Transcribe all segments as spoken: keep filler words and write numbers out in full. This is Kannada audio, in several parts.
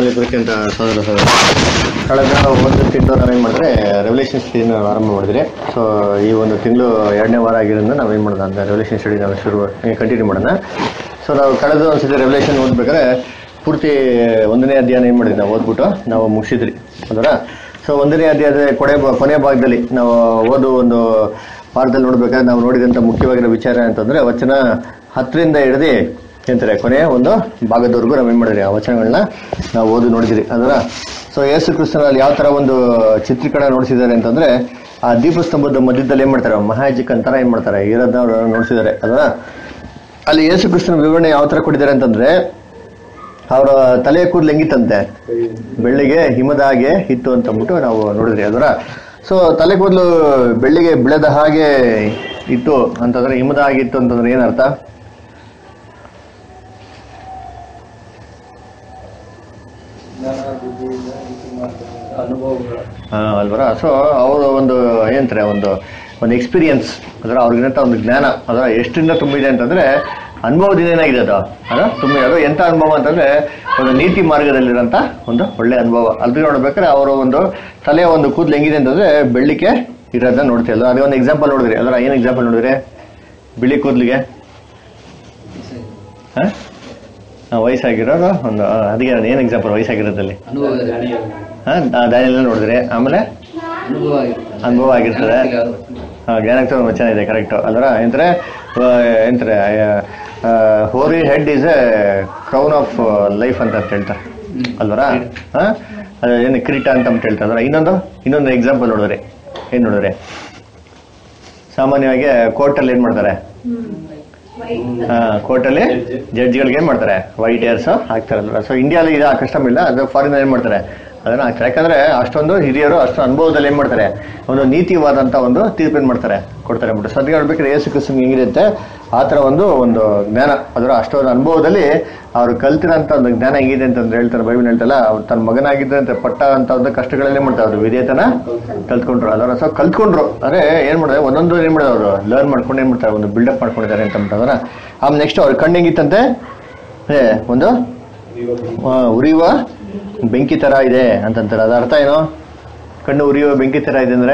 ಕ್ರಿಸ್ತನಲ್ಲಿ ಪ್ರೀತಿಯಂತ ಸಹೋದರ ಸಹೋದರ ಕಳೆದ ಒಂದು ತಿಂಗಳು ನಾವೇನು ಮಾಡಿದ್ರೆ ರೆವಲ್ಯೂಷನ್ ಸ್ಟಡಿನ ಆರಂಭ ಮಾಡಿದ್ರಿ. ಸೊ ಈ ಒಂದು ತಿಂಗಳು ಎರಡನೇ ವಾರ ಆಗಿರೋದ್ರಿಂದ ನಾವೇನು ಮಾಡೋಣ ಅಂತ ರೆವಲ್ಯೂಷನ್ ಸ್ಟಡಿ ನಾವು ಶುರು ಕಂಟಿನ್ಯೂ ಮಾಡೋಣ. ಸೊ ನಾವು ಕಳೆದ ಒಂದ್ಸತಿ ರೆವಲ್ಯೂಷನ್ ಓದ್ಬೇಕಾದ್ರೆ ಪೂರ್ತಿ ಒಂದನೇ ಅಧ್ಯಾಯ ಏನು ಮಾಡಿದ್ವಿ ನಾವು ಓದ್ಬಿಟ್ಟು ನಾವು ಮುಗಿಸಿದ್ರಿ ಅದರ. ಸೊ ಒಂದನೇ ಅಧ್ಯಾಯದ ಕೊನೆ ಕೊನೆಯ ಭಾಗದಲ್ಲಿ ನಾವು ಓದು ಒಂದು ವಾರದಲ್ಲಿ ನೋಡ್ಬೇಕಾದ್ರೆ ನಾವು ನೋಡಿದಂಥ ಮುಖ್ಯವಾಗಿರೋ ವಿಚಾರ ಅಂತಂದ್ರೆ ವಚನ ಹತ್ತರಿಂದ ಹಿಡಿದು ಎಂತಾರೆ ಕೊನೆಯ ಒಂದು ಭಾಗದವರೆಗೂ ನಾವೇನು ಮಾಡಿದ್ರಿ ಆ ವಚನಗಳನ್ನ ನಾವು ಓದಿ ನೋಡಿದ್ರಿ ಅದರ. ಸೊ ಯೇಸು ಕ್ರಿಸ್ತನಲ್ಲಿ ಯಾವ ಥರ ಒಂದು ಚಿತ್ರೀಕರಣ ನೋಡಿಸಿದ್ದಾರೆ ಅಂತಂದ್ರೆ ಆ ದೀಪಸ್ತಂಭದ ಮಧ್ಯದಲ್ಲಿ ಏನು ಮಾಡ್ತಾರೆ ಮಹಾಯಾಜಕ ಅಂತರ ಏನು ಮಾಡ್ತಾರೆ ಇರೋದನ್ನ ಅವರು ನೋಡಿಸಿದ್ದಾರೆ ಅದರ. ಅಲ್ಲಿ ಯೇಸು ಕ್ರಿಸ್ತನ ವಿವರಣೆ ಯಾವ ಥರ ಕೊಟ್ಟಿದ್ದಾರೆ ಅಂತಂದ್ರೆ ಅವರ ತಲೆಯ ಕೂದಲು ಹೆಂಗಿತ್ತಂತೆ ಬೆಳ್ಳಿಗೆ ಹಿಮದ ಹಾಗೆ ಇತ್ತು ಅಂತ ಅಂದ್ಬಿಟ್ಟು ನಾವು ನೋಡಿದ್ರಿ ಅದರ. ಸೊ ತಲೆ ಕೂದಲು ಬೆಳ್ಳಿಗೆ ಬೆಳೆದ ಹಾಗೆ ಇತ್ತು ಅಂತಂದ್ರೆ ಹಿಮದ ಹಾಗೆ ಇತ್ತು ಅಂತಂದ್ರೆ ಏನರ್ಥ? ಹಾ ಅಲ್ವರ. ಸೊ ಅವರು ಒಂದು ಏನಂತಾರೆ ಒಂದು ಒಂದು ಎಕ್ಸ್ಪೀರಿಯನ್ಸ್ ಅದರ ಅವ್ರಿಗಿಂತ ಒಂದು ಜ್ಞಾನ ಅದರ ಎಷ್ಟರಿಂದ ತುಂಬಿದೆ ಅಂತಂದ್ರೆ ಅನುಭವದಿಂದ ಏನಾಗಿದೆ ಅದು ಅದ ತುಂಬ ಅದು ಎಂಥ ಅನುಭವ ಅಂತಂದ್ರೆ ಒಂದು ನೀತಿ ಮಾರ್ಗದಲ್ಲಿರೋಂಥ ಒಂದು ಒಳ್ಳೆ ಅನುಭವ. ಅಲ್ಲಿ ನೋಡ್ಬೇಕಾದ್ರೆ ಅವರ ಒಂದು ತಲೆಯ ಒಂದು ಕೂದಲು ಹೆಂಗಿದೆ ಅಂತಂದ್ರೆ ಬೆಳ್ಳಿಗೆ ಇರೋದನ್ನ ನೋಡ್ತೀವಲ್ಲ. ಅದೇ ಒಂದು ಎಕ್ಸಾಂಪಲ್ ನೋಡಿದ್ರಿ ಅದರ. ಏನು ಎಕ್ಸಾಂಪಲ್ ನೋಡಿದ್ರಿ ಬಿಳಿ ಕೂದಲಿಗೆ? ಹಾ ವಯಸ್ಸಾಗಿರೋದು ಒಂದು ಅದಕ್ಕೆ ಏನು ಎಕ್ಸಾಂಪಲ್ ವಯಸ್ಸಾಗಿರೋದಲ್ಲಿ ಹಾ ದಾನಿಯೆಲ್ಲ ನೋಡಿದ್ರೆ ಆಮೇಲೆ ಅನುಭವ ಆಗಿರ್ತದೆ. ಹಾ ಜ್ಞಾನಕ್ಕೆ ಚೆನ್ನಾಗಿದೆ ಕರೆಕ್ಟ್ ಅಲ್ವರ. ಎಂತಾರೆ ಎಂತಾರೆ ಹೋರಿ head is a crown of life ಅಂತ ಹೇಳ್ತಾರೆ ಅಲ್ವರ. ಹಾ ಅದು ಏನು ಕಿರೀಟ ಅಂತ ಹೇಳ್ತಾರೆ ಅಲ್ವರ. ಇನ್ನೊಂದು ಇನ್ನೊಂದು ಎಕ್ಸಾಂಪಲ್ ನೋಡಿದ್ರಿ ಏನು ನೋಡಿದ್ರಿ ಸಾಮಾನ್ಯವಾಗಿ ಕೋರ್ಟಲ್ಲಿ ಏನು ಮಾಡ್ತಾರೆ ಹಾ ಕೋರ್ಟಲ್ಲಿ ಜಡ್ಜ್ಗಳಿಗೆ ಏನ್ ಮಾಡ್ತಾರೆ ವೈಟ್ ಹೇರ್ಸ್ ಹಾಕ್ತಾರಲ್ವ. ಸೊ ಇಂಡಿಯಾದಲ್ಲಿ ಇದು ಕಸ್ಟಮ್ ಇಲ್ಲ, ಅದು ಫಾರಿನ್ ಏನ್ ಮಾಡ್ತಾರೆ ಅದನ್ನ ಹಾಕ್ತಾರೆ. ಯಾಕಂದ್ರೆ ಅಷ್ಟೊಂದು ಹಿರಿಯರು ಅಷ್ಟು ಅನುಭವದಲ್ಲಿ ಏನ್ ಮಾಡ್ತಾರೆ ಒಂದು ನೀತಿವಾದಂತ ಒಂದು ತೀರ್ಪು ಏನ್ ಮಾಡ್ತಾರೆ ಕೊಡ್ತಾರೆ ಅಂದ್ಬಿಟ್ಟು. ಸದ್ಯ ಹೇಳ್ಬೇಕಾದ್ರೆ ಯೇಸು ಕ್ರಿಸ್ತನ್ ಹೆಂಗಿರುತ್ತೆ ಆ ಥರ ಒಂದು ಒಂದು ಜ್ಞಾನ ಅದರ ಅಷ್ಟೊಂದು ಅನುಭವದಲ್ಲಿ ಅವ್ರು ಕಲ್ತಿರೋಂಥ ಒಂದು ಜ್ಞಾನ ಹೆಂಗಿದೆ ಅಂತಂದ್ರೆ ಹೇಳ್ತಾರೆ ಬೈಬಲ್ ಹೇಳ್ತಲ್ಲ. ಅವ್ರು ತನ್ನ ಮಗನಾಗಿದ್ದಂತೆ ಪಟ್ಟ ಅಂತ ಒಂದು ಕಷ್ಟಗಳನ್ನೇ ಮಾಡ್ತಾರೆ ಅವರು ವಿಧೇಯತನ ಕಲ್ತ್ಕೊಂಡ್ರು ಅದರ. ಸೊ ಕಲ್ತ್ಕೊಂಡ್ರು ಅಂದ್ರೆ ಏನ್ ಮಾಡಿದ್ರೆ ಒಂದೊಂದು ಏನ್ ಮಾಡಿದ್ರು ಅವರು ಲರ್ನ್ ಮಾಡ್ಕೊಂಡು ಏನ್ ಮಾಡ್ತಾರೆ ಒಂದು ಬಿಲ್ಡಪ್ ಮಾಡ್ಕೊಂಡಿದ್ದಾರೆ ಅಂತ ಅಂದ್ಬಿಟ್ಟು. ಆಮೇಲೆ ನೆಕ್ಸ್ಟ್ ಅವ್ರ ಕಣ್ಣು ಹೆಂಗಿತ್ತಂತೆ ಏ ಒಂದು ಉರಿಯುವ ಬೆಂಕಿ ತರ ಇದೆ ಅಂತಂತಾರೆ. ಅದ ಅರ್ಥ ಏನು? ಕಣ್ಣು ಉರಿಯುವ ಬೆಂಕಿ ತರ ಇದೆ ಅಂದ್ರೆ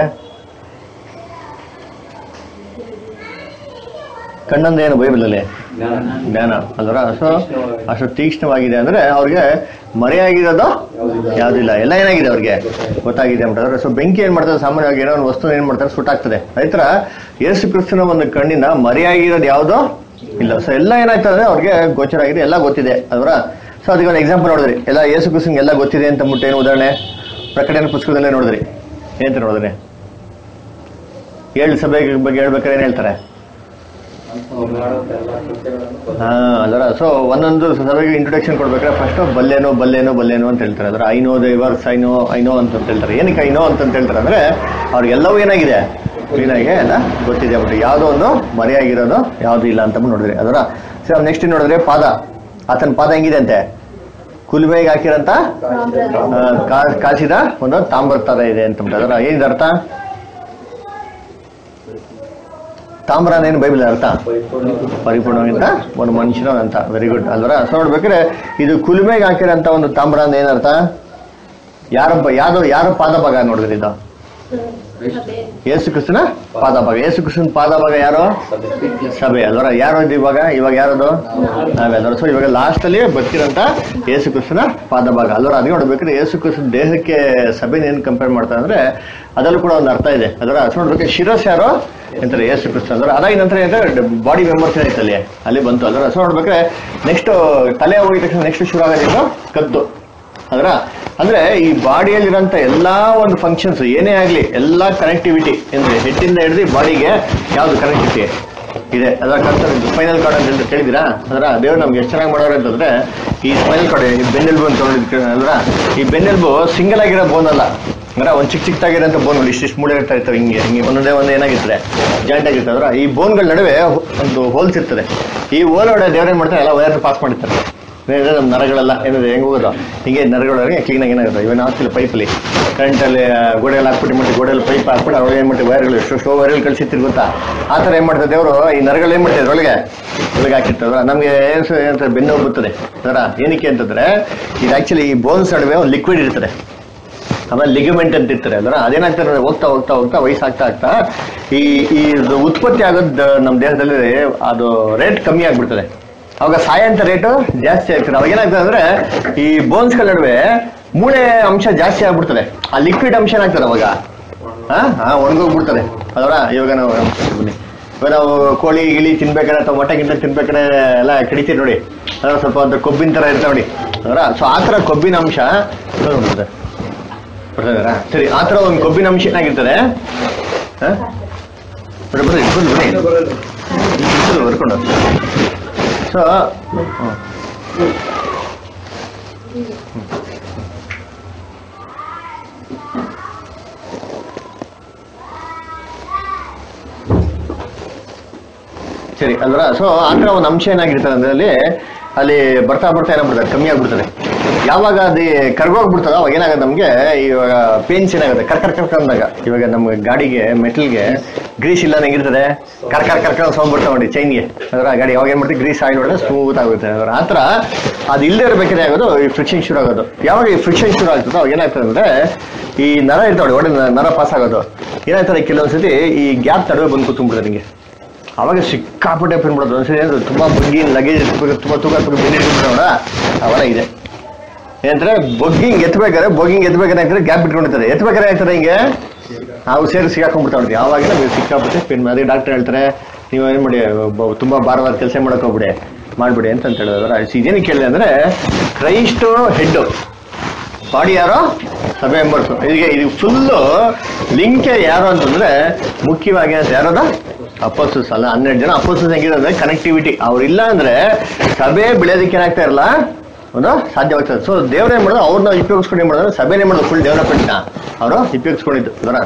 ಕಣ್ಣಂದ್ರೆ ಏನು ಬೈಬಲ್ ಅಲ್ಲಿ ಜ್ಞಾನ ಅಲ್ವರ. ಸೊ ಅಷ್ಟು ತೀಕ್ಷ್ಣವಾಗಿದೆ ಅಂದ್ರೆ ಅವ್ರಿಗೆ ಮರೆಯಾಗಿರೋದು ಯಾವ್ದಿಲ್ಲ, ಎಲ್ಲ ಏನಾಗಿದೆ ಅವ್ರಿಗೆ ಗೊತ್ತಾಗಿದೆ ಅಂತಾರೆ. ಸೊ ಬೆಂಕಿ ಏನ್ ಮಾಡ್ತಾರೆ ಸಾಮಾನ್ಯವಾಗಿ ಏನೋ ಒಂದು ವಸ್ತು ಏನ್ ಮಾಡ್ತಾರೆ ಸುಟ್ಟಾಗ್ತದೆ. ರೈತರ ಯೇಸು ಕ್ರಿಸ್ತನ ಒಂದು ಕಣ್ಣಿನ ಮರೆಯಾಗಿರೋದು ಯಾವುದೋ ಇಲ್ಲ. ಸೊ ಎಲ್ಲ ಏನಾಯ್ತಂದ್ರೆ ಅವ್ರಿಗೆ ಗೋಚರ ಆಗಿದೆ, ಎಲ್ಲ ಗೊತ್ತಿದೆ ಅಲ್ವರ. ಸೊ ಅದಕ್ಕೆ ಒಂದು ಎಕ್ಸಾಂಪಲ್ ನೋಡಿದ್ರಿ ಎಲ್ಲ ಯೇಸು ಕ್ರಿಸ್ತನ್ಗೆ ಎಲ್ಲ ಗೊತ್ತಿದೆ ಅಂತ ಅಂದ್ಬಿಟ್ಟು ಏನು ಉದಾಹರಣೆ ಪ್ರಕಟಣೆ ಪುಸ್ತಕದಲ್ಲೇ ನೋಡಿದ್ರಿ ಏನಂತ ನೋಡಿದ್ರಿ ಏಳು ಸಭೆ ಬಗ್ಗೆ ಹೇಳ್ಬೇಕಾದ್ರೆ ಏನ್ ಹೇಳ್ತಾರೆ ಹಾ ಅಲ್ವರ. ಸೊ ಒಂದೊಂದು ಸಭೆಗೆ ಇಂಟ್ರೊಡಕ್ಷನ್ ಕೊಡ್ಬೇಕಾದ್ರೆ ಫಸ್ಟ್ ಬಲ್ಲೇನೋ ಬಲ್ಲೇನೋ ಬಲ್ಲೇನೋ ಅಂತ ಹೇಳ್ತಾರೆ ಅದರ. ಐನೋ ದೈವರ್ಸ್ ಐನೋ ಐನೋ ಅಂತ ಹೇಳ್ತಾರೆ. ಏನಕ್ಕೆ ಐನೋ ಅಂತ ಹೇಳ್ತಾರೆ ಅಂದ್ರೆ ಅವ್ರಿಗೆಲ್ಲವೂ ಏನಾಗಿದೆ ಕ್ಲೀನಾಗಿ ಎಲ್ಲ ಗೊತ್ತಿದೆ ಅಂದ್ಬಿಟ್ಟು, ಯಾವುದೋ ಒಂದು ಮರೆಯಾಗಿರೋದು ಯಾವ್ದು ಇಲ್ಲ ಅಂತ ನೋಡಿದ್ರಿ ಅದರ. ಸೊ ನೆಕ್ಸ್ಟ್ ನೋಡಿದ್ರೆ ಪಾದ, ಆತನ ಪಾದ ಹೆಂಗಿದೆ ಅಂತೆ ಕುಲುಮೆಗೆ ಹಾಕಿರಂತ ಕಾಸಿದ ಒಂದು ತಾಮ್ರ ತರ ಇದೆ ಅಂತ ಅದರ. ಏನಿದೆ ಅರ್ಥ? ತಾಮ್ರ ಏನು ಬೈಬಲ್ ಅರ್ಥ ಪರಿಪೂರ್ಣವಾಗಿಂತ ಒಂದು ಮನುಷ್ಯನ ಅಂತ. ವೆರಿ ಗುಡ್ ಅಲ್ವರ. ಸೊ ನೋಡ್ಬೇಕಾದ್ರೆ ಇದು ಕುಲುಮೆಗೆ ಹಾಕಿರಂತ ಒಂದು ತಾಮ್ರ ಅಂತ ಏನರ್ಥ? ಯಾರೊಬ್ಬ ಯಾವ್ದು ಯಾರು ಪಾದ ಭಾಗ ನೋಡಿದ್ರಿ ಇದು ಯೇಸು ಕ್ರಿಸ್ತನ ಪಾದ ಭಾಗ. ಯೇಸು ಕ್ರಿಸ್ತನ ಪಾದ ಭಾಗ ಯಾರು? ಸಭೆ ಅಲ್ವರ. ಯಾರು ಇದು ಇವಾಗ ಇವಾಗ ಯಾರದು ನಾವೇ ಅಲ್ವರ. ಸೊ ಇವಾಗ ಲಾಸ್ಟ್ ಅಲ್ಲಿ ಬರ್ತಿರಂತ ಯೇಸು ಕ್ರಿಸ್ತನ ಪಾದ ಭಾಗ ಅಲ್ವರ. ಅದೇ ನೋಡ್ಬೇಕಾದ್ರೆ ಯೇಸು ಕ್ರಿಸ್ತನ ದೇಹಕ್ಕೆ ಸಭೆನ ಏನ್ ಕಂಪೇರ್ ಮಾಡ್ತಾರೆ ಅಂದ್ರೆ ಅದರಲ್ಲೂ ಕೂಡ ಒಂದು ಅರ್ಥ ಇದೆ ಅದರ. ಸೊ ನೋಡ್ಬೇಕು ಶಿರಸ್ ಯಾರು ಎಂತಾರೆ ಯೇಸು ಕ್ರಿಸ್ತ ಅಂದ್ರೆ. ಅದಾಗಿ ನಂತರ ಏನಂದ್ರೆ ಬಾಡಿ ಮೆಂಬರ್ಸ್ ಏನಾಯ್ತು ಅಲ್ಲಿ ಅಲ್ಲಿ ಬಂತು ಅಲ್ವರ. ಸೊ ನೋಡ್ಬೇಕಾದ್ರೆ ನೆಕ್ಸ್ಟ್ ತಲೆ ಹೋಗಿದ ತಕ್ಷಣ ನೆಕ್ಸ್ಟ್ ಶುರು ಆಗೋದಿಲ್ಲ ಕದ್ದು ಅದರ. ಅಂದ್ರೆ ಈ ಬಾಡಿಯಲ್ಲಿರೋಂಥ ಎಲ್ಲಾ ಒಂದು ಫಂಕ್ಷನ್ಸ್ ಏನೇ ಆಗ್ಲಿ ಎಲ್ಲ ಕನೆಕ್ಟಿವಿಟಿ ಅಂದ್ರೆ ಹೆಡ್ಡಿಂದ ಹಿಡಿದು ಬಾಡಿಗೆ ಯಾವ್ದು ಕನೆಕ್ಟಿವಿಟಿ ಇದೆ ಅದರ ಕನ್ಸರ್ ಸ್ಪೈನಲ್ ಕಾರ್ಡ್ ಅಂತ ಹೇಳಿ ಕೇಳಿದಿರಾ ಅದರ. ದೇವ್ರು ನಮ್ಗೆ ಎಷ್ಟು ಚೆನ್ನಾಗಿ ಮಾಡೋರು ಅಂತಂದ್ರೆ ಈ ಸ್ಪೈನಲ್ ಕಾರ್ಡ್ ಈ ಬೆನ್ನೆಲ್ಬು ಅಂತ ನೋಡಿದ್ ಅಲ್ರ. ಈ ಬೆನ್ನೆಲ್ಬು ಸಿಂಗಲ್ ಆಗಿರೋ ಬೋನ್ ಅಲ್ಲ ಅಂದ್ರೆ ಒಂದ್ ಚಿಕ್ಕ ಚಿಕ್ಕದಾಗಿರೋಂಥ ಬೋನ್ ನೋಡಿ ಇಷ್ಟಿಷ್ಟು ಮೂಳೆ ಇರ್ತಾ ಇರ್ತವೆ ಹಿಂಗೆ ಹಿಂಗೆ ಒಂದೊಂದೇ ಒಂದು ಏನಾಗಿರ್ತದೆ ಜಾಯಿಂಟ್ ಆಗಿರ್ತದೆ ಅದರ. ಈ ಬೋನ್ಗಳ ನಡುವೆ ಒಂದು ಹೋಲ್ಸ್ ಇರ್ತದೆ. ಈ ಹೋಲ್ ಒಡೆ ದೇವ್ರೇನ್ ಮಾಡ್ತಾರೆ ಎಲ್ಲ ವೈರ್ ಪಾಸ್ ಮಾಡಿರ್ತಾರೆ ನಮ್ಮ ನರಗಳೆಲ್ಲ ಏನಿದೆ ಹೆಂಗೆ ಹೋಗೋದು ಹೀಗೆ ನರಗಳವರೆಗೆ ಕ್ಲೀನಾಗಿ ಏನಾಗುತ್ತೆ ಇವನ್ ಹಾಕ್ತಿಲ್ಲ ಪೈಪಲ್ಲಿ ಕರೆಂಟಲ್ಲಿ ಗೋಡೆಯಲ್ಲಿ ಹಾಕ್ಬಿಟ್ಟು ಮಾಡಿ ಗೋಡೆಯಲ್ಲಿ ಪೈಪ್ ಹಾಕ್ಬಿಟ್ಟು ಅವ್ರು ಏನು ಮಾಡ್ತೀವಿ ವೈರ್ಗಳು ಎಷ್ಟು ಶೋ ವೈರ್ಗಳು ಕಳಿಸಿರ್ತೀರಿ ಗೊತ್ತಾ ಆ ಥರ ಏನು ಮಾಡ್ತಾರೆ ಅವರು ಈ ನರಗಳು ಏನು ಮಾಡ್ತಾರೆ ಒಳಗೆ ಒಳಗೆ ಹಾಕಿರ್ತದ ನಮಗೆ ಏನು ಏನಂತಾರೆ ಬೆನ್ನು ನೋವು ಬರ್ತದೆ ಅದರ ಏನಕ್ಕೆ ಅಂತಂದ್ರೆ ಇದು ಆ್ಯಕ್ಚುಲಿ ಈ ಬೋನ್ಸ್ ನಡುವೆ ಒಂದು ಲಿಕ್ವಿಡ್ ಇರ್ತದೆ ಆಮೇಲೆ ಲಿಗಮೆಂಟ್ ಅಂತ ಇರ್ತಾರೆ ಅಲ್ವ ಅದೇನಾಗ್ತಾರೆ ಹೋಗ್ತಾ ಹೋಗ್ತಾ ಹೋಗ್ತಾ ವಯಸ್ಸಾಗ್ತಾ ಆಗ್ತಾ ಈ ಈ ಉತ್ಪತ್ತಿ ಆಗೋದು ನಮ್ಮ ದೇಹದಲ್ಲಿ ಅದು ರೇಟ್ ಕಮ್ಮಿ ಆಗ್ಬಿಡ್ತದೆ ಅವಾಗ ಸಾಯಂತ ರೇಟು ಜಾಸ್ತಿ ಆಗ್ತದೆ ಅವಾಗ ಏನಾಗ್ತದೆ ಅಂದ್ರೆ ಈ ಬೋನ್ಸ್ಗಳ ನಡುವೆ ಮೂಳೆ ಅಂಶ ಜಾಸ್ತಿ ಆಗ್ಬಿಡ್ತದೆ ಆ ಲಿಕ್ವಿಡ್ ಅಂಶ ಏನಾಗ್ತದೆ ಅವಾಗ ಹಾ ಹಾ ಒಣಗೋಗ್ಬಿಡ್ತದೆ ಅದರ ಇವಾಗ ನಾವು ಬನ್ನಿ ಇವಾಗ ನಾವು ಕೋಳಿ ಗಿಳಿ ತಿನ್ಬೇಕಾದ್ರೆ ಅಥವಾ ಮೊಟ್ಟೆ ಗಿಂಟ ತಿನ್ಬೇಕಾದ್ರೆ ಎಲ್ಲ ಕಡಿತೀವಿ ನೋಡಿ ಅದರ ಸ್ವಲ್ಪ ಒಂದು ಕೊಬ್ಬಿನ ಥರ ಇರ್ತವೆ ನೋಡಿ ಅದರ ಸೊ ಆ ಥರ ಕೊಬ್ಬಿನ ಅಂಶ ಬರ್ತದೆ ಬರ್ತಿದಾರಾ ಸರಿ ಆ ಥರ ಒಂದು ಕೊಬ್ಬಿನ ಅಂಶ ಏನಾಗಿರ್ತದೆ ಹಾಂ ಬರ್ರಿ ಬರ್ರಿ ಬರ್ರಿ ಬರ್ಕೊಂಡು ಸೊ ಸರಿ ಅಲ್ವರ ಸೊ ಆ ಥರ ಒಂದು ಅಂಶ ಏನಾಗಿರ್ತದೆ ಅಂದ್ರೆ ಅಲ್ಲಿ ಅಲ್ಲಿ ಬರ್ತಾ ಬರ್ತಾ ಏನಾಗ್ಬಿಡ್ತದೆ ಕಮ್ಮಿ ಆಗ್ಬಿಡ್ತದೆ ಯಾವಾಗ ಅದು ಕರ್ಗೋಗ್ಬಿಡ್ತದ ಅವಾಗ ಏನಾಗುತ್ತೆ ನಮಗೆ ಇವಾಗ ಪೇನ್ಸ್ ಏನಾಗುತ್ತೆ ಕರ್ಕರ್ ಕರ್ಕೊಂಡಾಗ ಇವಾಗ ನಮ್ಮ ಗಾಡಿಗೆ ಮೆಟಲ್ಗೆ ಗ್ರೀಸ್ ಇಲ್ಲ ಹೆಂಗಿರ್ತದೆ ಕರ್ಕರ್ ಕರ್ಕೊಂಡು ಸೌಂಡ್ ಬರ್ತಾ ನೋಡಿ ಚೈನ್ಗೆ ಅದರ ಗಾಡಿ ಯಾವಾಗ ಏನು ಮಾಡ್ತೀವಿ ಗ್ರೀಸ್ ಆಗಿ ನೋಡಿದ್ರೆ ಸ್ಮೂತ್ ಆಗುತ್ತೆ ಅದರ ಆ ಥರ ಅದು ಇಲ್ಲದೆ ಇರಬೇಕಾದ್ರೆ ಆಗೋದು ಈ ಫ್ರಿಕ್ಷನ್ ಶುರು ಆಗೋದು ಯಾವಾಗ ಈ ಫ್ರಿಕ್ಷನ್ ಶುರು ಆಗ್ತದೆ ಅವಾಗ ಏನಾಗ್ತದೆ ಅಂದರೆ ಈ ನರ ಇರ್ತಾವೆ ಒಳ್ಳೆ ನರ ಪಾಸ್ ಆಗೋದು ಏನಾಗ್ತದೆ ಕೆಲವೊಂದ್ಸತಿ ಈ ಗ್ಯಾಪ್ ನಡುವೆ ಬಂದು ಕೂತ್ಕೊಂಡ್ಬಿಡ್ತಾರೆ ನಿಮಗೆ ಅವಾಗ ಸಿಕ್ಕಾಪಟ್ಟೆ ಪೇನ್ ಬಿಡೋದು ಒಂದ್ಸರಿ ಏನು ತುಂಬ ಬಗ್ಗಿ ಲಗೇಜ್ ತುಂಬ ತೂಕ ಬೆಂಡಿ ನೋಡ ಅವೆಲ್ಲ ಇದೆ ಏನಂದ್ರೆ ಬೊಗ್ಗಿಂಗ್ ಎತ್ಬೇಕಾದ್ರೆ ಬೊಗ್ಗಿಂಗ್ ಎತ್ಬೇಕಾದ್ರೆ ಆಗ್ತದೆ ಗ್ಯಾಪ್ ಬಿಟ್ಕೊಂಡಿರ್ತಾರೆ ಎತ್ಬೇಕಾದ್ರೆ ಆಗ್ತಾರೆ ಹಿಂಗೆ ನಾವು ಸೇರಿ ಸಿಕ್ಕಾಕೊಂಡ್ಬಿಡ್ತಾವೆ ಯಾವಾಗಲೂ ನೀವು ಸಿಕ್ಕಾಪಟ್ಟೆ ಪೇನ್ ಅದೇ ಡಾಕ್ಟರ್ ಹೇಳ್ತಾರೆ ನೀವು ಏನು ಮಾಡಿ ತುಂಬ ಭಾರವಾದ ಕೆಲಸ ಮಾಡೋಕೆ ಹೋಗ್ಬಿಡಿ ಮಾಡಿಬಿಡಿ ಅಂತ ಅಂತ ಹೇಳಿದ್ರೆ ಇದೇನು ಕೇಳಿದೆ ಅಂದರೆ ಕ್ರೈಸ್ಟು ಹೆಡ್ಡು ಬಾಡಿ ಯಾರೋ ಸಭೆ ಮೆಂಬರ್ಸು ಇದಕ್ಕೆ ಇದು ಫುಲ್ಲು ಲಿಂಕೆ ಯಾರು ಅಂತಂದ್ರೆ ಮುಖ್ಯವಾಗಿ ಅಂತ ಯಾರದ ಅಪೋಸಸ್ ಅಲ್ಲ ಹನ್ನೆರಡು ಜನ ಅಪೋಸಸ್ ಹೆಂಗಿರೋದ್ರೆ ಕನೆಕ್ಟಿವಿಟಿ ಅವ್ರಿಲ್ಲ ಅಂದ್ರೆ ಸಭೆ ಬೆಳೆಯೋದಕ್ಕೆ ಏನಾಗ್ತಾ ಇರಲ್ಲ ಒಂದು ಸಾಧ್ಯವಾಗ್ತದೆ ಸೊ ದೇವ್ರ ಏನ್ ಮಾಡೋದು ಅವ್ರನ್ನ ಉಪಯೋಗಿಸ್ಕೊಂಡು ಏನ್ ಮಾಡೋದು ಸಭೆನೇ ಮಾಡೋದು ಫುಲ್ ಡೆವಲಪ್ಮೆಂಟ್ನ ಅವರು ಉಪಯೋಗಿಸ್ಕೊಂಡಿದ್ದು ಬರ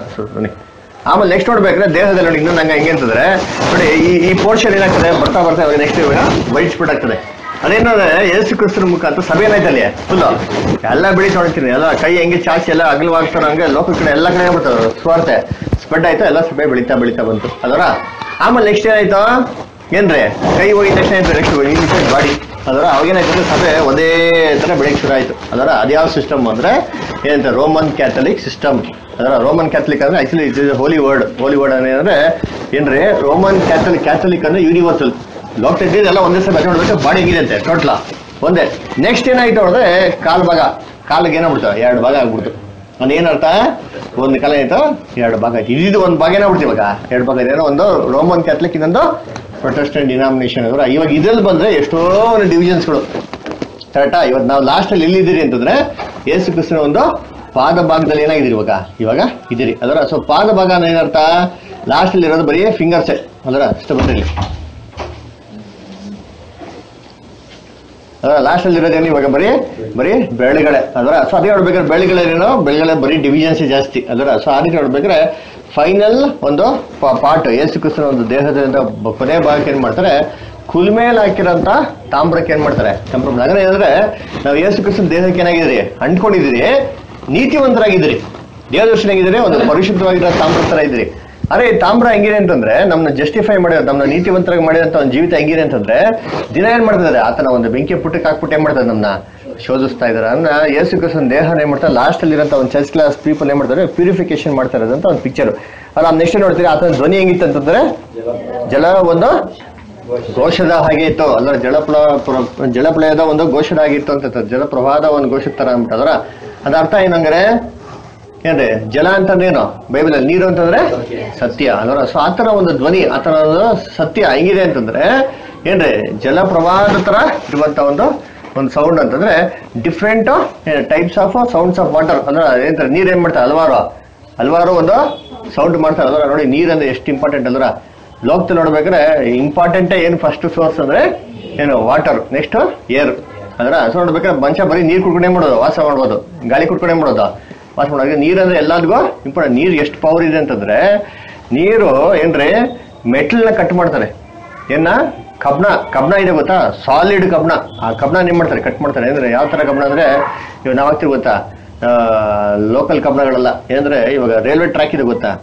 ಆಮೇಲೆ ನೆಕ್ಸ್ಟ್ ನೋಡ್ಬೇಕಾದ್ರೆ ದೇಹದಲ್ಲಿ ನೋಡಿ ಇನ್ನೊಂದು ಹಂಗೆ ಹೆಂಗೆ ಅಂತಂದ್ರೆ ನೋಡಿ ಈ ಈ ಪೋರ್ಷನ್ ಏನಾಗ್ತದೆ ಬರ್ತಾ ಬರ್ತಾ ನೆಕ್ಸ್ಟ್ ವೈಟ್ ಸ್ಪಾಟ್ ಆಗ್ತದೆ ಅದೇನಂದ್ರೆ ಯೇಸು ಕ್ರಿಸ್ತನ ಮುಖಾಂತರ ಸಭೆ ಏನಾಯ್ತಲ್ಲಿ ಫುಲ್ಲು ಎಲ್ಲ ಬೆಳೀತಾ ನೋಡ್ತೀನಿ ಎಲ್ಲ ಕೈ ಹೆಂಗೆ ಚಾಚಿ ಎಲ್ಲ ಅಗಲವಾಗ್ತಾರೆ ಹಂಗೆ ಲೋಕ ಕಡೆ ಎಲ್ಲ ಕಡೆ ಬರ್ತಾರೆ ಸ್ವಾರ್ಥ ಸ್ಪ್ರೆಡ್ ಆಯ್ತು ಎಲ್ಲ ಸಭೆ ಬೆಳೀತಾ ಬೆಳೀತಾ ಬಂತು ಅದರ ಆಮೇಲೆ ನೆಕ್ಸ್ಟ್ ಏನಾಯ್ತು ಏನ್ರಿ ಕೈ ಹೋಗಿದ ತಕ್ಷಣ ಆಯ್ತು ನೆಕ್ಸ್ಟ್ ಬಾಡಿ ಅದರ ಅವಾಗೇನಾಯ್ತು ಸಭೆ ಒಂದೇ ಥರ ಬೆಳಗ್ಗೆ ಶುರು ಆಯಿತು ಅದರ ಅದ್ಯಾವ ಸಿಸ್ಟಮ್ ಅಂದರೆ ಏನಂತ ರೋಮನ್ ಕ್ಯಾಥಲಿಕ್ ಸಿಸ್ಟಮ್ ಅದರ ರೋಮನ್ ಕ್ಯಾಥಲಿಕ್ ಅಂದರೆ actually it is holy word holy word ಏನಂದರೆ ಏನ್ರಿ ರೋಮನ್ ಕ್ಯಾಥಲಿಕ್ ಕ್ಯಾಥಲಿಕ್ ಅಂದರೆ ಯೂನಿವರ್ಸಲ್ ಲೋಕದಲ್ಲಿ ಎಲ್ಲ ಒಂದೇ ಸಭೆ ನೋಡ್ಬೇಕು ಬಾಡಿ ಹೆಂಗಿದೆ ಅಂತೆ ಟೋಟ್ಲ ಒಂದೇ ನೆಕ್ಸ್ಟ್ ಏನಾಯ್ತು ನೋಡಿದ್ರೆ ಕಾಲು ಭಾಗ ಕಾಲಿಗೆ ಏನಾಗ್ಬಿಡ್ತು ಎರಡು ಭಾಗ ಆಗ್ಬಿಡ್ತು ಅದು ಏನರ್ಥ ಒಂದು ಕಾಲ ಆಯ್ತು ಎರಡು ಭಾಗ ಆಯ್ತು ಇದು ಒಂದು ಭಾಗ ಏನಾಗ್ಬಿಡ್ತು ಇವಾಗ ಎರಡು ಭಾಗ ಇದೆ ಏನೋ ಒಂದು ರೋಮನ್ ಕ್ಯಾಥಲಿಕ್ ಇನ್ನೊಂದು ಪ್ರೊಟೆಸ್ಟೆಂಟ್ ಡಿನಾಮಿನೇಷನ್ ಅವರು ಇವಾಗ ಇದ್ರಲ್ಲಿ ಬಂದ್ರೆ ಎಷ್ಟೋ ಒಂದು ಡಿವಿಷನ್ಸ್ಗಳು ಕರೆಕ್ಟಾ ಇವತ್ತು ನಾವು ಲಾಸ್ಟಲ್ಲಿ ಎಲ್ಲಿದ್ದೀರಿ ಅಂತಂದ್ರೆ ಯೇಸು ಕ್ರಿಸ್ತನ ಒಂದು ಪಾದ ಭಾಗದಲ್ಲಿ ಏನಾಗಿದ್ದೀರಿ ಇವಾಗ ಇವಾಗ ಇದ್ದೀರಿ ಅದರ ಸೊ ಪಾದ ಭಾಗ ಏನರ್ಥ ಲಾಸ್ಟಲ್ಲಿ ಇರೋದು ಬರೀ ಫಿಂಗರ್ಸೆ ಅದರ ಇಷ್ಟ ಬಂದಿರಲಿ ಅದರ ಲಾಸ್ಟಲ್ಲಿ ಇರೋದೇನು ಇವಾಗ ಬರೀ ಬರೀ ಬೆಳೆಗಳೇ ಅದರ ಸೊ ಅದೇ ನೋಡ್ಬೇಕಾದ್ರೆ ಬೆಳೆಗಳೇನೇನೋ ಬೆಳೆಗಳೇ ಬರೀ ಡಿವಿಷನ್ಸ್ ಜಾಸ್ತಿ ಅದರ ಸೊ ಆ ರೀತಿ ನೋಡ್ಬೇಕಾದ್ರೆ ಫೈನಲ್ ಒಂದು ಪಾರ್ಟ್ ಯೇಸು ಕ್ರಿಸ್ತನ ಒಂದು ದೇಹದಿಂದ ಕೊನೆ ಭಾಗಕ್ಕೆ ಏನು ಮಾಡ್ತಾರೆ ಕುಲ್ಮೇಲೆ ಹಾಕಿರೋಂಥ ತಾಮ್ರಕ್ಕೆ ಏನು ಮಾಡ್ತಾರೆ ತಾಮ್ರ ನಗರ ಏನಂದ್ರೆ ನಾವು ಯೇಸು ಕ್ರಿಸ್ತನ ದೇಹಕ್ಕೆ ಏನಾಗಿದ್ದೀರಿ ಅಂಟ್ಕೊಂಡಿದ್ದೀರಿ ನೀತಿವಂತರಾಗಿದ್ದೀರಿ ದೇಹ ದರ್ಶನಾಗಿದ್ದೀರಿ ಒಂದು ಪರಿಶುದ್ಧವಾಗಿರೋ ತಾಮ್ರ ಥರ ಇದ್ದೀರಿ ಅರೆ ತಾಮ್ರ ಹೆಂಗಿದೆ ಅಂತಂದ್ರೆ ನಮ್ಮನ್ನ ಜಸ್ಟಿಫೈ ಮಾಡಿರೋ ನಮ್ಮನ್ನ ನೀತಿವಂತರಾಗಿ ಮಾಡಿರೋಂಥ ಒಂದು ಜೀವಿತ ಹೆಂಗಿದೆ ಅಂತಂದ್ರೆ ದಿನ ಏನ್ ಮಾಡ್ತಿದ್ದಾರೆ ಆತನ ಒಂದು ಬೆಂಕಿ ಪುಟ್ಟಕ್ಕೆ ಹಾಕ್ಬಿಟ್ಟು ಏನ್ ಮಾಡ್ತಾರೆ ನಮ್ಮನ್ನ ಶೋಧಿಸ್ತಾ ಇದಾರೆ ಅಂದ್ರೆ ಯೇಸು ಕ್ರಿಸ್ತನ ದೇಹನ ಏನ್ ಮಾಡ್ತಾರೆ ಲಾಸ್ಟ್ ಅಲ್ಲಿ ಇರೋಂಥ ಒಂದು ಚರ್ಚ್ ಕ್ಲಾಸ್ ಪೀಪಲ್ ಏನ್ ಮಾಡ್ತಾರೆ ಪ್ಯೂರಿಫಿಕೇಶನ್ ಮಾಡ್ತಾ ಇರೋದಂತ ಒಂದು ಪಿಕ್ಚರ್ ಅಲ್ಲ ನೆಕ್ಸ್ಟ್ ನೋಡ್ತೀರಿ ಆತನ ಧ್ವನಿ ಹೆಂಗಿತ್ತು ಅಂತಂದ್ರೆ ಜಲ ಒಂದು ಘೋಷದ ಹಾಗೆ ಇತ್ತು ಅಲ್ಲ ಜಲಪ್ಲ ಜಲಪ್ಲಯದ ಒಂದು ಘೋಷದ ಆಗಿತ್ತು ಅಂತ ಜಲಪ್ರವಾಹದ ಒಂದು ಘೋಷದ ತರ ಅಂದ್ಬಿಟ್ಟದ್ರ ಅದ ಅರ್ಥ ಏನಂದ್ರೆ ಏನ್ರಿ ಜಲ ಅಂತಂದೇನು ಬೈಬಲ್ ಅಲ್ಲಿ ನೀರು ಅಂತಂದ್ರೆ ಸತ್ಯ ಅಲ್ವ ಸೊ ಆತರ ಒಂದು ಧ್ವನಿ ಆತರ ಒಂದು ಸತ್ಯ ಹೆಂಗಿದೆ ಅಂತಂದ್ರೆ ಏನ್ರಿ ಜಲಪ್ರವಾಹದ ತರ ಇರುವಂತ ಒಂದು ಒಂದು ಸೌಂಡ್ ಅಂತಂದ್ರೆ different types of sounds of water ಅಂದ್ರೆ ಏನಂತಾರೆ ನೀರ್ ಏನ್ ಮಾಡ್ತಾರೆ ಹಲವಾರು ಹಲವಾರು ಒಂದು ಸೌಂಡ್ ಮಾಡ್ತಾರೆ ಅಲ್ವ ನೋಡಿ ನೀರ್ ಅಂದ್ರೆ ಎಷ್ಟು ಇಂಪಾರ್ಟೆಂಟ್ ಅಲ್ವ ಲೋಕದಲ್ಲಿ ನೋಡ್ಬೇಕಾದ್ರೆ ಇಂಪಾರ್ಟೆಂಟ್ ಏನು ಫಸ್ಟ್ ಸೋರ್ಸ್ ಅಂದ್ರೆ ಏನು ವಾಟರ್ ನೆಕ್ಸ್ಟ್ ಏರ್ ಅದ್ರ ಸೊ ನೋಡ್ಬೇಕಾದ್ರೆ ಮನುಷ್ಯ ಬರೀ ನೀರ್ ಕುಡ್ಕೊಂಡೇ ಮಾಡೋದು ವಾಸ ಮಾಡ್ಬೋದು ಗಾಳಿ ಕುಡ್ಕೊಂಡೇ ಮಾಡೋದು ವಾಸ ಮಾಡೋದು ನೀರಂದ್ರೆ ಎಲ್ಲರಿಗೂ ಇಂಪಾರ್ಟೆಂಟ್ ನೀರು ಎಷ್ಟು ಪವರ್ ಇದೆ ಅಂತಂದ್ರೆ ನೀರು ಏನ್ರಿ ಮೆಟಲ್ನ ಕಟ್ ಮಾಡ್ತಾರೆ ಏನ ಕಬ್ಣ ಕಬ್ಣ ಇದೆ ಗೊತ್ತಾ, ಸಾಲಿಡ್ ಕಬ್ಣ. ಆ ಕಬ್ಣ ಏನ್ ಮಾಡ್ತಾರೆ, ಕಟ್ ಮಾಡ್ತಾರೆ. ಅಂದ್ರೆ ಯಾವ ತರ ಕಬ್ಣ ಅಂದ್ರೆ ಇವಾಗ ನಾವ್ ಆಗ್ತೀವಿ ಗೊತ್ತಾ, ಲೋಕಲ್ ಕಬ್ಣಗಳೆಲ್ಲ ಏನಂದ್ರೆ ಇವಾಗ ರೈಲ್ವೆ ಟ್ರ್ಯಾಕ್ ಇದೆ ಗೊತ್ತಾ,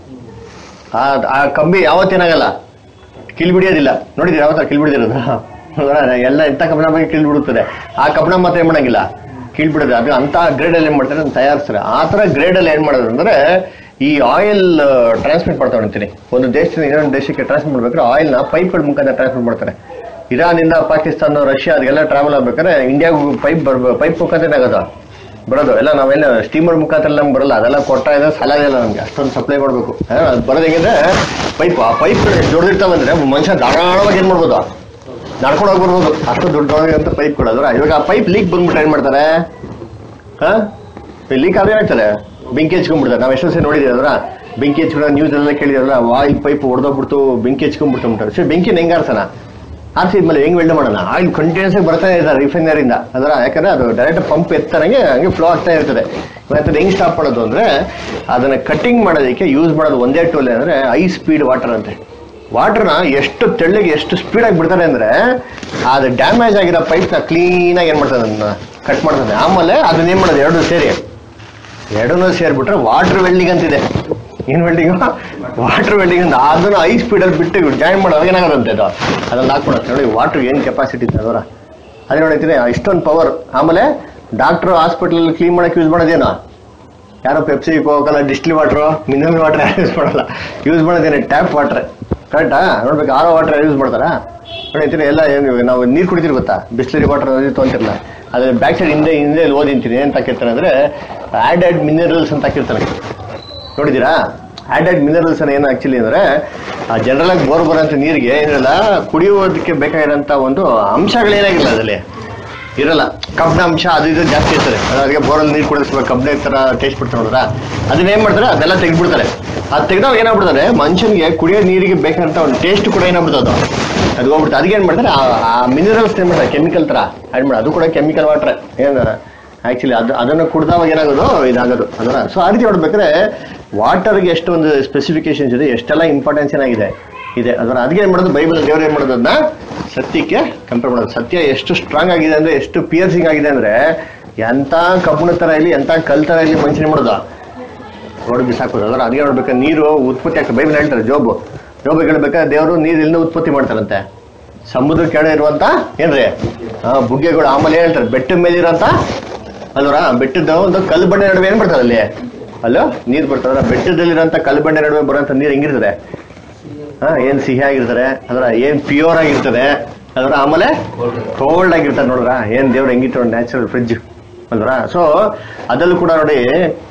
ಆ ಆ ಕಂಬಿ ಯಾವತ್ತೇನಾಗಲ್ಲ, ಕಿಲ್ ಬಿಡಿಯೋದಿಲ್ಲ. ನೋಡಿದ್ರೆ ಯಾವ ತರ ಕಿಲ್ ಬಿಡಿದಿರೋದು ಎಲ್ಲ ಎಂತ ಕಬ್ಣ ಬಗ್ಗೆ ಕಿಲ್ ಬಿಡುತ್ತದೆ. ಆ ಕಬ್ಣ ಮಾತ್ರ ಏನ್ ಮಾಡಂಗಿಲ್ಲ, ಕೀಳ್ ಬಿಡೋದು. ಅದು ಅಂತ ಗ್ರೇಡ್ ಅಲ್ಲಿ ಏನ್ ಮಾಡ್ತಾರೆ ಅದನ್ನ ತಯಾರಿಸ್ತಾರೆ. ಆ ತರ ಗ್ರೇಡ್ ಅಲ್ಲಿ ಏನ್ ಮಾಡೋದು ಅಂದ್ರೆ ಈ ಆಯಿಲ್ ಟ್ರಾನ್ಸ್ಮಿಟ್ ಮಾಡ್ತಾ ಅಂತೀನಿ, ಒಂದು ದೇಶದಿಂದ ಇನ್ನೊಂದು ದೇಶಕ್ಕೆ ಟ್ರಾನ್ಸ್ಮಿಟ್ ಮಾಡ್ಬೇಕಾದ್ರೆ ಆಯಿಲ್ ನ ಪೈಪ್ಗಳ ಮುಖಾಂತರ ಟ್ರಾನ್ಸ್ಮಿಟ್ ಮಾಡ್ತಾರೆ. ಇರಾನ್ ಇಂದ ಪಾಕಿಸ್ತಾನ, ರಷ್ಯಾ ಅದೆಲ್ಲ ಟ್ರಾವೆಲ್ ಆಗ್ಬೇಕಾದ್ರೆ ಇಂಡಿಯಾಗೂ ಪೈಪ್ ಬರ್ಬೇಕು, ಪೈಪ್ ಮುಖಾಂತರ ಆಗೋದು ಬರೋದು ಎಲ್ಲ. ನಾವೆಲ್ಲ ಸ್ಟೀಮರ್ ಮುಖಾಂತರ ನಮ್ಗೆ ಬರಲ್ಲ, ಅದೆಲ್ಲ ಕೊಟ್ಟ ಇದೆ ಸಾಲ ಇಲ್ಲ ನಮ್ಗೆ, ಅಷ್ಟೊಂದು ಸಪ್ಲೈ ಮಾಡ್ಬೇಕು. ಅದು ಬರೋದು ಹೆಂಗಂದ್ರೆ ಪೈಪ್, ಆ ಪೈಪ್ ಜೋಡಿರ್ತಾವಂದ್ರೆ ಮನುಷ್ಯ ಧಾರಾಳವಾಗಿ ಏನ್ ಮಾಡ್ಬೋದು, ನಡ್ಕೊಂಡು ಹೋಗಿ ಬರ್ಬೋದು, ಅಷ್ಟು ದೊಡ್ಡ ಪೈಪ್ ಕೊಡೋದ್ರ. ಇವಾಗ ಆ ಪೈಪ್ ಲೀಕ್ ಬಂದ್ಬಿಟ್ಟು ಏನ್ ಮಾಡ್ತಾರೆ, ಹಾ ಲೀಕ್ ಆದ್ರೆ ಏನಾಗ್ತಾರೆ, ಬೆಂಕಿ ಹಚ್ಕೊಂಡ್ಬಿಡ್ತಾರೆ. ನಾವು ಎಷ್ಟೋ ಸರಿ ನೋಡಿದೀವಿ ಅದ್ರ ಬೆಂಕಿ ಹಚ್ಕೊಂಡು ನ್ಯೂಸ್ ಎಲ್ಲ ಕೇಳಿದ್ರಲ್ಲ, ಆಯಿಲ್ ಪೈಪ್ ಹೊಡೆದೋಗ್ಬಿಡ್ತು ಬೆಂಕಿ ಹಚ್ಕೊಂಡ್ಬಿಟ್ಟು. ಸೊ ಬೆಂಕಿ ಹೆಂಗ್ ಆರ್ಸೋಣ, ಆರ್ಸಿದ್ಮೇಲೆ ಹೆಂಗ್ ವೆಲ್ಡ್ ಮಾಡೋಣ, ಆಯಿಲ್ ಕಂಟಿನ್ಯೂಸ್ ಆಗಿ ಬರ್ತಾನೆ ಇರ್ತಾರೆ ರಿಫೈನರಿಂದ. ಅದರ ಯಾಕಂದ್ರೆ ಅದು ಡೈರೆಕ್ಟ್ ಪಂಪ್ ಎತ್ತರಂಗೆ ಹಂಗೆ ಫ್ಲೋ ಆಗ್ತಾ ಇರ್ತದೆ. ಮತ್ತೆ ಹೆಂಗ್ ಸ್ಟಾಪ್ ಮಾಡೋದು ಅಂದ್ರೆ ಅದನ್ನ ಕಟಿಂಗ್ ಮಾಡೋದಕ್ಕೆ ಯೂಸ್ ಮಾಡೋದು ಒಂದೇ ಟೂಲ್ ಅಂದ್ರೆ ಹೈ ಸ್ಪೀಡ್ ವಾಟರ್ ಅಂತೆ. ವಾಟರ್ನ ಎಷ್ಟು ತೆಳ್ಳಗೆ ಎಷ್ಟು ಸ್ಪೀಡಾಗಿ ಬಿಡ್ತಾರೆ ಅಂದ್ರೆ ಅದು ಡ್ಯಾಮೇಜ್ ಆಗಿರೋ ಪೈಪ್ನ ಕ್ಲೀನಾಗಿ ಏನ್ ಮಾಡ್ತದೆ, ಅದನ್ನ ಕಟ್ ಮಾಡ್ತದೆ. ಆಮೇಲೆ ಅದನ್ನ ಏನ್ ಮಾಡೋದು, ಎರಡು ಸೇರಿ ಎರಡನ್ನೂ ಸೇರ್ಬಿಟ್ರೆ ವಾಟರ್ ವೆಲ್ಡಿಂಗ್ ಅಂತಿದೆ. ಏನ್ ವೆಲ್ಡಿಂಗ್, ವಾಟರ್ ವೆಲ್ಡಿಂಗ್ ಅಂತ. ಅದನ್ನ ಹೈ ಸ್ಪೀಡಲ್ಲಿ ಬಿಟ್ಟು ಜಾಯಿನ್ ಮಾಡೋದು ಏನಾಗೋದಂತೆ ಅದು, ಅದನ್ನ ಹಾಕ್ಬಿಡುತ್ತೆ. ನೋಡಿ ವಾಟರ್ ಏನ್ ಕೆಪಾಸಿಟಿ ಇದೆ ಅದರ, ಅದೇ ನೋಡಿತೀನಿ ಇಷ್ಟೊಂದು ಪವರ್. ಆಮೇಲೆ ಡಾಕ್ಟರ್ ಹಾಸ್ಪಿಟಲ್ ಕ್ಲೀನ್ ಮಾಡಕ್ಕೆ ಯೂಸ್ ಮಾಡೋದೇನೋ, ಯಾರೋ ಪೆಪ್ಸಿ ಕೋಕಲ್ಲ ಡಿಸ್ಟಿಲ್ ವಾಟರ್ ಮಿನರಲ್ ವಾಟರ್ ಯಾರು ಯೂಸ್ ಮಾಡಲ್ಲ, ಯೂಸ್ ಮಾಡೋದೇನೆ ಟ್ಯಾಪ್ ವಾಟರ್. ಕರೆಕ್ಟಾ, ನೋಡ್ಬೇಕು ಆರೋ ವಾಟರ್ ಯೂಸ್ ಮಾಡ್ತಾರಾ ನೋಡಿರ್ತೀನಿ ಎಲ್ಲ. ಏನು ನಾವು ನೀರು ಕುಡಿತೀರಿ ಗೊತ್ತಾ, ಬಿಸ್ಲರಿ ವಾಟರ್ ತೊಗೊಂತಿರಲ್ಲ, ಅದ್ರ ಬ್ಯಾಕ್ ಸೈಡ್ ಹಿಂದೆ ಹಿಂದೆ ಓದಿಂತೀನಿ ಏನ್ ಹಾಕಿರ್ತಾನೆ ಅಂದ್ರೆ ಆಡೆಡ್ ಮಿನರಲ್ಸ್ ಅಂತ ಹಾಕಿರ್ತಾನೆ. ನೋಡಿದೀರಾ, ಆಡೆಡ್ ಮಿನರಲ್ಸ್ ಅನ್ನ ಏನು ಆಕ್ಚುಲಿ ಅಂದ್ರೆ ಜನರಲ್ ಆಗಿ ಬೋರ್ ಬರೋಂಥ ನೀರಿಗೆ ಏನಿರಲ್ಲ, ಕುಡಿಯೋದಕ್ಕೆ ಬೇಕಾಗಿರೋಂಥ ಒಂದು ಅಂಶಗಳೇನಾಗಿಲ್ಲ ಅದರಲ್ಲಿ ಇರಲ್ಲ. ಕಬ್ಬಿಣ ಅಂಶ ಅದು ಇದು ಜಾಸ್ತಿ ಇರ್ತದೆ. ಅದಕ್ಕೆ ಬೋರಲ್ಲಿ ನೀರು ಕುಡಿಸ್ಬೇಕು, ಕಬ್ಬಿಣ ತರ ಟೇಸ್ಟ್ ಬಿಡ್ತಾರೆ ನೋಡ್ರ, ಅದನ್ನ ಏನ್ ಮಾಡ್ತಾರೆ ಅದೆಲ್ಲ ತೆಗೆದ್ಬಿಡ್ತಾರೆ. ಅದು ತೆಗೆದಾಗ ಏನಾಗ್ಬಿಡ್ತಾರೆ ಮನುಷ್ಯನಿಗೆ ಕುಡಿಯೋ ನೀರಿಗೆ ಬೇಕಾದಂತ ಒಂದು ಟೇಸ್ಟ್ ಕೂಡ ಏನಾಗ್ಬಿಡ್ತದೆ, ಅದು ಹೋಗ್ಬಿಡ್ತಾರೆ. ಅದಕ್ಕೆ ಏನ್ ಮಾಡ್ತಾರೆ ಆ ಮಿನರಲ್ಸ್ ಏನ್ ಮಾಡ್ತಾರೆ ಕೆಮಿಕಲ್ ತರ ಆಡ್ ಮಾಡಿ, ಅದು ಕೂಡ ಕೆಮಿಕಲ್ ವಾಟರ್ ಏನ ಆಕ್ಚುಲಿ ಅದು ಅದನ್ನು ಕುಡ್ದಾಗ ಏನಾಗೋದು ಇದಾಗೋದು ಅದರ. ಸೊ ಆ ರೀತಿ ನೋಡ್ಬೇಕಾದ್ರೆ ವಾಟರ್ಗೆ ಎಷ್ಟೊಂದು ಸ್ಪೆಸಿಫಿಕೇಶನ್ಸ್ ಇದೆ, ಎಷ್ಟೆಲ್ಲ ಇಂಪಾರ್ಟೆನ್ಸ್ ಏನಾಗಿದೆ ಇದೆ ಅದರ. ಅದಕ್ಕೆ ಏನ್ ಮಾಡೋದು ಬೈಬಲ್ ದೇವರು ಏನ್ ಮಾಡೋದು, ಅದನ್ನ ಸತ್ಯಕ್ಕೆ ಕಂಪೇರ್ ಮಾಡೋದು. ಸತ್ಯ ಎಷ್ಟು ಸ್ಟ್ರಾಂಗ್ ಆಗಿದೆ ಅಂದ್ರೆ, ಎಷ್ಟು ಪಿಯರ್ಸಿಂಗ್ ಆಗಿದೆ ಅಂದ್ರೆ, ಎಂತ ಕಬ್ಬಿಣ ತರ ಇಲ್ಲಿ ಎಂತ ಕಲ್ ತರ ಇಲ್ಲಿ ಮನುಷ್ಯನೇ ಮಾಡೋದು ಹೊಡೆದು ಬಿಸಾಕೋದು ಅದರ. ಅದಕ್ಕೆ ನೋಡ್ಬೇಕಾದ್ರೆ ನೀರು ಉತ್ಪತ್ತಿ ಆಗ್ತದೆ. ಬೈಬಲ್ ಹೇಳ್ತಾರೆ ಜೋಬು ಜೋಬ್ ಹೇಳ್ಬೇಕಾದ್ರೆ ದೇವರು ನೀರು ಇಲ್ಲಿಂದ ಉತ್ಪತ್ತಿ ಮಾಡ್ತಾರಂತೆ, ಸಮುದ್ರ ಕೆಳಗೆ ಇರುವಂತ ಏನ್ರಿ ಬುಗ್ಗೆಗಳು. ಆಮೇಲೆ ಹೇಳ್ತಾರೆ ಬೆಟ್ಟದ ಮೇಲೆ ಇರೋಂತ ಅಲ್ವರ, ಬೆಟ್ಟದ ಒಂದು ಕಲ್ಲು ಬಂಡೆ ನಡುವೆ ಏನ್ ಬರ್ತದೆ ಅಲ್ಲಿ ಅಲ್ಲೋ ನೀರು ಬರ್ತದ್ರ. ಬೆಟ್ಟದಲ್ಲಿರೋಂಥ ಕಲ್ಲು ಬಂಡೆ ನಡುವೆ ಬರೋಂಥ ನೀರು ಹೆಂಗಿರ್ತದೆ, ಹಾ ಏನ್ ಸಿಹಿ ಆಗಿರ್ತಾರೆ ಅದರ, ಏನ್ ಪ್ಯೂರ್ ಆಗಿರ್ತದೆ ಅದರ. ಆಮೇಲೆ ಕೋಲ್ಡ್ ಆಗಿರ್ತಾರೆ ನೋಡ್ರ, ಏನ್ ದೇವ್ರು ಹೆಂಗಿತ್ತು ನ್ಯಾಚುರಲ್ ಫ್ರಿಡ್ಜ್ ಅಲ್ವರ. ಸೊ ಅದಲ್ಲೂ ಕೂಡ ನೋಡಿ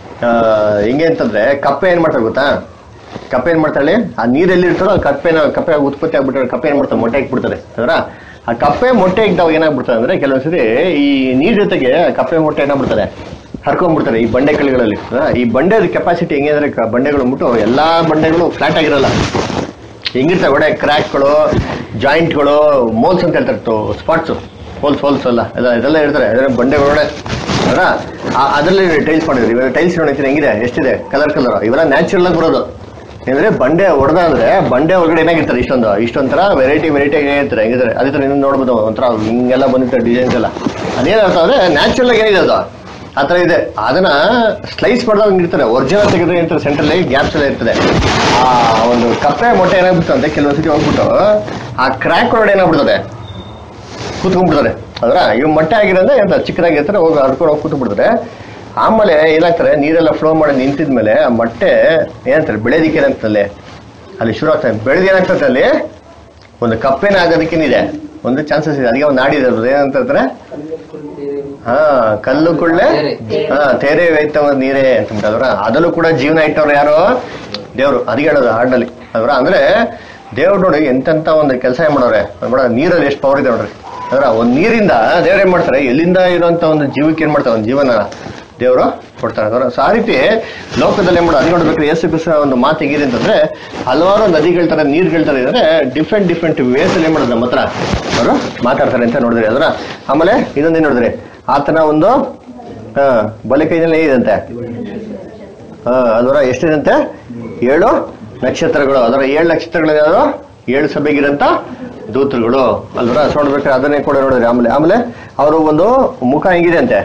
ಹೆಂಗೆ ಅಂತಂದ್ರೆ ಕಪ್ಪೆ ಏನ್ ಮಾಡ್ತಾರೆ ಗೊತ್ತಾ, ಕಪ್ಪೆ ಏನ್ ಮಾಡ್ತಾಳೆ ಆ ನೀರೆಲ್ಲಿ ಇರ್ತಾರೋ ಆ ಕಪ್ಪೆನ ಕಪ್ಪೆ ಉತ್ಪತ್ತಿ ಆಗ್ಬಿಟ್ರೆ ಕಪ್ಪೆ ಏನ್ ಮಾಡ್ತಾರೆ ಮೊಟ್ಟೆ ಹಾಕ್ಬಿಡ್ತಾರೆ ಅದರ. ಆ ಕಪ್ಪೆ ಮೊಟ್ಟೆ ಇದ್ದಾಗ ಏನಾಗ್ಬಿಡ್ತಾರೆ ಅಂದ್ರೆ ಕೆಲವೊಂದ್ಸರಿ ಈ ನೀರ್ ಜೊತೆಗೆ ಕಪ್ಪೆ ಮೊಟ್ಟೆ ಏನಾಗ್ಬಿಡ್ತಾರೆ ಹರ್ಕೊಂಡ್ಬಿಡ್ತಾರೆ ಈ ಬಂಡೆ ಕಲ್ಲುಗಳಲ್ಲಿ. ಈ ಬಂಡೆ ಕೆಪಾಸಿಟಿ ಹೆಂಗೆ ಅಂದ್ರೆ ಬಂಡೆಗಳು ಅಂದ್ಬಿಟ್ಟು ಎಲ್ಲಾ ಬಂಡೆಗಳು ಫ್ಲಾಟ್ ಆಗಿರಲ್ಲ, ಹೆಂಗಿರ್ತವೆ ಒಡೆ ಕ್ರ್ಯಾಕ್ಗಳು ಜಾಯಿಂಟ್ಗಳು ಮೋಲ್ಸ್ ಅಂತ ಹೇಳ್ತಾರೆ, ಸ್ಪಾಟ್ಸ್ ಹೋಲ್ಸ್ ಹೋಲ್ಸ್ ಅಲ್ಲ ಎಲ್ಲ ಇದೆಲ್ಲ ಇರ್ತಾರೆ ಬಂಡೆಗಳೊಡೆ ಅದರ. ಅದರಲ್ಲಿ ಟೈಲ್ಸ್ ಮಾಡಿದ್ರು. ಇವಾಗ ಟೈಲ್ಸ್ ನೋಡಿದ್ರೆ ಹೆಂಗಿದೆ, ಎಷ್ಟಿದೆ ಕಲರ್ ಕಲರ್, ಇವೆಲ್ಲ ನ್ಯಾಚುರಲ್ ಆಗಿ ಬರೋದು. ಅಂದ್ರೆ ಬಂಡೆ ಹೊಡೆದ ಅಂದ್ರೆ ಬಂಡೆ ಒಳಗಡೆ ಏನಾಗಿರ್ತಾರೆ ಇಷ್ಟೊಂದು ಇಷ್ಟೊಂಥರ ವೆರೈಟಿ ವೆರೈಟಿ ಏನಿರ್ತಾರೆ ಹೆಂಗಿದ್ರೆ ಅದೇ ತರ ಇನ್ನೊಂದು ನೋಡ್ಬೋದು ಒಂಥರ ಹಿಂಗೆಲ್ಲ ಬಂದಿರ್ತಾರೆ ಡಿಸೈನ್ಸ್ ಎಲ್ಲ. ಅದೇನಾಗ್ತದೆ ಅಂದ್ರೆ ನ್ಯಾಚುರಲ್ ಆಗಿ ಏನಿದೆ ಅದು ಆ ಥರ ಇದೆ. ಅದನ್ನ ಸ್ಲೈಸ್ ಮಾಡಿದಾಗ ಹಿಂಗಿರ್ತಾರೆ, ಒರಿಜಿನಲ್ ತೆಗೆದ್ರೆ ಇರ್ತಾರೆ ಸೆಂಟ್ರಲ್ಲಿ ಗ್ಯಾಪ್ಸ್ ಎಲ್ಲ ಇರ್ತದೆ. ಆ ಒಂದು ಕಪ್ಪೆ ಮೊಟ್ಟೆ ಏನಾಗ್ಬಿಟ್ಟು ಅಂತ ಕೆಲವೊಂದ್ಸತಿ ಹೋಗ್ಬಿಟ್ಟು ಆ ಕ್ರ್ಯಾಕ್ ಒಳಗಡೆ ಏನಾಗ್ಬಿಡ್ತದೆ ಕೂತ್ಕೊಂಡ್ಬಿಡ್ತಾರೆ ಅದರ. ಇವ್ ಮೊಟ್ಟೆ ಆಗಿರೋದ್ರೆ ಎಂತ ಚಿಕ್ಕದಾಗಿರ್ತಾರೆ, ಹೋಗಿ ಹರ್ಕೊಂಡು ಹೋಗಿ ಕೂತ್ಬಿಡ್ತಾರೆ. ಆಮೇಲೆ ಏನಾಗ್ತಾರೆ ನೀರೆಲ್ಲ ಫ್ಲೋ ಮಾಡಿ ನಿಂತಿದ್ಮೇಲೆ ಆ ಮೊಟ್ಟೆ ಏನಂತಾರೆ ಬೆಳೆದಿಕ್ಕೆ ಅಂತಲ್ಲಿ ಅಲ್ಲಿ ಶುರು ಆಗ್ತದೆ. ಬೆಳೆದು ಏನಾಗ್ತದೆ ಅಲ್ಲಿ ಒಂದು ಕಪ್ಪೆನ ಆಗೋದಕ್ಕೇನಿದೆ ಒಂದು ಚಾನ್ಸಸ್ ಇದೆ. ಅದಕ್ಕೆ ಒಂದು ನಾಡಿರೋದು ಏನಂತ ಹೇಳ್ತಾರೆ, ಹಾ ಕಲ್ಲು ಕುಳ್ಳೆ ಹಾ ತೇರೆ ವೈತವ ನೀರೇ ಅಂತ ಅದರ. ಅದಲ್ಲೂ ಕೂಡ ಜೀವನ ಇಟ್ಟವ್ರು ಯಾರು, ದೇವ್ರು. ಅದಕ್ಕೆ ಹೇಳೋದು ಹಾಡಿನಲ್ಲಿ ಅದರ. ಅಂದ್ರೆ ದೇವ್ರು ನೋಡಿ ಎಂತೆಂತ ಒಂದು ಕೆಲಸ ಏನ್ ಮಾಡೋರೆ ನೋಡ, ನೀರಲ್ಲಿ ಎಷ್ಟು ಪವರ್ ಇದೆ ನೋಡ್ರಿ ಅದರ. ಒಂದ್ ನೀರಿಂದ ದೇವ್ರು ಏನ್ ಮಾಡ್ತಾರೆ, ಎಲ್ಲಿಂದ ಇರುವಂತ ಒಂದು ಜೀವಕ್ಕೆ ಏನ್ ಮಾಡ್ತಾರೆ, ಒಂದು ಜೀವನ ದೇವರು ಕೊಡ್ತಾರೆ ಅದರ. ಸೊ ಆ ರೀತಿ ಲೋಕದಲ್ಲಿ ಏನ್ ಮಾಡೋದು ಅದು ನೋಡ್ಬೇಕು. ಯೇಸು ಕ್ರಿಸ್ತನ ಒಂದು ಮಾತು ಹೇಗಿದೆ ಅಂತಂದ್ರೆ ಹಲವಾರು ನದಿಗಳ ತರ ನೀರ್ಗಳ ತರ ಇದ್ರೆ ಡಿಫ್ರೆಂಟ್ ಡಿಫ್ರೆಂಟ್ ವೇಸ್ ಅಲ್ಲಿ ಏನ್ ಮಾಡೋದು ನಮ್ಮ ಹತ್ರ ಅವರು ಮಾತಾಡ್ತಾರೆ ಅಂತ ನೋಡಿದ್ರಿ ಅದರ. ಆಮೇಲೆ ಇನ್ನೊಂದೇನ್ ನೋಡಿದ್ರಿ, ಆತನ ಒಂದು ಹ ಬಲೆ ಕೈನಲ್ಲಿ ಏನಿದಂತೆ ಹ ಅದರ ಎಷ್ಟಿದಂತೆ ಏಳು ನಕ್ಷತ್ರಗಳು ಅದರ. ಏಳು ನಕ್ಷತ್ರಗಳು ಯಾವ್ದು ಏಳು ಸಭೆಗಿರಂತ ದೂತರುಗಳು ಅಲ್ವರ. ಸೊ ನೋಡ್ಬೇಕಾದ್ರೆ ಅದನ್ನೇ ಕೂಡ ನೋಡಿದ್ರಿ. ಆಮೇಲೆ ಆಮೇಲೆ ಅವರು ಒಂದು ಮುಖ ಹೆಂಗಿದೆ ಅಂತೆ,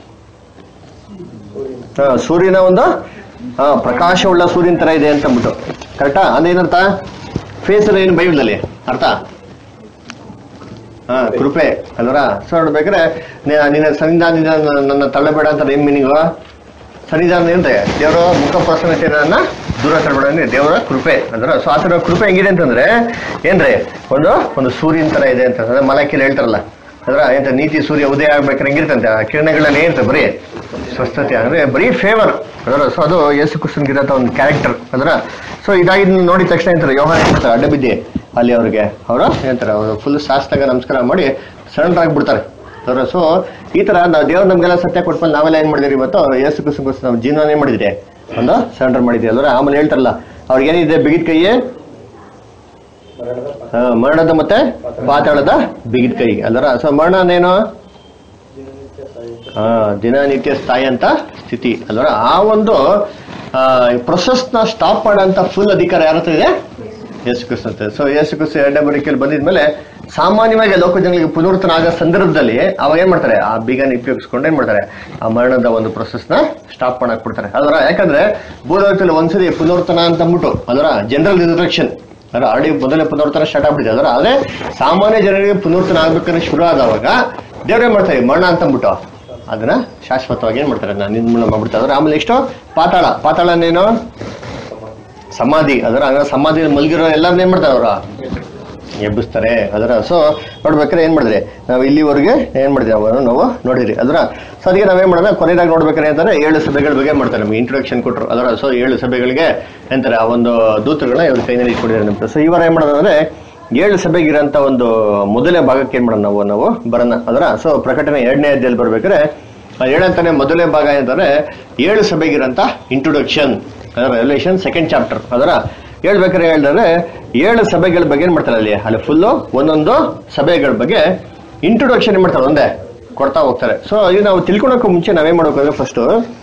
ಸೂರ್ಯನ ಒಂದು ಪ್ರಕಾಶವುಳ್ಳ ಸೂರ್ಯನ ತರ ಇದೆ ಅಂತ ಅಂದ್ಬಿಟ್ಟು. ಕರೆಕ್ಟಾ? ಅದೇನರ್ಥ? ಫೇಸ್ ಏನು ಬೈಬಲ್ ಅಲ್ಲಿ ಅರ್ಥ? ಹಾ, ಕೃಪೆ ಅಲ್ವರ. ಸೊ ನೋಡ್ಬೇಕಾದ್ರೆ ನಿನ್ನ ಸನ್ನಿಧಾನದಿಂದ ನನ್ನ ತಳ್ಳಬೇಡ ಅಂತ ಏನ್ ಮೀನಿಂಗು? ಸನ್ನಿಧಾನ ಏನ್ರಿ? ದೇವರ ಮುಖ ಪ್ರಸನ್ನತೆಯನ್ನ ದೂರ ತಳ್ಳಬೇಡ ಅಂದ್ರೆ ದೇವರ ಕೃಪೆ ಅಂದ್ರ. ಸೊ ಆ ತರ ಕೃಪೆ ಹೆಂಗಿದೆ ಅಂತಂದ್ರೆ ಏನ್ರಿ? ಒಂದು ಒಂದು ಸೂರ್ಯನ ತರ ಇದೆ ಅಂತಂದ್ರೆ ಮಲಕಿಲ್ ಹೇಳ್ತಾರಲ್ಲ ಅದ್ರ ಎಂತ ನೀತಿ ಸೂರ್ಯ ಉದಯ ಆಗ್ಬೇಕಾದ್ರೆ ಹೆಂಗಿರ್ತಂತೆ ಆ ಕಿರಣಗಳಲ್ಲಿ ಏನಿರ್ತದೆ? ಬರೀ ಸ್ವಸ್ಥತೆ ಅಂದ್ರೆ ಬರೀ ಫೇವರ್ ಅದರ. ಸೊ ಅದು ಯೇಸು ಕ್ರಿಸ್ತನಿಗಿರಂತ ಒಂದು ಕ್ಯಾರೆಕ್ಟರ್ ಅದರ. ಸೊ ಇದಾಗಿ ನೋಡಿದ ತಕ್ಷಣ ಏನಂತಾರೆ? ಯೋಹಾನ ಏನ್ತಾರೆ? ಅಡ್ಡ ಬಿದ್ದಿ ಅಲ್ಲಿ ಅವ್ರಿಗೆ ಅವರು ಏನಂತಾರೆ? ಅವರು ಫುಲ್ ಶಾಸ್ತಾಗ ನಮಸ್ಕಾರ ಮಾಡಿ ಸರೆಂಡರ್ ಆಗ್ಬಿಡ್ತಾರೆ ಅದರ. ಸೊ ಈ ತರ ನಾವು ದೇವ್ರು ನಮ್ಗೆಲ್ಲ ಸತ್ಯ ಕೊಟ್ಮೇಲೆ ನಾವೆಲ್ಲ ಏನ್ ಮಾಡಿದ್ರಿ? ಇವತ್ತು ಯೇಸು ಕ್ರಿಸ್ತನಿಗೋಸ್ಕರ ನಾವು ಜೀವನ ಏನ್ ಮಾಡಿದ್ರಿ? ಒಂದು ಸರೆಂಡರ್ ಮಾಡಿದ್ವಿ ಅಲ್ವರ. ಆಮೇಲೆ ಹೇಳ್ತಾರಲ್ಲ ಅವ್ರಿಗೆ ಏನಿದೆ? ಬಿಗಿದ ಕೈಯೇ ಮರಣದ ಮತ್ತೆ ಪಾತಾಳದ ಬಿಗಿದ ಕೈ ಅಲ್ವರ. ಸೊ ಮರಣ ಅಂದೇನು? ಹಾ, ದಿನನಿತ್ಯ ಸ್ಥಾಯಿ ಅಂತ ಸ್ಥಿತಿ ಅಲ್ವರ. ಆ ಒಂದು ಪ್ರೊಸೆಸ್ ನ ಸ್ಟಾಪ್ ಮಾಡೋಂತ ಫುಲ್ ಅಧಿಕಾರ ಯಾರ ಹತ್ರ ಇದೆ? ಯೇಸು ಕ್ರಿಸ್ತ ಅಂತ. ಸೊ ಯೇಸು ಕ್ರಿಸ್ತ ಎರಡನೇ ಬರಿಕೆಯಲ್ಲಿ ಬಂದಿದ್ಮೇಲೆ ಸಾಮಾನ್ಯವಾಗಿ ಲೋಕ ಜನಗಳಿಗೆ ಪುನರ್ತನ ಆಗೋ ಸಂದರ್ಭದಲ್ಲಿ ಅವಾಗ ಏನ್ ಮಾಡ್ತಾರೆ? ಆ ಬೀಗನ ಉಪಯೋಗಿಸ್ಕೊಂಡು ಏನ್ ಮಾಡ್ತಾರೆ? ಆ ಮರಣದ ಒಂದು ಪ್ರೊಸೆಸ್ ನ ಸ್ಟಾಪ್ ಮಾಡಕ್ ಬಿಡ್ತಾರೆ ಅಲ್ವರ. ಯಾಕಂದ್ರೆ ಭೂಲೋಕದಲ್ಲಿ ಒಂದ್ಸರಿ ಪುನರ್ತನ ಅಂತ ಅಂದ್ಬಿಟ್ಟು ಅಲ್ವರ ಜನರಲ್ ರಿಸರೆಕ್ಷನ್ ಅದರ ಆಲ್ರೆಡಿ ಮೊದಲೇ ಪುನರ್ತನ ಸ್ಟಾರ್ಟ್ ಆಗ್ಬಿಟ್ಟಿದೆ ಅದರ. ಆದ್ರೆ ಸಾಮಾನ್ಯ ಜನರಿಗೆ ಪುನರ್ತನ ಆಗ್ಬೇಕಂದ್ರೆ ಶುರು ಆದವಾಗ ದೇವ್ರೇನ್ ಮಾಡ್ತಾರೆ? ಮರಣ ಅಂತ ಅಂದ್ಬಿಟ್ಟು ಅದನ್ನ ಶಾಶ್ವತವಾಗಿ ಏನ್ ಮಾಡ್ತಾರೆ? ನಾನು ನಿರ್ಮೂಲ ಮಾಡ್ಬಿಡ್ತಾರೆ ಅದರ. ಆಮೇಲೆ ಎಷ್ಟು? ಪಾತಾಳ. ಪಾತಾಳ ಅಂದೇನು? ಸಮಾಧಿ ಅದರ. ಸಮಾಧಿ ಮಲಗಿರೋ ಎಲ್ಲರನ್ನ ಏನ್ ಮಾಡ್ತಾರೆ? ಅವರ ಎಬ್ಬಿಸ್ತಾರೆ ಅದರ. ಸೊ ನೋಡ್ಬೇಕಾದ್ರೆ ಏನ್ ಮಾಡಿದ್ರಿ? ನಾವು ಇಲ್ಲಿವರೆಗೆ ಏನ್ ಮಾಡಿದ್ರಿ? ಅವನು ನಾವು ನೋಡಿದ್ರಿ ಅದರ. ಸೊ ಅದಕ್ಕೆ ನಾವೇನ್ ಮಾಡೋಣ? ಕೊನೆಯದಾಗಿ ನೋಡ್ಬೇಕಾರೆ ಅಂತಾರೆ ಏಳು ಸಭೆಗಳ ಬಗ್ಗೆ ಮಾಡ್ತಾರೆ. ನಮ್ಗೆ ಇಂಟ್ರೊಡಕ್ಷನ್ ಕೊಟ್ಟರು ಅದರ. ಸೊ ಏಳು ಸಭೆಗಳಿಗೆ ಅಂತಾರೆ ಆ ಒಂದು ದೂತರುಗಳನ್ನ ಇವ್ರ ಕೈನಲ್ಲಿ ಇಟ್ಕೊಂಡಿದ್ದಾರೆ ನಮ್ಗೆ. ಸೊ ಇವರ ಏನ್ ಮಾಡೋದು ಅಂದ್ರೆ ಏಳು ಸಭೆಗಿರಂತ ಒಂದು ಮೊದಲನೇ ಭಾಗಕ್ಕೆ ಏನ್ ಮಾಡೋಣ? ನಾವು ನಾವು ಬರೋಣ ಅದರ. ಸೊ ಪ್ರಕಟಣೆ ಎರಡನೇ ಅಧ್ಯಾಯದಲ್ಲಿ ಬರ್ಬೇಕಾದ್ರೆ ಏಳಂತಾನೆ ಮೊದಲನೇ ಭಾಗ ಏನಂತಾರೆ? ಏಳು ಸಭೆಗಿರಂತ ಇಂಟ್ರೊಡಕ್ಷನ್ ಅದರ. ರೆವಲ್ಯೂಷನ್ ಸೆಕೆಂಡ್ ಚಾಪ್ಟರ್ ಅದರ. ಹೇಳ್ಬೇಕಾದ್ರೆ ಹೇಳಿದ್ರೆ ಏಳು ಸಭೆಗಳ ಬಗ್ಗೆ ಏನ್ ಮಾಡ್ತಾರೆ ಅಲ್ಲಿ? ಅಲ್ಲಿ ಫುಲ್ಲು ಒಂದೊಂದು ಸಭೆಗಳ ಬಗ್ಗೆ ಇಂಟ್ರೊಡಕ್ಷನ್ ಏನ್ ಮಾಡ್ತಾರೆ? ಒಂದೇ ಕೊಡ್ತಾ ಹೋಗ್ತಾರೆ. ಸೊ ಇದು ನಾವು ತಿಳ್ಕೊಳಕ್ಕೂ ಮುಂಚೆ ನಾವೇನ್ ಮಾಡ್ಬೇಕಂದ್ರೆ ಫಸ್ಟ್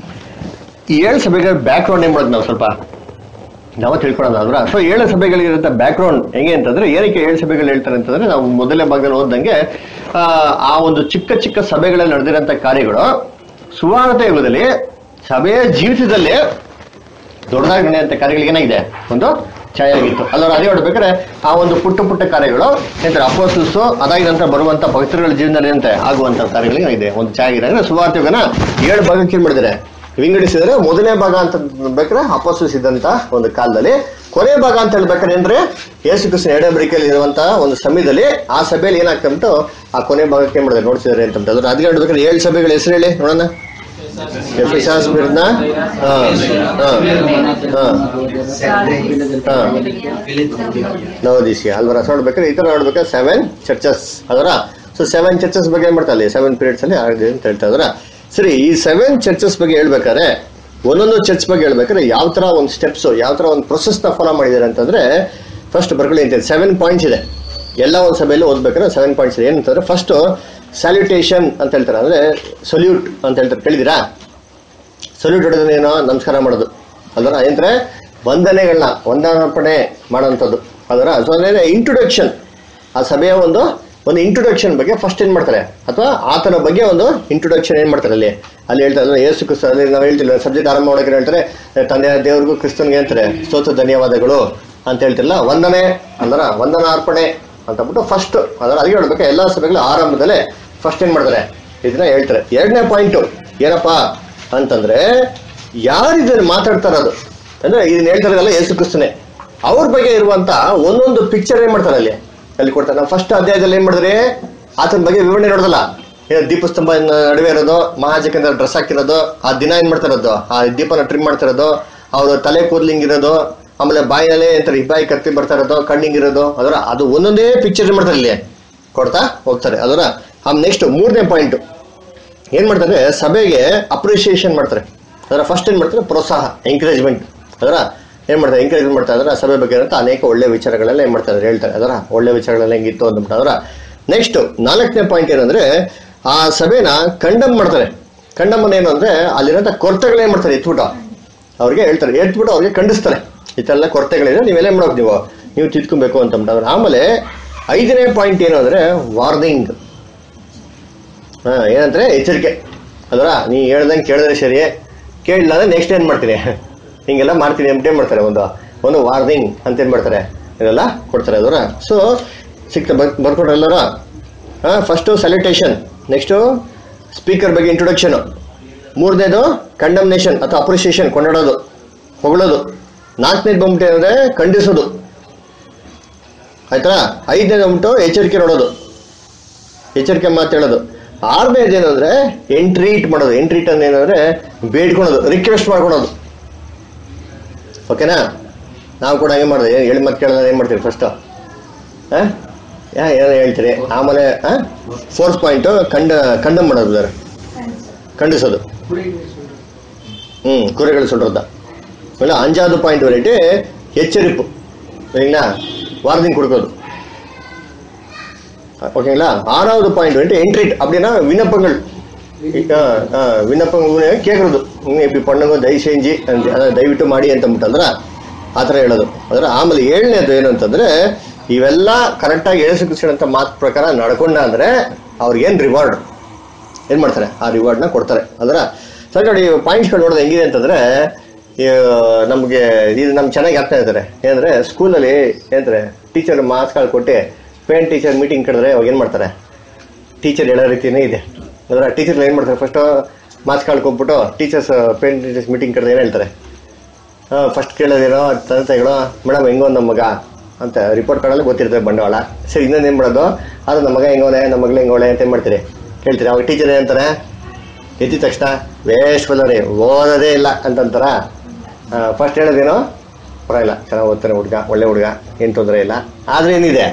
ಈ ಏಳು ಸಭೆಗಳ ಬ್ಯಾಕ್ ಗ್ರೌಂಡ್ ಏನ್ ಮಾಡೋದು ನಾವು ಸ್ವಲ್ಪ ನಾವು ತಿಳ್ಕೊಳ್ಳೋಣ ಅಲ್ವಾ. ಸೊ ಏಳು ಸಭೆಗಳಿಗಿರಂತ ಬ್ಯಾಕ್ ಗ್ರೌಂಡ್ ಹೆಂಗೆ ಅಂತಂದ್ರೆ ಏನಕ್ಕೆ ಏಳು ಸಭೆಗಳು ಹೇಳ್ತಾರೆ ಅಂತಂದ್ರೆ ನಾವು ಮೊದಲನೇ ಭಾಗದಲ್ಲಿ ಓದ್ದಂಗೆ ಆ ಒಂದು ಚಿಕ್ಕ ಚಿಕ್ಕ ಸಭೆಗಳಲ್ಲಿ ನಡೆದಿರೋಂಥ ಕಾರ್ಯಗಳು ಸುವಾರ್ತೆ ಯುಗದಲ್ಲಿ ಸಭೆಯ ಜೀವಿತದಲ್ಲಿ ದೊಡ್ಡದಾಗಿ ನಡೆಯುವಂಥ ಕಾರ್ಯಗಳಿಗೆ ಏನಾಗಿದೆ? ಒಂದು ಛಾಯೆ ಆಗಿತ್ತು ಅಲ್ಲವ್ರು. ಅದೇ ನೋಡ್ಬೇಕಾದ್ರೆ ಆ ಒಂದು ಪುಟ್ಟ ಪುಟ್ಟ ಕಾರ್ಯಗಳು ಏನಂತಾರೆ? ಅಪೋಸ್ತಲರು ಅದಾಗಿ ನಂತರ ಬರುವಂತ ಪವಿತ್ರಗಳ ಜೀವನದಲ್ಲಿ ಏನಂತೆ ಆಗುವಂತ ಕಾರ್ಯಗಳಿಗೆ ಇದೆ ಒಂದು ಛಾಯೆ ಆಗಿದೆ. ಅಂದ್ರೆ ಸುವಾರ್ತೆ ಯುಗನ ಏಳು ಭಾಗಕ್ಕೆ ಏನ್ ಮಾಡಿದ್ದಾರೆ? ವಿಂಗಡಿಸಿದರೆ ಮೊದಲನೇ ಭಾಗ ಅಂತ ಬೇಕಾದ್ರೆ ಅಪೋಸ್ತಲರು ಇದ್ದಂತ ಒಂದು ಕಾಲದಲ್ಲಿ, ಕೊನೆ ಭಾಗ ಅಂತ ಹೇಳ್ಬೇಕಾದ್ರೆ ಅಂದ್ರೆ ಯೇಸು ಕ್ರಿಸ್ತನ ಎರಡನೇ ಬರಿಕೆಯಲ್ಲಿ ಇರುವಂತಹ ಒಂದು ಸಮಯದಲ್ಲಿ ಆ ಸಭೆಯಲ್ಲಿ ಏನಾಗ್ತಂಟು ಆ ಕೊನೆ ಭಾಗಕ್ಕೆ ಏನ್ ಮಾಡಿದ್ರೆ ನೋಡ್ತಿದ್ದಾರೆ ಅಂತ. ಅದ್ರ ಅದಕ್ಕೆ ಹೇಳ್ಬೇಕಾದ್ರೆ ಏಳು ಸಭೆಗಳ ಹೆಸರು ಹೇಳಿ ನೋಡೋಣ. ಎಫೆಸಸ್, ಸ್ಮಿರ್ನ, ನವೋದಿಸಿಯ ಅಲ್ವರ. ನೋಡ್ಬೇಕಾದ್ರೆ ಈ ತರ ನೋಡ್ಬೇಕಾದ್ರೆ ಸೆವೆನ್ ಚರ್ಚಸ್ ಅದರ. ಸೊ ಸೆವೆನ್ ಚರ್ಚಸ್ ಬಗ್ಗೆ ಏನ್ ಮಾಡ್ತಾ ಸೆವೆನ್ ಪೀರಿಯಡ್ಸ್ ಅಲ್ಲಿ ಆಗಿದೆ ಅಂತ ಹೇಳ್ತಾ ಇದ್ರ. ಸರಿ, ಈ ಸೆವೆನ್ ಚರ್ಚಸ್ ಬಗ್ಗೆ ಹೇಳ್ಬೇಕಾದ್ರೆ ಒಂದೊಂದು ಚರ್ಚ್ ಬಗ್ಗೆ ಹೇಳ್ಬೇಕಾದ್ರೆ ಯಾವ ತರ ಒಂದು ಸ್ಟೆಪ್ಸ್ ಯಾವ ತರ ಒಂದು ಪ್ರೊಸೆಸ್ ನ ಫಾಲೋ ಮಾಡಿದ್ದಾರೆ ಅಂತಂದ್ರೆ ಫಸ್ಟ್ ಬರ್ಕೊಳ್ಳಿ ಅಂತ ಸೆವೆನ್ ಪಾಯಿಂಟ್ಸ್ ಇದೆ. ಎಲ್ಲ ಒಂದು ಸಭೆಯಲ್ಲಿ ಓದ್ಬೇಕಾದ್ರೆ ಸೆವೆನ್ ಪಾಯಿಂಟ್ಸ್ ಇದೆ. ಏನಂತಂದ್ರೆ ಫಸ್ಟ್ ಸ್ಯಾಲ್ಯುಟೇಷನ್ ಅಂತ ಹೇಳ್ತಾರೆ, ಅಂದ್ರೆ ಸೊಲ್ಯೂಟ್ ಅಂತ ಹೇಳ್ತಾರೆ. ಕೇಳಿದಿರಾ? ಸೊಲ್ಯೂಟ್ ಹೊಡೆದ್ರೆ ಏನೋ ನಮಸ್ಕಾರ ಮಾಡೋದು ಅದರ. ಏನಂದ್ರೆ ವಂದನೆಗಳನ್ನ ವಂದನಾರ್ಪಣೆ ಮಾಡೋಂಥದ್ದು ಅದರ. ಸೊ ಅಂದ್ರೆ ಇಂಟ್ರೊಡಕ್ಷನ್, ಆ ಸಭೆಯ ಒಂದು ಒಂದು ಇಂಟ್ರೊಡಕ್ಷನ್ ಬಗ್ಗೆ ಫಸ್ಟ್ ಏನ್ ಮಾಡ್ತಾರೆ, ಅಥವಾ ಆತನ ಬಗ್ಗೆ ಒಂದು ಇಂಟ್ರೊಡಕ್ಷನ್ ಏನ್ ಮಾಡ್ತಾರೆ ಅಲ್ಲಿ ಅಲ್ಲಿ ಹೇಳ್ತಾರೆ. ಯೇಸು ಕ್ರಿಸ್ತ ಅಲ್ಲಿ ನಾವು ಹೇಳ್ತಿಲ್ಲ ಸಬ್ಜೆಕ್ಟ್ ಆರಂಭ ಮಾಡೋಕೆ ಹೇಳ್ತಾರೆ ತಂದೆಯ ದೇವ್ರಿಗೂ ಕ್ರಿಸ್ತನ್ಗೆ ಅಂತಾರೆ ಸ್ತೋತ್ರ ಧನ್ಯವಾದಗಳು ಅಂತ ಹೇಳ್ತಿರಲ್ಲ. ವಂದನೆ ಅಂದ್ರ ವಂದನಾರ್ಪಣೆ ಅಂತ ಬಿಟ್ಟು ಫಸ್ಟ್ ಅದರ. ಅದಕ್ಕೆ ಹೇಳ್ಬೇಕು ಎಲ್ಲಾ ಸಭೆಗಳ ಆರಂಭದಲ್ಲೇ ಫಸ್ಟ್ ಏನ್ ಮಾಡ್ತಾರೆ ಇದನ್ನ ಹೇಳ್ತಾರೆ. ಎರಡನೇ ಪಾಯಿಂಟ್ ಏನಪ್ಪಾ ಅಂತಂದ್ರೆ ಯಾರು ಇದನ್ನ ಮಾತಾಡ್ತಾರದು ಅಂದ್ರೆ ಇದನ್ನ ಹೇಳ್ತಾರಲ್ಲ ಯೇಸು ಕ್ರಿಸ್ತನೇ, ಅವ್ರ ಬಗ್ಗೆ ಇರುವಂತ ಒಂದೊಂದು ಪಿಕ್ಚರ್ ಏನ್ ಮಾಡ್ತಾರೆ ಅಲ್ಲಿ ಅಲ್ಲಿ ಕೊಡ್ತಾರೆ. ನಾವು ಫಸ್ಟ್ ಅಧ್ಯಾಯದಲ್ಲಿ ಏನ್ ಮಾಡಿದ್ರಿ ಆತನ ಬಗ್ಗೆ ವಿವರಣೆ ನೋಡೋದಲ್ಲ, ದೀಪಸ್ತಂಭ ನಡುವೆ ಇರೋದು, ಮಹಾಜಕಂದ್ರ ಡ್ರೆಸ್ ಹಾಕಿರೋದು, ಆ ದಿನ ಏನ್ ಮಾಡ್ತಾರದು ಆ ದೀಪನ ಟ್ರಿಮ್ ಮಾಡ್ತಿರೋದು, ಅವ್ರ ತಲೆ ಕೂದ್ಲಿಂಗಿರೋದು, ಆಮೇಲೆ ಬಾಯಿನಲ್ಲೇ ಎಂತಾರೆ ಇಬ್ಬಾಯಿ ಕತ್ತಿ ಬರ್ತಾ ಇರೋದು, ಕಣ್ಣಿಂಗಿರೋದು ಅದರ. ಅದು ಒಂದೊಂದೇ ಪಿಕ್ಚರ್ ಏನ್ ಮಾಡ್ತಾರೆ ಇಲ್ಲಿ ಕೊಡ್ತಾ ಹೋಗ್ತಾರೆ ಅದರ. ಆಮೇಲೆ ನೆಕ್ಸ್ಟ್ ಮೂರನೇ ಪಾಯಿಂಟ್ ಏನ್ ಮಾಡ್ತಾರೆ, ಸಭೆಗೆ ಅಪ್ರಿಸಿಯೇಷನ್ ಮಾಡ್ತಾರೆ ಅದರ. ಫಸ್ಟ್ ಏನ್ ಮಾಡ್ತಾರೆ ಪ್ರೋತ್ಸಾಹ, ಎಂಕರೇಜ್ಮೆಂಟ್ ಅದರ. ಏನ್ ಮಾಡ್ತಾರೆ ಎಂಕರೇಜ್ಮೆಂಟ್ ಮಾಡ್ತಾ ಇದ್ರೆ ಸಭೆ ಬಗ್ಗೆ ಇರುತ್ತೆ ಅನೇಕ ಒಳ್ಳೆ ವಿಚಾರಗಳೆಲ್ಲ ಏನ್ ಮಾಡ್ತಾರೆ ಹೇಳ್ತಾರೆ ಅದರ. ಒಳ್ಳೆ ವಿಚಾರಗಳೆಲ್ಲ ಹೆಂಗಿತ್ತು ಅಂದ್ಬಿಟ್ಟು ಅದರ. ನೆಕ್ಸ್ಟ್ ನಾಲ್ಕನೇ ಪಾಯಿಂಟ್ ಏನಂದ್ರೆ ಆ ಸಭೆನ ಕಂಡಮ್ ಮಾಡ್ತಾರೆ. ಕಂಡಮ್ ಏನು ಅಂದ್ರೆ ಅಲ್ಲಿರೋಂಥ ಕೊರತೆಗಳೇನ್ ಮಾಡ್ತಾರೆ ಎತ್ಬಿಟ್ಟು ಅವ್ರಿಗೆ ಹೇಳ್ತಾರೆ, ಎತ್ಬಿಟ್ಟು ಅವ್ರಿಗೆ ಖಂಡಿಸ್ತಾರೆ. ಇದೆಲ್ಲ ಕೊರತೆಗಳಿದೆ, ನೀವೆಲ್ಲ ಏನ್ ಮಾಡೋದು ನೀವು ನೀವು ತಿದ್ಕೊಬೇಕು ಅಂತ ಅಂತಾರೆ. ಆಮೇಲೆ ಐದನೇ ಪಾಯಿಂಟ್ ಏನು ಅಂದ್ರೆ ವಾರ್ನಿಂಗ್. ಹಾ, ಏನಂದ್ರೆ ಎಚ್ಚರಿಕೆ. ಅದರ ನೀ ಹೇಳ್ದಂಗೆ ಕೇಳಿದ್ರೆ ಸರಿ, ಕೇಳಿಲ್ಲ ಅಂದ್ರೆ ನೆಕ್ಸ್ಟ್ ಏನ್ ಮಾಡ್ತೀನಿ ಹಿಂಗೆಲ್ಲ ಮಾಡ್ತೀನಿ ಅಂತ ಏನ್ ಮಾಡ್ತಾರೆ, ಒಂದು ಒಂದು ವಾರ್ನಿಂಗ್ ಅಂತ ಏನ್ ಮಾಡ್ತಾರೆ, ಇದೆಲ್ಲ ಕೊಡ್ತಾರೆ. ಅದರ ಸೊ ಸಿಕ್ತ ಬರ್ಕೊಡ್ರೆ ಎಲ್ಲರ. ಹಾಂ, ಫಸ್ಟು ಸಲ್ಯೂಟೇಷನ್, ನೆಕ್ಸ್ಟು ಸ್ಪೀಕರ್ ಬಗ್ಗೆ ಇಂಟ್ರೊಡಕ್ಷನು, ಮೂರನೇದು ಕಂಡಮ್ನೇಷನ್ ಅಥವಾ ಅಪ್ರಿಸಿಯೇಷನ್, ಕೊಂಡಾಡೋದು, ಹೊಗಳೋದು, ನಾಲ್ಕನೇದು ಬಂದ್ಬಿಟ್ಟು ಏನಂದ್ರೆ ಖಂಡಿಸೋದು, ಆಯ್ತಾ. ಐದನೇದು ಬಂದ್ಬಿಟ್ಟು ಎಚ್ಚರಿಕೆ ನೋಡೋದು, ಎಚ್ಚರಿಕೆ ಮಾತು ಹೇಳೋದು. ಆರನೇದು ಏನಂದ್ರೆ ಎಂಟ್ರೀಟ್ ಮಾಡೋದು. ಎಂಟ್ರೀಟ್ ಅಂದ್ರೆ ಏನಂದ್ರೆ ಬೇಡ್ಕೊಳೋದು, ರಿಕ್ವೆಸ್ಟ್ ಮಾಡ್ಕೊಳೋದು. ಓಕೆನಾ. ನಾವು ಕೂಡ ಏನು ಮಾಡಿದೆ, ಹೇಳಿ ಮತ್ತೆ ಕೇಳೋದು ಏನು ಮಾಡ್ತೀವಿ ಫಸ್ಟು, ಹಾಂ ಏನೋ ಹೇಳ್ತೀರಿ. ಆಮೇಲೆ ಹಾಂ ಫೋರ್ತ್ ಪಾಯಿಂಟು ಕಂಡ ಕಂಡಮ್ ಮಾಡೋದು, ಸರ್ ಖಂಡಿಸೋದು. ಹ್ಞೂ ಕುರಿಗಳು ಸುಡ್ರದ. ಆಮೇಲೆ ಅಂಜಾದು ಪಾಯಿಂಟ್ ವೆರೈಟಿ ಎಚ್ಚರಿಪು, ಓಕೆங்களா, ವಾರ್ನಿಂಗ್ கொடுக்கோது. ஓகேங்களா. ஆறாவது பாயிண்ட் வந்துட்டு என்ட்ரீட் அப்படின்னா விண்ணப்பங்கள், விண்ணப்பங்கள் கேட்கறது, இப்படி பண்ணுங்க ದಯ செஞ்சு ಅದ ದಯವಿಟ್ಟು ಮಾಡಿ ಅಂತ ಅಂದ್ಬಿಟ್ಟಂದ್ರ ಆ ಥರ ಹೇಳೋದು. ಅದರ ಆಮೇಲೆ ಏಳನೇದು ಏನು ಅಂತಂದ್ರೆ ಇವೆಲ್ಲ ಕರೆಕ್ಟಾಗಿ ಯೇಸು ಕ್ರಿಸ್ತನ ಮಾತು ಪ್ರಕಾರ ನಡ್ಕೊಂಡ ಅಂದ್ರೆ ಅವ್ರಿಗೇನು ರಿವಾರ್ಡ್ ಏನು ಮಾಡ್ತಾರೆ, ಆ ರಿವಾರ್ಡ್ನ ಕೊಡ್ತಾರೆ. ಅದರ ಸರಿ ನೋಡಿ, ಪಾಯಿಂಟ್ಸ್ಗಳು ನೋಡೋದು ಹೆಂಗಿದೆ ಅಂತಂದ್ರೆ ನಮಗೆ ಇದು ನಮ್ಗೆ ಚೆನ್ನಾಗಿ ಆಗ್ತಾ ಇದ್ದಾರೆ. ಏನಂದ್ರೆ ಸ್ಕೂಲಲ್ಲಿ ಏನಂದ್ರೆ ಟೀಚರ್ ಮಾರ್ಕ್ಸ್ಗಳು ಕೊಟ್ಟು ಪೇರೆಂಟ್ ಟೀಚರ್ ಮೀಟಿಂಗ್ ಕರೆದ್ರೆ ಅವಾಗ ಏನು ಮಾಡ್ತಾರೆ, ಟೀಚರ್ ಹೇಳೋ ರೀತಿಯೇ ಇದೆ. ಅದರ ಟೀಚರ್ ಏನು ಮಾಡ್ತಾರೆ, ಫಸ್ಟು ಮಾರ್ಕ್ಸ್ ಕಾರ್ಡ್ ಕೊಟ್ಬಿಟ್ಟು ಟೀಚರ್ಸ್ ಪೇರೆಂಟ್ ಟೀಚರ್ಸ್ ಮೀಟಿಂಗ್ ಕರೆದ್ರೆ ಏನು ಹೇಳ್ತಾರೆ, ಹಾಂ ಫಸ್ಟ್ ಕೇಳೋದೇನೋ ತಂದೆ ತಾಯಿಗಳು, ಮೇಡಮ್ ಹೆಂಗೋ ನಮ್ಮ ಮಗ ಅಂತ ರಿಪೋರ್ಟ್ ಕಾರ್ಡಲ್ಲಿ ಗೊತ್ತಿರ್ತದೆ ಬಂಡವಾಳ. ಸರಿ, ಇನ್ನೊಂದು ಏನು ಮಾಡೋದು, ಅದು ನಮ್ಮ ಮಗ ಹೆಂಗೋಳೆ ನಮ್ಮ ಮಗಳು ಹೆಂಗೋಳೆ ಅಂತ ಏನು ಮಾಡ್ತೀರಿ ಕೇಳ್ತೀರಿ. ಅವಾಗ ಟೀಚರ್ ಏನಂತಾರೆ, ಎದ್ದಿದ ತಕ್ಷಣ ವೇಸ್ಟ್ ಫಲರಿ ಓದೋದೇ ಇಲ್ಲ ಅಂತಂತಾರ. ಫಸ್ಟ್ ಹೇಳೋದೇನೋ ಪರವಾಗಿಲ್ಲ ಚೆನ್ನಾಗಿ ಓದ್ತಾನೆ ಹುಡುಗ, ಒಳ್ಳೆ ಹುಡುಗ, ಏನು ತೊಂದರೆ ಇಲ್ಲ. ಆದರೆ ಏನಿದೆ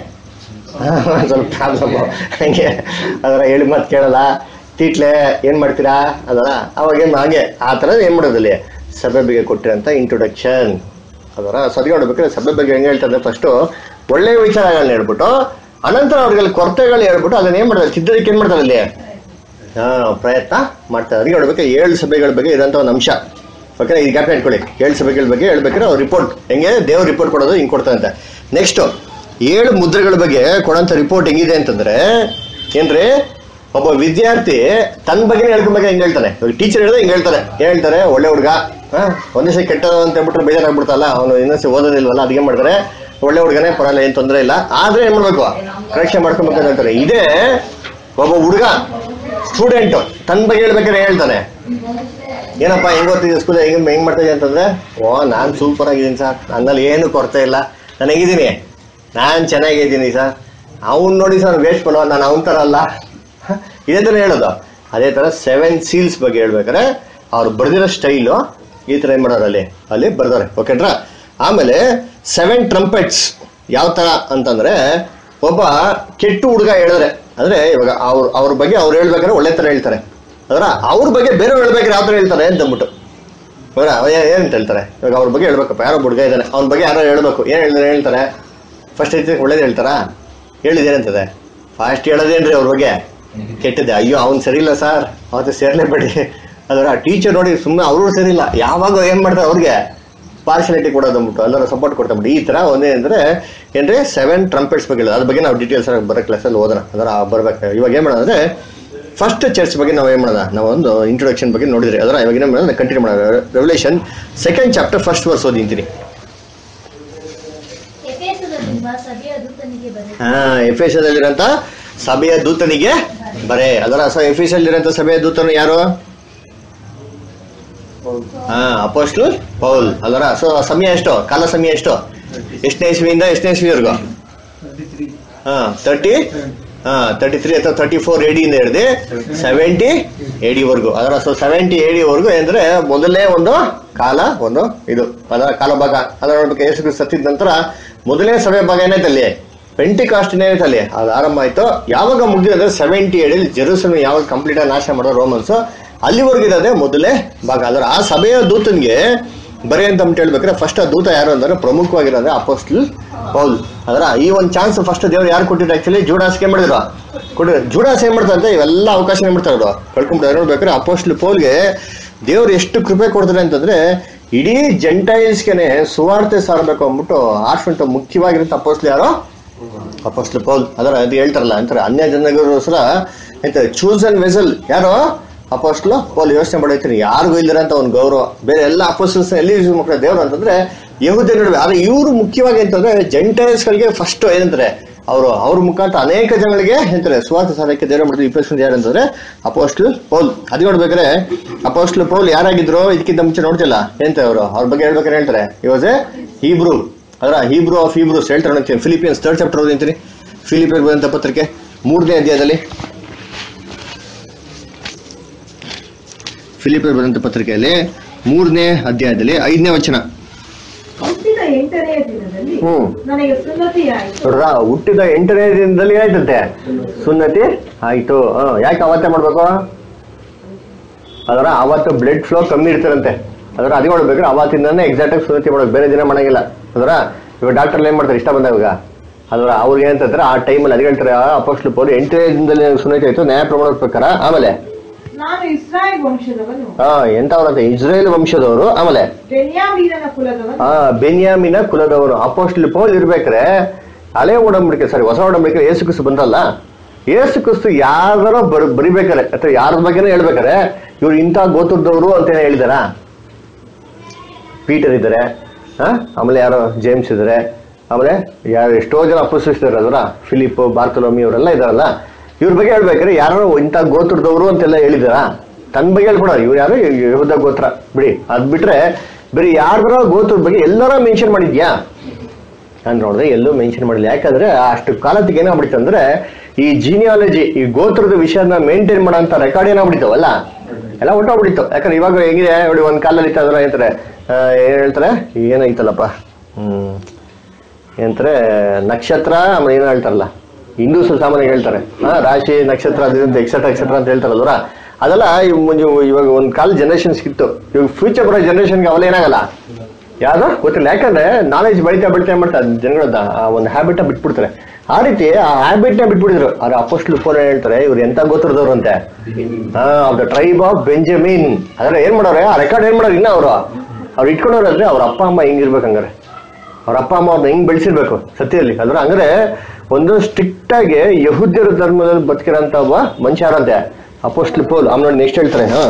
ಸ್ವಲ್ಪ ಪ್ರಾಬ್ಲಮ್ಮು ಹಂಗೆ. ಅದರ ಹೇಳಿ ಮಾತು ಕೇಳಲ್ಲ, ತೀಟ್ಲೆ ಏನು ಮಾಡ್ತೀರಾ ಅದರ. ಅವಾಗೇನು ಹಾಗೆ ಆ ಥರ ಏನು ಮಾಡೋದಲ್ಲಿ ಸಭೆ ಬಗ್ಗೆ ಕೊಟ್ಟಿರೋಂಥ ಇಂಟ್ರೊಡಕ್ಷನ್. ಅದರ ಸರಿ ನೋಡ್ಬೇಕಾದ್ರೆ ಸಭೆ ಬಗ್ಗೆ ಹೆಂಗೆ ಹೇಳ್ತಾರೆ, ಫಸ್ಟು ಒಳ್ಳೆಯ ವಿಚಾರಗಳನ್ನ ಹೇಳ್ಬಿಟ್ಟು ಅನಂತರ ಅವ್ರಿಗೆ ಕೊರತೆಗಳು ಹೇಳ್ಬಿಟ್ಟು ಅದನ್ನ ಏನು ಮಾಡ್ತಾರೆ, ತಿದ್ದೋದಕ್ಕೆ ಏನು ಮಾಡ್ತಾರೆ ಅಲ್ಲಿ ಹಾಂ ಪ್ರಯತ್ನ ಮಾಡ್ತಾರೆ. ಅದಕ್ಕೆ ನೋಡ್ಬೇಕು ಏಳು ಸಭೆಗಳ ಬಗ್ಗೆ ಇರೋಂಥ ಒಂದು ಅಂಶ. ಓಕೆ, ಇದು ಜ್ಞಾಪನ ಇಟ್ಕೊಳ್ಳಿ. ಏಳು ಸಭೆಗಳ ಬಗ್ಗೆ ಹೇಳ್ಬೇಕಾದ್ರೆ ಅವ್ರು ರಿಪೋರ್ಟ್ ಹೆಂಗೆ ದೇವ್ರ ರಿಪೋರ್ಟ್ ಕೊಡೋದು ಹಿಂಗೆ ಕೊಡ್ತಾರಂತೆ. ನೆಕ್ಸ್ಟು ಏಳು ಮುದ್ರೆಗಳ ಬಗ್ಗೆ ಕೊಡೋಂಥ ರಿಪೋರ್ಟ್ ಹೆಂಗಿದೆ ಅಂತಂದ್ರೆ ಏನ್ರಿ, ಒಬ್ಬ ವಿದ್ಯಾರ್ಥಿ ತನ್ನ ಬಗ್ಗೆ ಹೇಳ್ಕೊಬೇಕು ಹೆಂಗೆ ಹೇಳ್ತಾನೆ. ಟೀಚರ್ ಹೇಳಿದ್ರೆ ಹಿಂಗೆ ಹೇಳ್ತಾರೆ, ಏನು ಹೇಳ್ತಾರೆ, ಒಳ್ಳೆ ಹುಡುಗ, ಹಾಂ ಒಂದೇ ಸಲ ಕೆಟ್ಟದ ಅಂತ ಹೇಳ್ಬಿಟ್ರೆ ಬೇಜಾರಾಗ್ಬಿಡ್ತಲ್ಲ, ಅವನು ಇನ್ನೊಂದ್ಸಿ ಓದೋದಿಲ್ವಲ್ಲ, ಅದಕ್ಕೆ ಮಾಡ್ತಾರೆ ಒಳ್ಳೆ ಹುಡುಗನೇ ಪರವಾಗಿಲ್ಲ, ಏನು ತೊಂದರೆ ಇಲ್ಲ, ಆದರೆ ಏನು ಮಾಡಬೇಕು ಪರೀಕ್ಷೆ ಮಾಡ್ಕೊಬೇಕು ಅಂತ ಹೇಳ್ತಾರೆ. ಇದೇ ಒಬ್ಬ ಹುಡುಗ ಸ್ಟೂಡೆಂಟು ತನ್ನ ಬಗ್ಗೆ ಹೇಳ್ಬೇಕಾದ್ರೆ ಹೇಳ್ತಾನೆ, ಏನಪ್ಪ ಹೆಂಗೆ ಓದ್ತಿದ್ದೆ ಸ್ಕೂಲ್, ಹೆಂಗೆ ಹೆಂಗೆ ಮಾಡ್ತಿದ್ದೆ ಅಂತಂದ್ರೆ, ಓ ನಾನು ಸೂಪರ್ ಆಗಿದ್ದೀನಿ ಸರ್, ನನ್ನಲ್ಲಿ ಏನು ಕೊರತೆ ಇಲ್ಲ, ನಾನು ಹೆಂಗಿದ್ದೀನಿ, ನಾನು ಚೆನ್ನಾಗಿದ್ದೀನಿ ಸರ್. ಅವ್ನು ನೋಡಿ ಸರ್ ವೇಸ್ಟ್ ಮಾಡೋ, ನಾನು ಅವನ ಥರ ಅಲ್ಲ, ಇದೇ ಥರ ಹೇಳೋದು. ಅದೇ ಥರ ಸೆವೆನ್ ಸೀಲ್ಸ್ ಬಗ್ಗೆ ಹೇಳ್ಬೇಕಾದ್ರೆ ಅವ್ರು ಬರೆದಿರೋ ಸ್ಟೈಲು ಈ ಥರ ಏನು ಮಾಡೋರು ಅಲ್ಲಿ ಅಲ್ಲಿ ಬರ್ತಾರೆ. ಓಕೆನ್ರಾ. ಆಮೇಲೆ ಸೆವೆನ್ ಟ್ರಂಪೆಟ್ಸ್ ಯಾವ ಥರ ಅಂತಂದರೆ, ಒಬ್ಬ ಕೆಟ್ಟು ಹುಡುಗ ಹೇಳಿದ್ರೆ ಅಂದರೆ ಇವಾಗ ಅವ್ರ ಅವ್ರ ಬಗ್ಗೆ ಅವ್ರು ಹೇಳ್ಬೇಕಾದ್ರೆ ಒಳ್ಳೆ ಥರ ಹೇಳ್ತಾರೆ. ಅದರ ಅವ್ರ ಬಗ್ಗೆ ಬೇರೆ ಹೇಳ್ಬೇಕಾದ್ರೆ ಯಾವ ಥರ ಹೇಳ್ತಾರೆ ಅಂತಂದ್ಬಿಟ್ಟು ಇವಾಗ ಏನಂತ ಹೇಳ್ತಾರೆ, ಇವಾಗ ಅವ್ರ ಬಗ್ಗೆ ಹೇಳ್ಬೇಕಪ್ಪ, ಯಾರೋ ಹುಡುಗ ಇದ್ದಾನೆ ಅವ್ನ ಬಗ್ಗೆ ಯಾರೋ ಹೇಳ್ಬೇಕು, ಏನು ಹೇಳಿದ್ರೆ ಹೇಳ್ತಾರೆ, ಫಸ್ಟ್ ಐತಿ ಒಳ್ಳೇದು ಹೇಳ್ತಾರಾ, ಹೇಳಿದೇನಂತದೆ ಫಾಸ್ಟ್ ಹೇಳೋದೇನ್ರಿ ಅವ್ರ ಬಗ್ಗೆ ಕೆಟ್ಟದೆ, ಅಯ್ಯೋ ಅವ್ನು ಸರಿ ಇಲ್ಲ ಸರ್ ಅವತ್ತು ಸೇರ್ಲೇಬೇಡಿ. ಅದರ ಟೀಚರ್ ನೋಡಿ ಸುಮ್ಮನೆ ಅವರು ಸರಿ ಇಲ್ಲ, ಯಾವಾಗ ಏನು ಮಾಡ್ತಾರೆ ಅವ್ರಿಗೆ ಪಾರ್ಶಾಲಿಟಿ ಕೊಡೋದಂದ್ಬಿಟ್ಟು ಎಲ್ಲರೂ ಸಪೋರ್ಟ್ ಕೊಡ್ತಾಬಿಟ್ಟು ಈ ಥರ ಒಂದೇ ಅಂದರೆ ಏನ್ರಿ ಸೆವೆನ್ ಟ್ರಂಪೆಟ್ಸ್ ಬಗ್ಗೆ ಅದ್ರ ಬಗ್ಗೆ ನಾವು ಡೀಟೇಲ್ಸ್ ಆಗಿ ಬರೋ ಕ್ಲಾಸಲ್ಲಿ ಓದೋಣ. ಅದರ ಬರ್ಬೇಕು. ಇವಾಗ ಏನು ಮಾಡೋಣ ಅಂದರೆ ಫಸ್ಟ್ ಚರ್ಚ್ ಬಗ್ಗೆ ನಾವು ಏನು ಮಾಡೋಣ, ನಾವು ಒಂದು ಇಂಟ್ರೊಡಕ್ಷನ್ ಬಗ್ಗೆ ನೋಡಿದ್ರಿ. ಅದರ ಇವಾಗ ಏನು ಮಾಡೋಣ, ಕಂಟಿನ್ಯೂ ಮಾಡೋಣ. Revelation second chapter first verse ಓದಿಂತೀನಿ. ಹಾ, ಎಫೆಸದಲ್ಲಿರೋಂಥ ಸಭೆಯ ದೂತನಿಗೆ ಬರೇ. ಅದರ ಎಫೆಸದಲ್ಲಿರೋಂಥ ಸಭೆಯ ದೂತನು ಯಾರು? ಹಾ, ಅಪೊಸ್ತಲ ಪೌಲ್. ಅದರ ಸೊ ಸಮಯ ಎಷ್ಟು, ಕಾಲ ಸಮಯ ಎಷ್ಟು, ಎಷ್ಟನೇ ಇಸ್ವಿಯಿಂದ ಎಷ್ಟನೇ ಇಸ್ವಿವರೆಗೂ? ಹಾ ತರ್ಟಿ ಹಾ ತರ್ಟಿ ತ್ರೀ ಅಥವಾ ತರ್ಟಿ ಫೋರ್ ಎಡಿಯಿಂದ ಹಿಡಿದು ಸೆವೆಂಟಿ ಎಡಿವರೆಗೂ. ಅದರ ಸೊ ಸೆವೆಂಟಿ ಎಡಿವರೆಗೂ ಅಂದ್ರೆ ಮೊದಲನೇ ಒಂದು ಕಾಲ, ಒಂದು ಇದು ಅದರ ಕಾಲ ಭಾಗ. ಅದರ ನೋಡ್ಬೇಕು, ಯೇಸು ಕ್ರಿಸ್ತ ಸತ್ತಿದ ನಂತರ ಮೊದಲನೇ ಸಭೆ ಭಾಗ ಏನಾಯ್ತು ಅಲ್ಲಿ, ಪೆಂಟಿಕಾಸ್ಟ್ ಏನಾಯ್ತು ಅಲ್ಲಿ, ಅದು ಆರಂಭ ಆಯ್ತು. ಯಾವಾಗ ಮುಗಿದಿದೆ ಅಂದ್ರೆ ಸೆವೆಂಟಿ ಎಡಿಲಿ ಜೆರೂಸಲೇಮ್ ಯಾವಾಗ ಕಂಪ್ಲೀಟ್ ಆಗಿ ನಾಶ ಮಾಡೋ ರೋಮನ್ಸ್, ಅಲ್ಲಿವರೆಗೂ ಇರೋದೇ ಮೊದಲೇ ಭಾಗ. ಅದರ ಆ ಸಭೆಯ ದೂತನಿಗೆ ಬರೀ ಅಂತ ಹೇಳ್ಬೇಕಾದ್ರೆ ಫಸ್ಟ್ ಆ ದೂತ ಯಾರು ಅಂದ್ರೆ ಪ್ರಮುಖವಾಗಿರೋದ್ರೆ ಅಪೊಸ್ತಲ ಪೌಲ್. ಅದರ ಈ ಒಂದು ಚಾನ್ಸ್ ಫಸ್ಟ್ ದೇವ್ರು ಯಾರು ಕೊಟ್ಟಿದ್ರು, ಆಕ್ಚುಲಿ ಜೂಡಾಸ್ಗೆ ಏನ್ ಮಾಡಿದ್ರು ಕೊಟ್ಟಿದ್ರು. ಜೂಡಾಸ್ ಏನ್ ಮಾಡ್ತಾರೆ ಅಂತ ಇವೆಲ್ಲ ಅವಕಾಶ ಏನ್ ಮಾಡ್ತಾರೆ ಕಳ್ಕೊಂಡ್ಬಿಟ್ಟು ನೋಡ್ಬೇಕಾದ್ರೆ ಅಪೊಸ್ತಲ ಪೌಲ್ಗೆ ದೇವ್ರು ಎಷ್ಟು ಕೃಪೆ ಕೊಡ್ತಾರೆ ಅಂತಂದ್ರೆ ಇಡೀ ಜೆಂಟೈಲ್ಸ್ಗೆನೆ ಸುವಾರ್ತೆ ಸಾರಬೇಕು ಅಂದ್ಬಿಟ್ಟು ಆರ್ಫಂಟ್ ಮುಖ್ಯವಾಗಿರುತ್ತೆ ಅಪೋಸ್ಟ್ಲ್ ಯಾರು? Apostle Paul. ಅದರ ಅದು ಹೇಳ್ತಾರಲ್ಲ ಅಂತಾರೆ ಅನ್ಯ ಜನಗೋಸ್ಕರ ಎಂತ ಚೂಸನ್ ವೆಸಲ್ ಯಾರು? Apostle Paul. ಯೋಚನೆ ಮಾಡೈತೀನಿ ಯಾರಿಗೂ ಇಲ್ದಿರ ಅಂತ ಒಂದು ಗೌರವ. ಬೇರೆ ಎಲ್ಲ ಅಪೋಸ್ಟಲ್ಸ್ ಎಲ್ಲಿ ಯೂಸ್ ಮಾಡ್ತಾರೆ ದೇವ್ರು ಅಂತಂದ್ರೆ ಯಹೂದ್ಯರ ನಡುವೆ. ಆದ್ರೆ ಇವರು ಮುಖ್ಯವಾಗಿ ಅಂತಂದ್ರೆ ಜೆಂಟೈಲ್ಸ್ ಗಳಿಗೆ ಫಸ್ಟ್ ಏನಂತಾರೆ ಅವರು ಅವ್ರ ಮುಖಾಂತರ ಅನೇಕ ಜನಗಳಿಗೆ ಎಂತಾರೆ ಸುವಾರ್ತೆ ಸಾರಕ್ಕೆ ದೇವ್ರ ಮಾಡ್ತಾರೆ. ಇಪ್ಪತ್ತು ಯಾರಂತಂದ್ರೆ ಅಪೋಸ್ಟ್ಲ್ ಪೌಲ್. ಅದು ನೋಡ್ಬೇಕಾದ್ರೆ ಅಪೋಸ್ಟ್ಲ್ ಪೌಲ್ ಯಾರಾಗಿದ್ರು ಇದಕ್ಕಿಂತ ಮುಂಚೆ ನೋಡ್ತಿಲ್ಲ ಎಂತ ಅವರು ಅವ್ರ ಬಗ್ಗೆ ಹೇಳ್ಬೇಕಾದ್ರೆ ಹೇಳ್ತಾರೆ ಇವಾಜ್ ಹೀಬ್ರೂ ಅದರ ಹೀಬ್ರೂ ಆಫ್ ಹೀಬ್ರೂಸ್ ಹೇಳ್ತಾರೆ ನೋಡ್ತೀನಿ. ಫಿಲಿಪಿಯನ್ಸ್ ಥರ್ಡ್ ಚಾಪ್ಟರ್ ಓದಿಂತೀನಿ. ಫಿಲಿಪಿಯರ್ ಬರೆದಂತ ಪತ್ರಿಕೆ ಮೂರನೇ ಅಧ್ಯಾಯದಲ್ಲಿ ಫಿಲಿಪಿಯರ್ ಬರೆದಂತ ಪತ್ರಿಕೆಯಲ್ಲಿ ಮೂರನೇ ಅಧ್ಯಾಯದಲ್ಲಿ ಐದನೇ ವಚನ. ಹ್ಮ್ ನೋಡ್ರ ಹುಟ್ಟಿದ ಎಂಟನೇ ದಿನದಲ್ಲಿ ಆಯ್ತಂತೆ ಸುನ್ನತಿ ಆಯ್ತು. ಯಾಕೆ ಅವತ್ತೇ ಮಾಡ್ಬೇಕು? ಅದರ ಅವತ್ತು ಬ್ಲಡ್ ಫ್ಲೋ ಕಮ್ಮಿ ಇರ್ತಾರಂತೆ. ಅದರ ಅದೇ ಮಾಡ್ಬೇಕ್ರೆ ಅವತ್ತಿಂದಾನೆ ಎಕ್ಸಾಕ್ಟ್ ಆಗಿ ಸುನ್ನತಿ ಮಾಡ್ಬೇಕು, ಬೇರೆ ದಿನ ಮಾಡಂಗಿಲ್ಲ. ಅದರ ಇವಾಗ ಡಾಕ್ಟರ್ ಏನ್ ಮಾಡ್ತಾರೆ ಇಷ್ಟ ಬಂದಾಗ ಅದರ ಅವ್ರಿಗೆ ಏನಂತಾರೆ ಆ ಟೈಮಲ್ಲಿ ಅದು ಹೇಳ್ತಾರೆ ಅಪೋಸ್ಟ್ಲ್ ಪೌಲ್ ಎಂಟನೇ ದಿನದಲ್ಲಿ ಸುನ್ನತಿ ಆಯ್ತು ನ್ಯಾಯ ಪ್ರಮಾಣ ಪ್ರಕಾರ. ಆಮೇಲೆ ಹಾ ಎಂತವ್ರಂತೆ ಇಸ್ರೇಲ್ ವಂಶದವರು. ಆಮೇಲೆ ಹಾ ಬೆನ್ಯಾಮಿನ ಕುಲದವರು. ಅಪೋಸ್ಟ್ಲ್ ಪೌಲ್ ಇರ್ಬೇಕ್ರೆ ಹಳೆ ಒಡಂಬಡಿಕೆ ಸರಿ ಹೊಸ ಒಡಂಬಡಿಕೆ ಯೇಸು ಕ್ರಿಸ್ತು ಬಂದಲ್ಲ, ಯೇಸು ಕ್ರಿಸ್ತು ಯಾರ ಬರ್ ಬರಿಬೇಕಾರೆ ಅಥವಾ ಯಾರ ಬಗ್ಗೆನೇ ಹೇಳ್ಬೇಕಾರೆ ಇವ್ರು ಇಂಥ ಗೋತ್ರದವರು ಅಂತೇನೆ ಹೇಳಿದಾರ. ಪೀಟರ್ ಇದ್ದಾರೆ, ಹಾ ಆಮೇಲೆ ಯಾರೋ ಜೇಮ್ಸ್ ಇದ್ದಾರೆ, ಆಮೇಲೆ ಯಾರು ಎಷ್ಟೋ ಜನ ಅಪೋಸ್ಟಲ್ಸ್ ಅದರ ಫಿಲಿಪ್ ಬಾರ್ತಲೋಮಿ ಇವರೆಲ್ಲ ಇದಾರಲ್ಲ. ಇವ್ರ ಬಗ್ಗೆ ಹೇಳ್ಬೇಕಾದ್ರೆ ಯಾರು ಇಂಥ ಗೋತ್ರದವರು ಅಂತೆಲ್ಲ ಹೇಳಿದಾರ. ತನ್ನ ಬಗ್ಗೆ ಹೇಳ್ಕೊಡ ಇವ್ರು ಯಾರು ಯಹೂದ ಗೋತ್ರ ಬಿಡಿ. ಅದ್ ಬಿಟ್ರೆ ಬರೀ ಯಾರ ಗೋತ್ರದ ಬಗ್ಗೆ ಎಲ್ಲಾರ ಮೆನ್ಷನ್ ಮಾಡಿದ್ಯಾ ನಾನು ನೋಡಿದ್ರೆ ಎಲ್ಲೂ ಮೆನ್ಷನ್ ಮಾಡಿಲ್ಲ. ಯಾಕಂದ್ರೆ ಅಷ್ಟು ಕಾಲತ್ತಿಗೆ ಏನಾಗ್ಬಿಡ್ತು ಅಂದ್ರೆ ಈ ಜೀನಿಯಾಲಜಿ ಈ ಗೋತ್ರದ ವಿಷಯನ ಮೇಂಟೈನ್ ಮಾಡೋಂಥ ರೆಕಾರ್ಡ್ ಏನಾಗ್ಬಿಡ್ತಾವಲ್ಲ ಎಲ್ಲ ಹೊಂಟೋಗ್ಬಿಡಿತ್ತು. ಯಾಕಂದ್ರೆ ಇವಾಗ ಹೆಂಗಿದೆ ನೋಡಿ ಒಂದ್ ಕಾಲದಲ್ಲಿ ಇತ್ತು ಅದರ ಹೇಳ್ತಾರೆ ಏನ್ ಹೇಳ್ತಾರೆ ಏನೈತಲ್ಲಪ್ಪ ಹ್ಮ್ ಏನಂತಾರೆ ನಕ್ಷತ್ರ ಆಮೇಲೆ ಏನೋ ಹೇಳ್ತಾರಲ್ಲ ಹಿಂದೂಸ್ ಸಾಮಾನ್ಯ ಹೇಳ್ತಾರೆ ಹಾ ರಾಶಿ ನಕ್ಷತ್ರ ಅದಂತ ಎಕ್ಸೆಟ್ರಾ ಎಕ್ಸೆಟ್ರಾ ಅಂತ ಹೇಳ್ತಾರಲ್ವರ ಅದೆಲ್ಲ ಮುಂಜು ಇವಾಗ ಒಂದ್ ಕಾಲ ಜನರೇಷನ್ ಸಿಕ್ತು. ಇವಾಗ ಫ್ಯೂಚರ್ ಬರೋ ಜನರೇಷನ್ಗೆ ಅವೆಲ್ಲ ಏನಾಗಲ್ಲ ಯಾವ್ದು ಗೊತ್ತಿಲ್ಲ. ಯಾಕಂದ್ರೆ ನಾಲೆಜ್ ಬೆಳಿತಾ ಬೆಳಿತಾ ಮಾಡ್ತಾರೆ ಜನಗಳದ ಆ ಒಂದು ಹ್ಯಾಬಿಟ್ ಬಿಟ್ಬಿಡ್ತಾರೆ. ಆ ರೀತಿ ಆ ಹ್ಯಾಬಿಟ್ ನ ಬಿಟ್ಬಿಟ್ಟಿದ್ರು. ಆದ್ರೆ ಅಪೋಸ್ಟ್ಲ್ ಪೌಲ್ ಹೇಳ್ತಾರೆ ಇವ್ರು ಎಂತ ಗೋತ್ರದವ್ರು ಅಂತೆ ಹಾ of the tribe of Benjamin. ಅದನ್ನ ಏನ್ ಮಾಡೋರೆ ಆ ರೆಕಾರ್ಡ್ ಏನ್ ಮಾಡೋರು ಇನ್ನ ಅವರು ಅವ್ರು ಇಟ್ಕೊಂಡವ್ರಾದ್ರೆ ಅವ್ರ ಅಪ್ಪ ಅಮ್ಮ ಹೆಂಗಿರ್ಬೇಕು ಹಂಗಾರೆ ಅವ್ರ ಅಪ್ಪ ಅಮ್ಮ ಅವ್ರನ್ನ ಹೆಂಗ್ ಬೆಳೆಸಿರ್ಬೇಕು ಸತ್ಯದಲ್ಲಿ ಅದ್ರ ಹಂಗಾರೆ ಒಂದು ಸ್ಟ್ರಿಕ್ಟ್ ಆಗಿ ಯಹೂದ್ಯರ ಧರ್ಮದಲ್ಲಿ ಬದುಕಿರೋಂತ ಒಬ್ಬ ಮನುಷ್ಯ ಯಾರಂತೆ ಅಪೋಸ್ಟ್ಲ್ ಪೌಲ್. ಆಮೇಲೆ ನೋಡಿ ನೆಕ್ಸ್ಟ್ ಹೇಳ್ತಾರೆ ಹಾ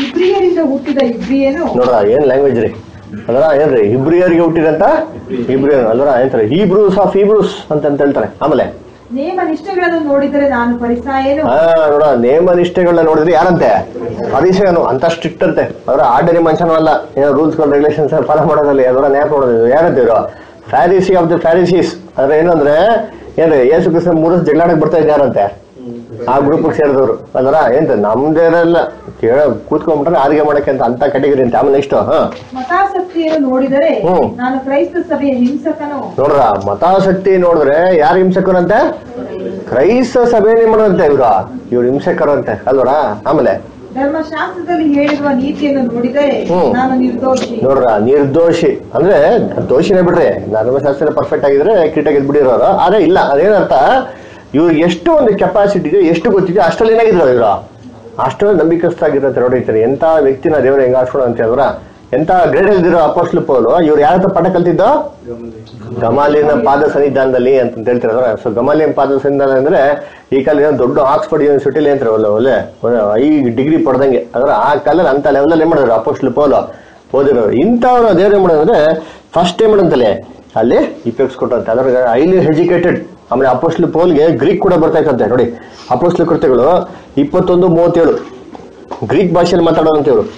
ನೋಡ್ರ ಏನ್ ಲ್ಯಾಂಗ್ವೇಜ್ ರೀ ಅದರ ಏನ್ರಿ ಇಬ್ರಿಯರಿಗೆ ಹುಟ್ಟಿದಂತ ಇಬ್ರಿಯರ್ ಅಲ್ವರ ಏನಂತಾರೆ ಹೀಬ್ರೂಸ್ ಆಫ್ ಹೀಬ್ರೂಸ್ ಅಂತ ಅಂತ ಹೇಳ್ತಾರೆ. ಆಮೇಲೆ ನೇಮ ನಿಷ್ಠೆಗಳನ್ನು ನೋಡಿದರೆ ನಾನು ಫರಿಸಾಯನು. ಹಾ ನೋಡ ನೇಮ ನಿಷ್ಠೆಗಳನ್ನ ನೋಡಿದ್ರೆ ಯಾರಂತೆ ಫರಿಸಾಯನು ಅಂತ ಸ್ಟ್ರಿಕ್ಟ್ ಅಂತೆ. ಅದರ ಆರ್ಡಿನರಿ ಮನುಷ್ಯನೂ ಅಲ್ಲ ಏನೋ ರೂಲ್ಸ್ ರೆಗ್ಯುಲೇಷನ್ಸ್ ಫಾಲೋ ಮಾಡೋದಲ್ಲಿ ಅದರ ನ್ಯಾಯ ಮಾಡೋದು ಯಾರಂತೆ ಇವರು ಫ್ಯಾರಿಸಿ ಆಫ್ ದ ಫ್ಯಾರಿಸೀಸ್. ಅದ್ರ ಏನಂದ್ರೆ ಏನ್ರಿ ಯೇಸು ಕ್ರಿಸ್ತ ಮೂರು ಜಗಳಾಡಕ್ ಬರ್ತಾ ಇದ್ದ ಯಾರಂತೆ ಆ ಗ್ರೂಪ್ ಸೇರಿದವರು ಅದರ ಎಂತ ನಮ್ದೇರೆಲ್ಲ ಕೇಳ ಕೂತ್ಕೊಂಡ್ಬಿಟ್ರೆ ಆರ್ಗೆ ಮಾಡಕ್ಕೆ ಅಂತ ಅಂತ ಕ್ಯಾಟಗರಿ ಅಂತ. ಆಮೇಲೆ ನೆಕ್ಸ್ಟ್ ಹಾ ಮತಾಸಕ್ತಿಯನ್ನು ನೋಡಿದರೆ ನಾನು ಕ್ರೈಸ್ತ ಸಭೆಯ ಹಿಂಸಕನು. ನೋಡ್ರ ಮತಾಸಕ್ತಿ ನೋಡಿದ್ರೆ ಯಾರು ಹಿಂಸಕರಂತೆ ಕ್ರೈಸ್ತ ಸಭೆನೇ ಮಾಡೋದಂತೆ ಇವ್ರು ಇವ್ರು ಹಿಂಸಕರಂತೆ ಅಲ್ವರ. ಆಮೇಲೆ ಧರ್ಮಶಾಸ್ತ್ರದಲ್ಲಿ ಹೇಳಿರುವ ನೀತಿಯನ್ನು ನೋಡಿದರೆ ನಾನು ನಿರ್ದೋಷಿ. ನೋಡ್ರ ನಿರ್ದೋಷಿ ಅಂದ್ರೆ ದೋಷಿನೇ ಬಿಡ್ರಿ. ಧರ್ಮಶಾಸ್ತ್ರ ಪರ್ಫೆಕ್ಟ್ ಆಗಿದ್ರೆ ಕ್ರೀಟಾಗಿ ಬಿಡಿರೋರು. ಆದ್ರೆ ಇಲ್ಲ ಅದೇನರ್ಥ ಇವ್ರಿಗೆ ಎಷ್ಟು ಒಂದು ಕೆಪಾಸಿಟಿ ಇದೆ ಎಷ್ಟು ಗೊತ್ತಿದೆ ಅಷ್ಟರಲ್ಲಿ ಏನಾಗಿದ್ರು ಇವರು ಅಷ್ಟೊಂದು ನಂಬಿಕಸ್ಥಾಗಿರುತ್ತೆ. ನೋಡಿರ್ತಾರೆ ಎಂತ ವ್ಯಕ್ತಿನ ದೇವರು ಹೆಂಗ ಆಡ್ಸೋಣ ಅಂತ ಹೇಳಿದ್ರ ಎಂತ ಗ್ರೇಡ್ ಇಲ್ದಿರೋ ಅಪೋಸ್ಟ್ಲ್ ಪೌಲ್ ಇವ್ರು ಯಾವ ಪಾಠ ಕಲ್ತಿದ್ದೋ ಗಮಾಲಿಯನ ಪಾದ ಸನ್ನಿಧಾನದಲ್ಲಿ ಅಂತ ಹೇಳ್ತಿರೋದ್ರ. ಸೊ ಗಮಾಲಿಯನ್ ಪಾದ ಸನ್ನಿಧಾನ ಅಂದ್ರೆ ಈ ಕಾಲ ದೊಡ್ಡ ಆಕ್ಸ್ಫರ್ಡ್ ಯೂನಿವರ್ಸಿಟಿಲಿ ಅಂತಾರೆ ಒಳ್ಳೆ ಒಳ್ಳೆ ಐ ಡಿಗ್ರಿ ಪಡೆದಂಗೆ ಅದರ ಆ ಕಾಲದಲ್ಲಿ ಅಂತ ಲೆವೆಲಲ್ಲಿ ಏನ್ ಮಾಡಿದ್ರು ಅಪೋಸ್ಟ್ಲ್ ಪೌಲ್ ಓದಿರೋರು. ಇಂಥವ್ರು ದೇವ್ರು ಏನ್ ಮಾಡೋದಂದ್ರೆ ಫಸ್ಟ್ ಏನ್ ಮಾಡಂತಲೆ ಅಲ್ಲಿ ಇಫೆಕ್ಟ್ಸ್ ಕೊಟ್ಟಂತೆ ಅದ್ರ ಹೈಲಿ ಎಜುಕೇಟೆಡ್. ಆಮೇಲೆ ಅಪೋಸ್ಟ್ಲ್ ಪೌಲ್ಗೆ ಗ್ರೀಕ್ ಕೂಡ ಬರ್ತಾ ಇತ್ತಂತೆ. ನೋಡಿ ಅಪೋಸ್ಟ್ಲ್ ಕೃತ್ಯಗಳು ಇಪ್ಪತ್ತೊಂದು ಮೂವತ್ತೇಳು ಗ್ರೀಕ್ ಭಾಷೆಯಲ್ಲಿ ಮಾತಾಡೋದಂತೆ ಇವರು.